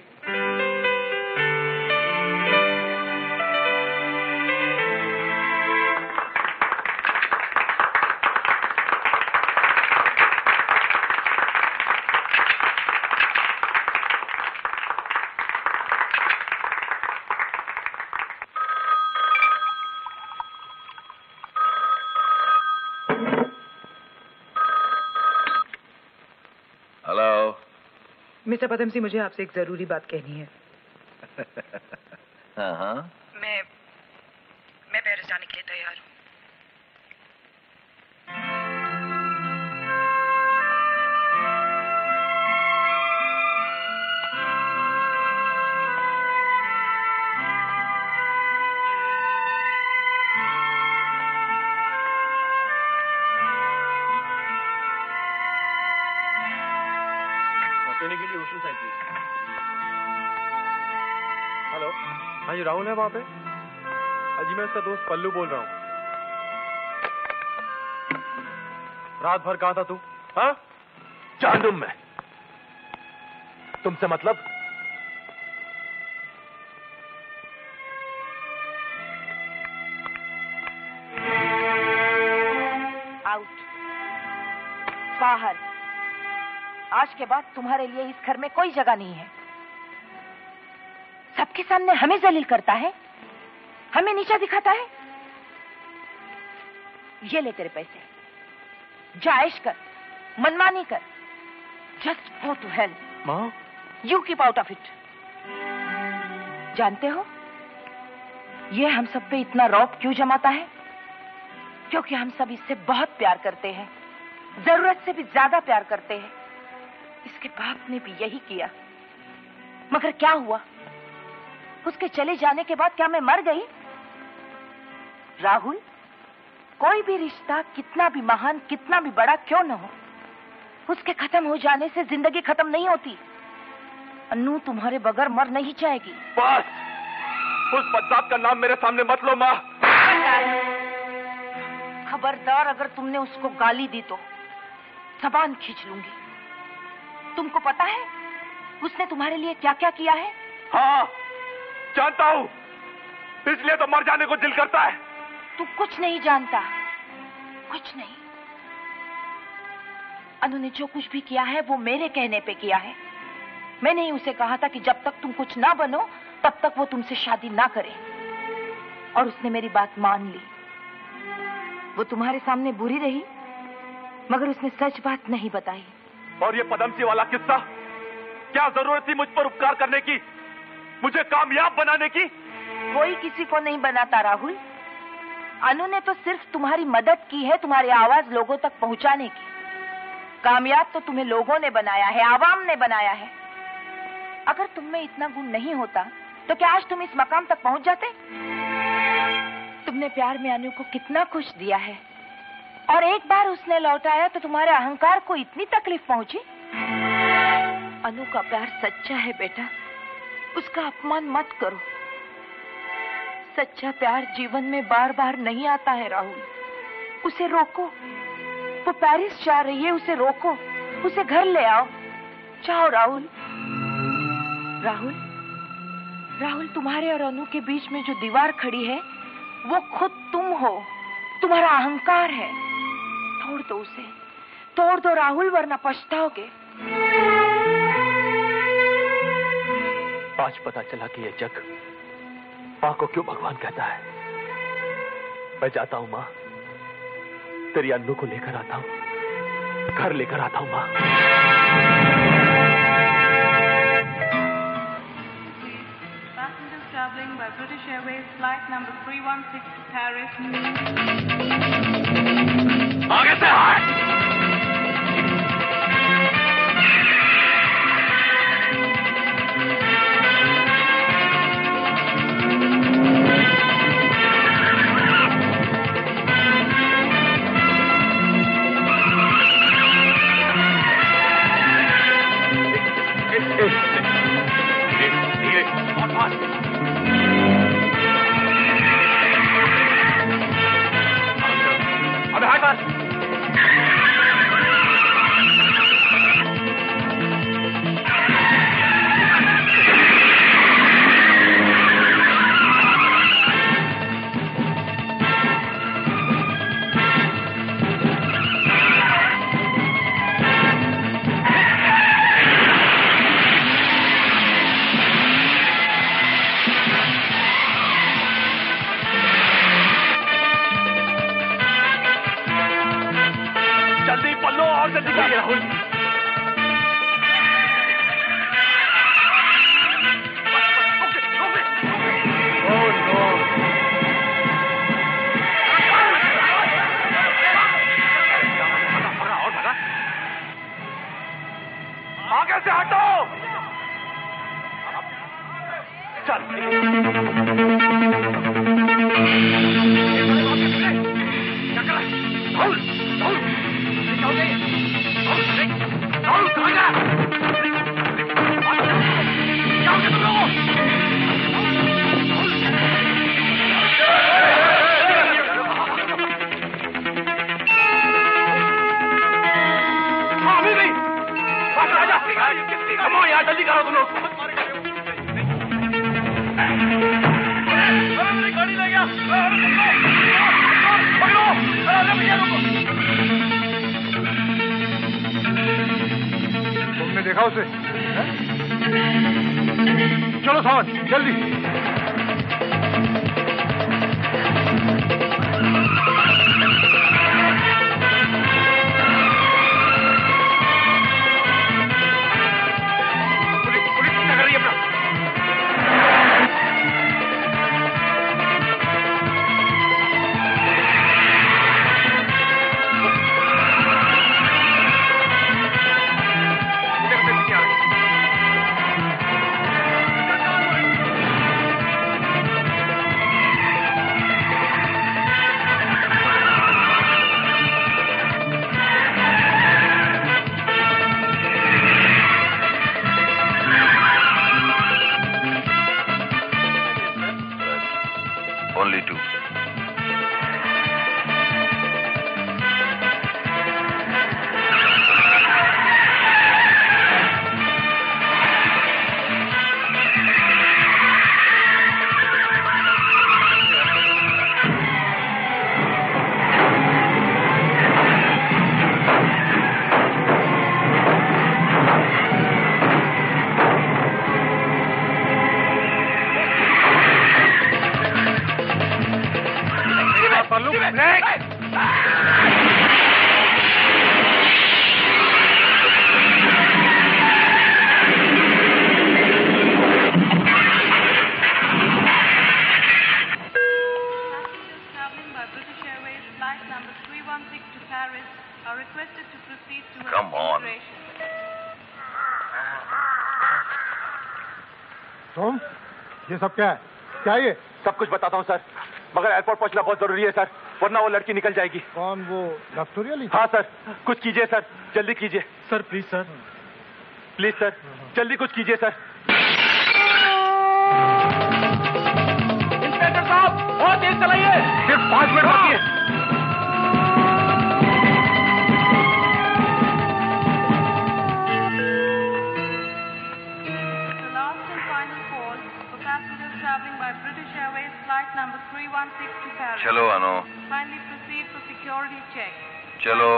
हेलो मिस्टर पदम सिंह, मुझे आपसे एक जरूरी बात कहनी है। हाँ हाँ, मैं मैं पेरिस जाने के लिए तैयार हूँ। के लिए ओशन साइड प्लीज। हेलो, हाँ जी, राहुल है वहाँ पे? जी, मैं उसका दोस्त पल्लू बोल रहा हूँ। रात भर कहाँ था तू? हाँ, जानूं मैं तुमसे मतलब? आउट, बाहर। आज के बाद तुम्हारे लिए इस घर में कोई जगह नहीं है। सबके सामने हमें जलील करता है, हमें नीचा दिखाता है। ये ले तेरे पैसे, जायश कर, मनमानी कर। Just go to hell. माँ, you keep out of it. जानते हो ये हम सब पे इतना रौब क्यों जमाता है? क्योंकि हम सब इससे बहुत प्यार करते हैं, जरूरत से भी ज्यादा प्यार करते हैं। इसके बाप ने भी यही किया, मगर क्या हुआ? उसके चले जाने के बाद क्या मैं मर गई? राहुल, कोई भी रिश्ता कितना भी महान, कितना भी बड़ा क्यों न हो, उसके खत्म हो जाने से जिंदगी खत्म नहीं होती। अनु तुम्हारे बगैर मर नहीं जाएगी। बस, उस बदजात का नाम मेरे सामने मत लो माँ। खबरदार, अगर तुमने उसको गाली दी तो जबान खींच लूंगी। तुमको पता है उसने तुम्हारे लिए क्या क्या किया है? हाँ, जानता हूँ, इसलिए तो मर जाने को दिल करता है। तू कुछ नहीं जानता, कुछ नहीं। अनु ने जो कुछ भी किया है वो मेरे कहने पे किया है। मैंने ही उसे कहा था कि जब तक तुम कुछ ना बनो तब तक वो तुमसे शादी ना करे, और उसने मेरी बात मान ली। वो तुम्हारे सामने बुरी रही मगर उसने सच बात नहीं बताई। और ये पदमसी वाला किस्सा, क्या जरूरत थी मुझ पर उपकार करने की, मुझे कामयाब बनाने की? कोई किसी को नहीं बनाता राहुल। अनु ने तो सिर्फ तुम्हारी मदद की है, तुम्हारी आवाज लोगों तक पहुंचाने की। कामयाब तो तुम्हें लोगों ने बनाया है, आवाम ने बनाया है। अगर तुम में इतना गुण नहीं होता तो क्या आज तुम इस मकाम तक पहुंच जाते? तुमने प्यार में अनु को कितना खुश दिया है, और एक बार उसने लौटाया तो तुम्हारे अहंकार को इतनी तकलीफ पहुंची। अनु का प्यार सच्चा है बेटा, उसका अपमान मत करो। सच्चा प्यार जीवन में बार बार नहीं आता है राहुल। उसे रोको, वो पेरिस जा रही है, उसे रोको, उसे घर ले आओ। जाओ राहुल। राहुल, राहुल तुम्हारे और अनु के बीच में जो दीवार खड़ी है वो खुद तुम हो, तुम्हारा अहंकार है। तोड़ दो उसे, तोड़ दो राहुल, वरना पछताओगे। आज पता चला कि ये जग माँ को क्यों भगवान कहता है। मैं जाता हूँ माँ, तेरी अन्नू को लेकर आता हूँ, घर लेकर आता हूँ माँ। Traveling by British Airways flight number three one six to Paris. आगे से हट! धीरे, बहुत फास्ट। अबे हाथ मार। तुमने देखा उसे? चलो सावन, जल्दी। Paris are requested to proceed to Come on. तुम ये सब क्या है? क्या ये? सब कुछ बताता हूँ सर, मगर एयरपोर्ट पहुंचना बहुत जरूरी है सर, वरना वो लड़की निकल जाएगी। कौन वो लफ्टोरिया? हाँ सर, कुछ कीजिए सर, जल्दी कीजिए sir. Please sir, please sir, जल्दी कुछ कीजिए सर। इंस्पेक्टर साहब और तेज चलाइए, सिर्फ पांच मिनट बाकी है। The last and final call for passengers traveling by British Airways flight number three one six to Paris. चलो Anu, Kindly proceed for security check. चलो।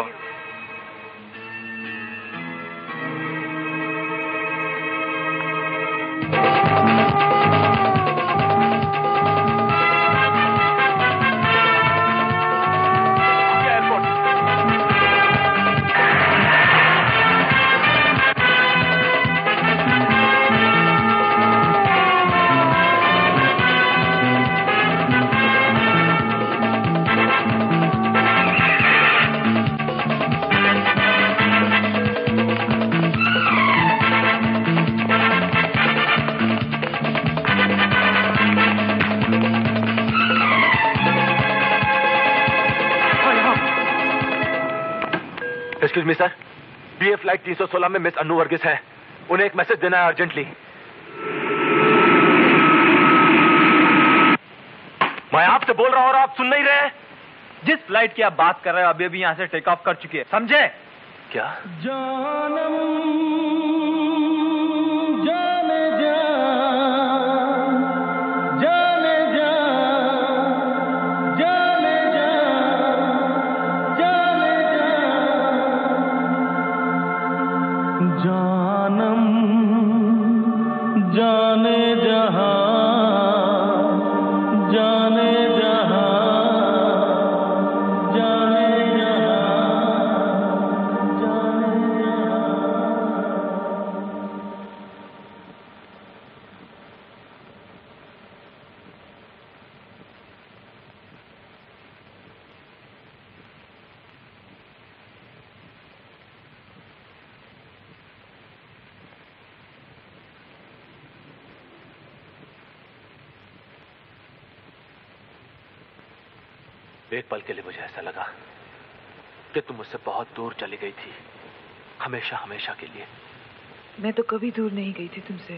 Excuse me sir, BA flight तीन सौ सोलह में मिस अनु वर्गीस है, उन्हें एक मैसेज देना है अर्जेंटली। मैं आपसे बोल रहा हूं और आप सुन नहीं रहे? जिस फ्लाइट की आप बात कर रहे हो अभी अभी यहाँ से टेक ऑफ कर चुकी है, समझे क्या? जानम जाने जा जाने जा जाने जा जाने जा जानम जाने जहां जाने जहां जाने एक पल के लिए मुझे ऐसा लगा कि तुम मुझसे बहुत दूर चली गई थी, हमेशा हमेशा के लिए। मैं तो कभी दूर नहीं गई थी तुमसे।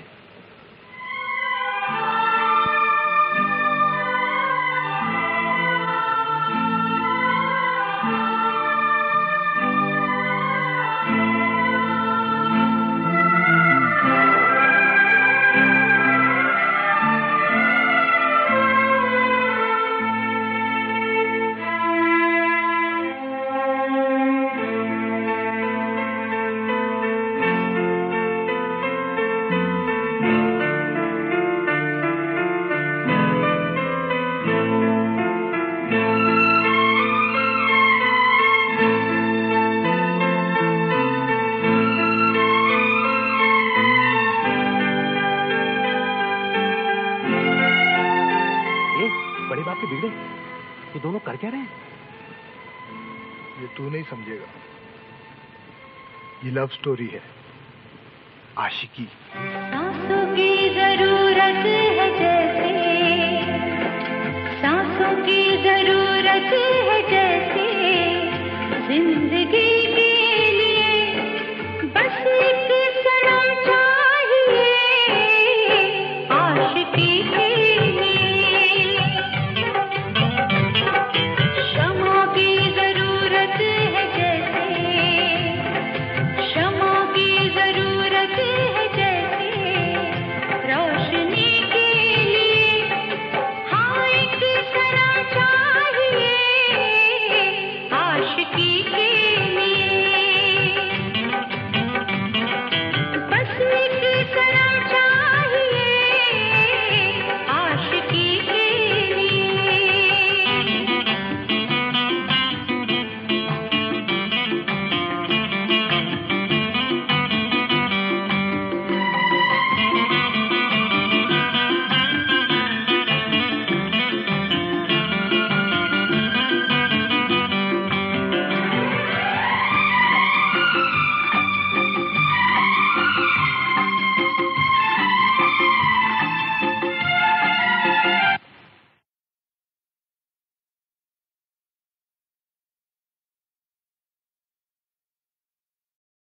ये दोनों कर क्या रहे हैं? ये तू नहीं समझेगा, ये लव स्टोरी है, आशिकी। सांसों की जरूरत है जैसे, सांसों की जरूरत है जैसे, जिंदगी